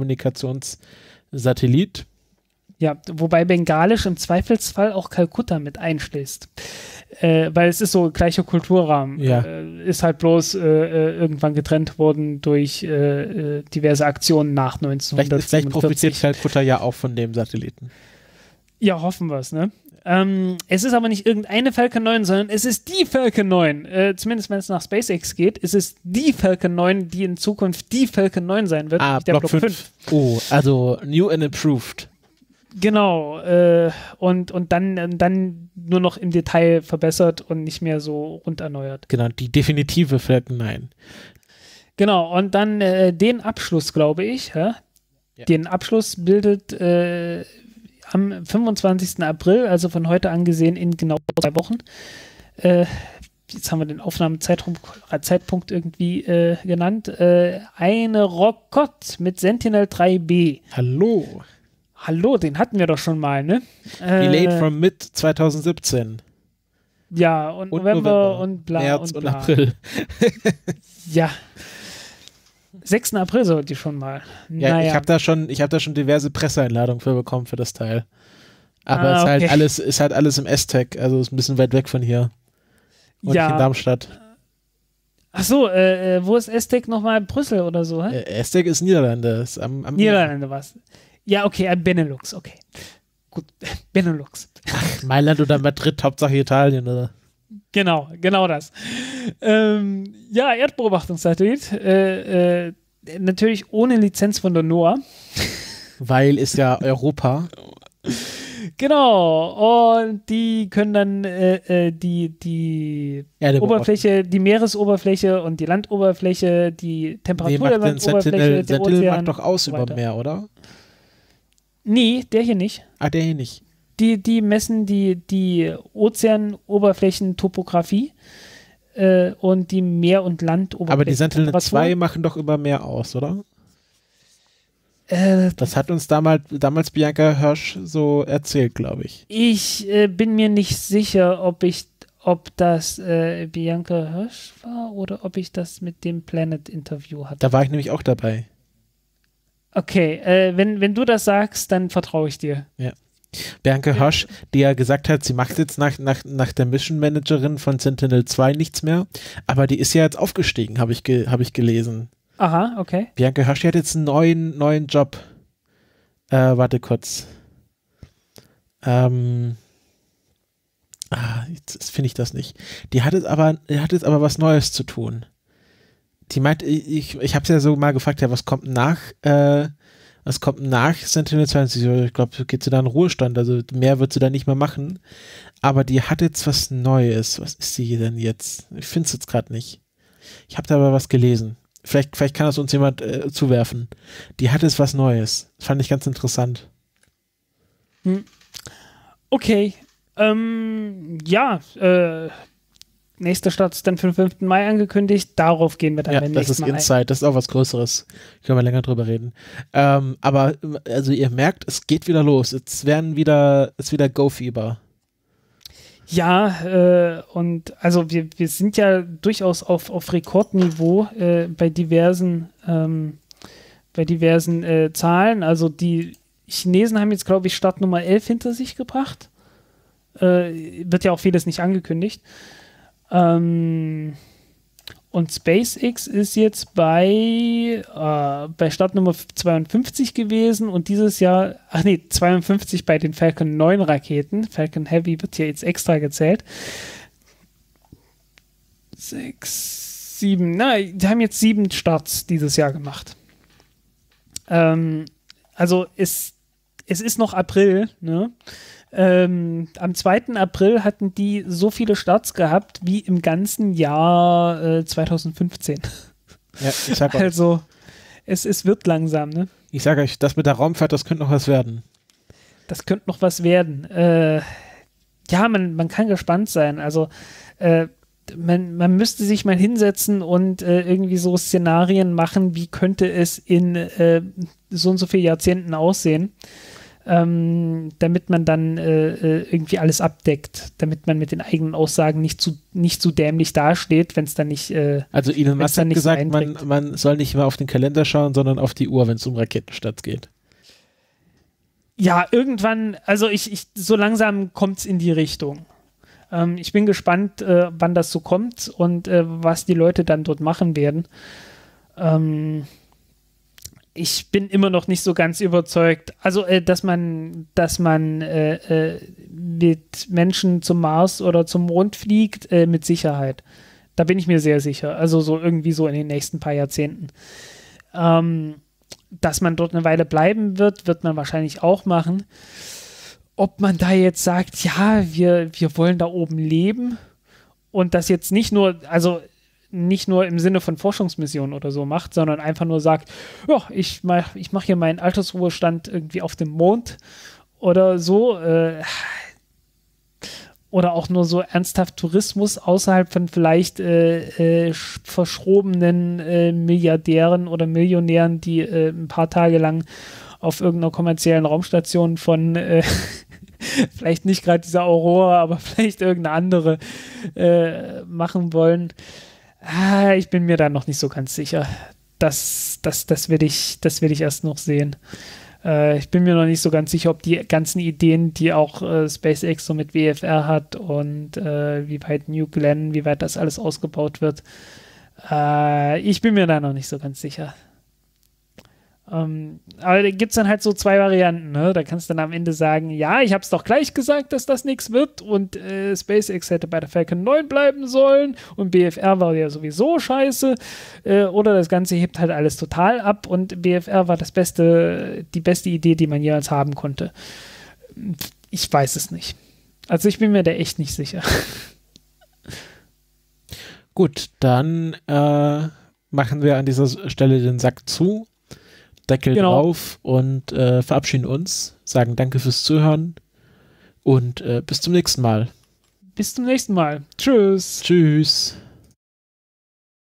Telekommunikationssatellit. Ja, wobei Bengalisch im Zweifelsfall auch Kalkutta mit einschließt. Äh, weil es ist so gleicher Kulturrahmen. Ja. Äh, ist halt bloß äh, irgendwann getrennt worden durch äh, diverse Aktionen nach neunzehnhundertfünfundvierzig. Vielleicht, vielleicht profitiert Kalkutta ja auch von dem Satelliten. Ja, hoffen wir es, ne? Ähm, es ist aber nicht irgendeine Falcon neun, sondern es ist die Falcon neun. Äh, zumindest wenn es nach SpaceX geht, ist es die Falcon neun, die in Zukunft die Falcon neun sein wird. Ah, der Block fünf. Oh, also new and improved. Genau, äh, und, und dann, dann nur noch im Detail verbessert und nicht mehr so rund erneuert. Genau, die definitive Falcon neun. Genau, und dann äh, den Abschluss, glaube ich, ja? Ja. Den Abschluss bildet äh, am fünfundzwanzigsten April, also von heute angesehen in genau zwei Wochen. Äh, jetzt haben wir den Aufnahmezeitpunkt Zeitpunkt irgendwie äh, genannt. Äh, eine Rocket mit Sentinel drei B. Hallo. Hallo, den hatten wir doch schon mal, ne? Äh, Delayed from mid zwanzig siebzehn. Ja, und, und November, November und bla März und bla. und April. Ja. sechsten April sollte die schon mal. Ja, naja. ich habe da schon, ich habe da schon diverse Presseeinladungen für bekommen für das Teil. Aber Ah, es ist okay. halt alles, ist halt alles im S-Tech, also ist ein bisschen weit weg von hier. Und Ja. nicht in Darmstadt. Ach so, äh, äh, wo ist S-Tech nochmal? Brüssel oder so, hä? Äh, S-Tech ist Niederlande. Ist am, am Niederlande was? Ja, okay, äh, Benelux, okay. Gut, Benelux. Mailand oder Madrid, Hauptsache Italien, oder? Genau, genau das. Ähm, ja, Erdbeobachtungssatellit. Äh, äh, natürlich ohne Lizenz von der NOAA. Weil ist ja Europa. Genau, und die können dann äh, äh, die, die Erde Oberfläche, die Meeresoberfläche und die Landoberfläche, die Temperatur Nee, der macht den Landoberfläche, Sentinel, der Sentinel Ozean macht doch aus und so über weiter. Meer, oder? Nee, der hier nicht. Ah, der hier nicht. Die, die messen die, die Ozeanoberflächentopographie äh, und die Meer- und Landoberflächen. Aber die Sentinel zwei machen doch über Meer aus, oder? Äh, Das hat uns damals, damals Bianca Hirsch so erzählt, glaube ich. ich äh, bin mir nicht sicher, ob ich, ob das äh, Bianca Hirsch war oder ob ich das mit dem Planet-Interview hatte. Da war ich nämlich auch dabei. Okay, äh, wenn, wenn du das sagst, dann vertraue ich dir. Ja. Bianca Hirsch, die ja gesagt hat, sie macht jetzt nach, nach, nach der Mission Managerin von Sentinel zwei nichts mehr, aber die ist ja jetzt aufgestiegen, habe ich, ge, hab ich gelesen. Aha, okay. Bianca Hirsch, die hat jetzt einen neuen, neuen Job. Äh, warte kurz. Ähm. Ah, jetzt finde ich das nicht. Die hat jetzt aber, die hat jetzt aber was Neues zu tun. Die meint, ich, ich habe es ja so mal gefragt, ja, was kommt nach, äh, was kommt nach Sentinel zwanzig? Ich glaube, geht sie da in Ruhestand, also mehr wird sie da nicht mehr machen. Aber die hat jetzt was Neues. Was ist sie denn jetzt? Ich finde es jetzt gerade nicht. Ich habe da aber was gelesen. Vielleicht, vielleicht kann das uns jemand äh, zuwerfen. Die hat jetzt was Neues. Das fand ich ganz interessant. Hm. Okay. Ähm, ja, äh, nächster Start ist dann für den fünften Mai angekündigt. Darauf gehen wir dann Ja, beim das nächsten ist Mal Inside, das ist auch was Größeres. Können wir länger drüber reden. Ähm, aber, also ihr merkt, es geht wieder los. Jetzt werden wieder, es ist wieder Go-Fieber. Ja, äh, und also wir, wir sind ja durchaus auf, auf Rekordniveau äh, bei diversen, ähm, bei diversen äh, Zahlen. Also die Chinesen haben jetzt, glaube ich, Start Nummer elf hinter sich gebracht. Äh, wird ja auch vieles nicht angekündigt. Ähm, Und SpaceX ist jetzt bei, äh, bei Startnummer zweiundfünfzig gewesen und dieses Jahr, ach nee, zweiundfünfzig bei den Falcon neun Raketen. Falcon Heavy wird hier jetzt extra gezählt. Sechs, sieben, na, die haben jetzt sieben Starts dieses Jahr gemacht. Ähm, also es, es ist noch April, ne? Ähm, am zweiten April hatten die so viele Starts gehabt wie im ganzen Jahr äh, zweitausendfünfzehn. Ja, ich sag auch, Also es, es wird langsam, ne? ich sage euch, das mit der Raumfahrt, das könnte noch was werden. Das könnte noch was werden. Äh, ja, man, man kann gespannt sein. Also äh, man, man müsste sich mal hinsetzen und äh, irgendwie so Szenarien machen, wie könnte es in äh, so und so vielen Jahrzehnten aussehen. Ähm, damit man dann äh, irgendwie alles abdeckt, damit man mit den eigenen Aussagen nicht zu, nicht zu dämlich dasteht, wenn es dann nicht äh, Also Elon Musk hat gesagt, man, einträgt. man soll nicht mehr auf den Kalender schauen, sondern auf die Uhr, wenn es um Raketenstart geht. Ja, irgendwann, also ich, ich so langsam kommt es in die Richtung. Ähm, ich bin gespannt, äh, wann das so kommt und äh, was die Leute dann dort machen werden. Ähm, Ich bin immer noch nicht so ganz überzeugt, also äh, dass man, dass man äh, äh, mit Menschen zum Mars oder zum Mond fliegt, äh, mit Sicherheit. Da bin ich mir sehr sicher. Also so irgendwie so in den nächsten paar Jahrzehnten. Ähm, dass man dort eine Weile bleiben wird, wird man wahrscheinlich auch machen. Ob man da jetzt sagt, ja, wir, wir wollen da oben leben und das jetzt nicht nur, also nicht nur im Sinne von Forschungsmissionen oder so macht, sondern einfach nur sagt, ja, ich mache ich mach hier meinen Altersruhestand irgendwie auf dem Mond oder so. Äh, oder auch nur so ernsthaft Tourismus außerhalb von vielleicht äh, äh, verschrobenen äh, Milliardären oder Millionären, die äh, ein paar Tage lang auf irgendeiner kommerziellen Raumstation von äh, vielleicht nicht gerade dieser Aurora, aber vielleicht irgendeine andere äh, machen wollen. Ah, ich bin mir da noch nicht so ganz sicher. Das, das, das will ich, das will ich erst noch sehen. Äh, ich bin mir noch nicht so ganz sicher, ob die ganzen Ideen, die auch äh, SpaceX so mit W F R hat und äh, wie weit New Glenn, wie weit das alles ausgebaut wird. Äh, ich bin mir da noch nicht so ganz sicher. Ähm, aber da gibt es dann halt so zwei Varianten, ne? Da kannst du dann am Ende sagen, ja, ich habe es doch gleich gesagt, dass das nichts wird und äh, SpaceX hätte bei der Falcon neun bleiben sollen und B F R war ja sowieso scheiße äh, oder das Ganze hebt halt alles total ab und B F R war das beste, die beste Idee, die man jemals haben konnte. Ich weiß es nicht. Also ich bin mir da echt nicht sicher. Gut, dann äh, machen wir an dieser Stelle den Sack zu. Deckel genau. drauf und äh, verabschieden uns, sagen danke fürs Zuhören und äh, bis zum nächsten Mal. Bis zum nächsten Mal. Tschüss. Tschüss.